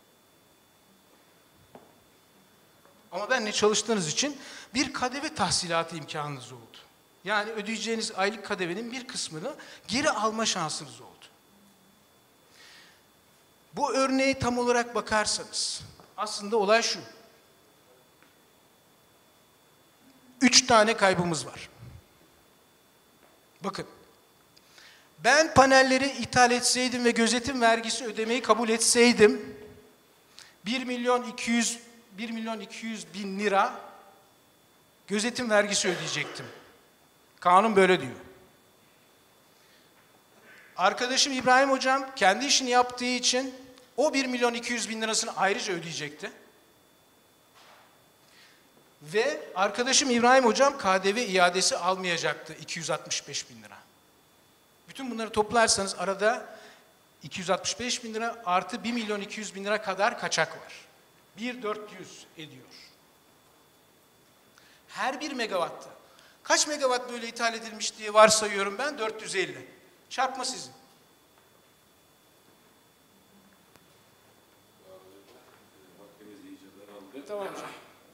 Ama benimle çalıştığınız için bir KDV tahsilatı imkanınız oldu. Yani ödeyeceğiniz aylık KDV'nin bir kısmını geri alma şansınız oldu. Bu örneğe tam olarak bakarsanız aslında olay şu. 3 tane kaybımız var. Bakın. Ben panelleri ithal etseydim ve gözetim vergisi ödemeyi kabul etseydim 1 milyon 200 bin lira gözetim vergisi ödeyecektim. Kanun böyle diyor. Arkadaşım İbrahim Hocam kendi işini yaptığı için o 1 milyon 200 bin lirasını ayrıca ödeyecekti. Ve arkadaşım İbrahim Hocam KDV iadesi almayacaktı 265 bin lira. Bütün bunları toplarsanız arada 265 bin lira artı 1 milyon 200 bin lira kadar kaçak var. 1.400 ediyor. Her bir megawatta. Kaç megawatt böyle ithal edilmiş diye varsayıyorum ben? 450. Çarpma sizin. Tamam hocam.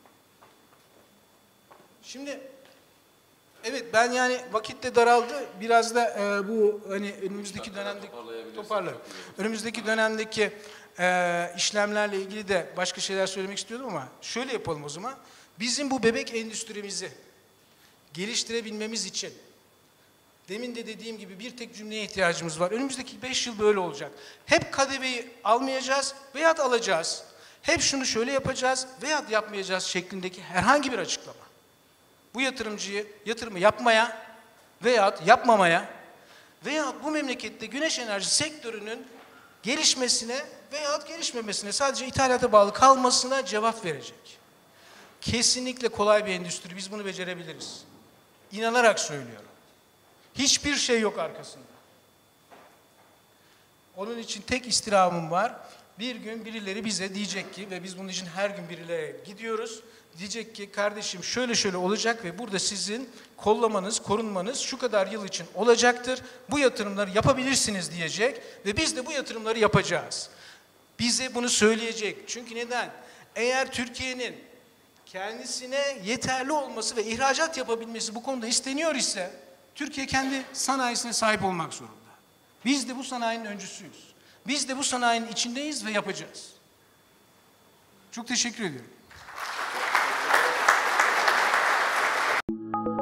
Şimdi evet ben yani vakit de daraldı. Biraz da bu hani önümüzdeki dönemdeki toparlarım. Önümüzdeki dönemdeki işlemlerle ilgili de başka şeyler söylemek istiyordum ama şöyle yapalım o zaman. Bizim bu bebek endüstrimizi geliştirebilmemiz için demin de dediğim gibi bir tek cümleye ihtiyacımız var. Önümüzdeki 5 yıl böyle olacak. Hep KDV'yi almayacağız veyahut alacağız. Hep şunu şöyle yapacağız veyahut yapmayacağız şeklindeki herhangi bir açıklama. Bu yatırımı yapmaya veyahut yapmamaya veyahut bu memlekette güneş enerji sektörünün gelişmesine veyahut gelişmemesine sadece ithalata bağlı kalmasına cevap verecek. Kesinlikle kolay bir endüstri. Biz bunu becerebiliriz. İnanarak söylüyorum. Hiçbir şey yok arkasında. Onun için tek istirhamım var. Bir gün birileri bize diyecek ki ve biz bunun için her gün birilere gidiyoruz. Diyecek ki kardeşim şöyle şöyle olacak ve burada sizin kollamanız, korunmanız şu kadar yıl için olacaktır. Bu yatırımları yapabilirsiniz diyecek ve biz de bu yatırımları yapacağız. Bize bunu söyleyecek. Çünkü neden? Eğer Türkiye'nin kendisine yeterli olması ve ihracat yapabilmesi bu konuda isteniyor ise Türkiye kendi sanayisine sahip olmak zorunda. Biz de bu sanayinin öncüsüyüz. Biz de bu sanayinin içindeyiz ve yapacağız. Çok teşekkür ediyorum.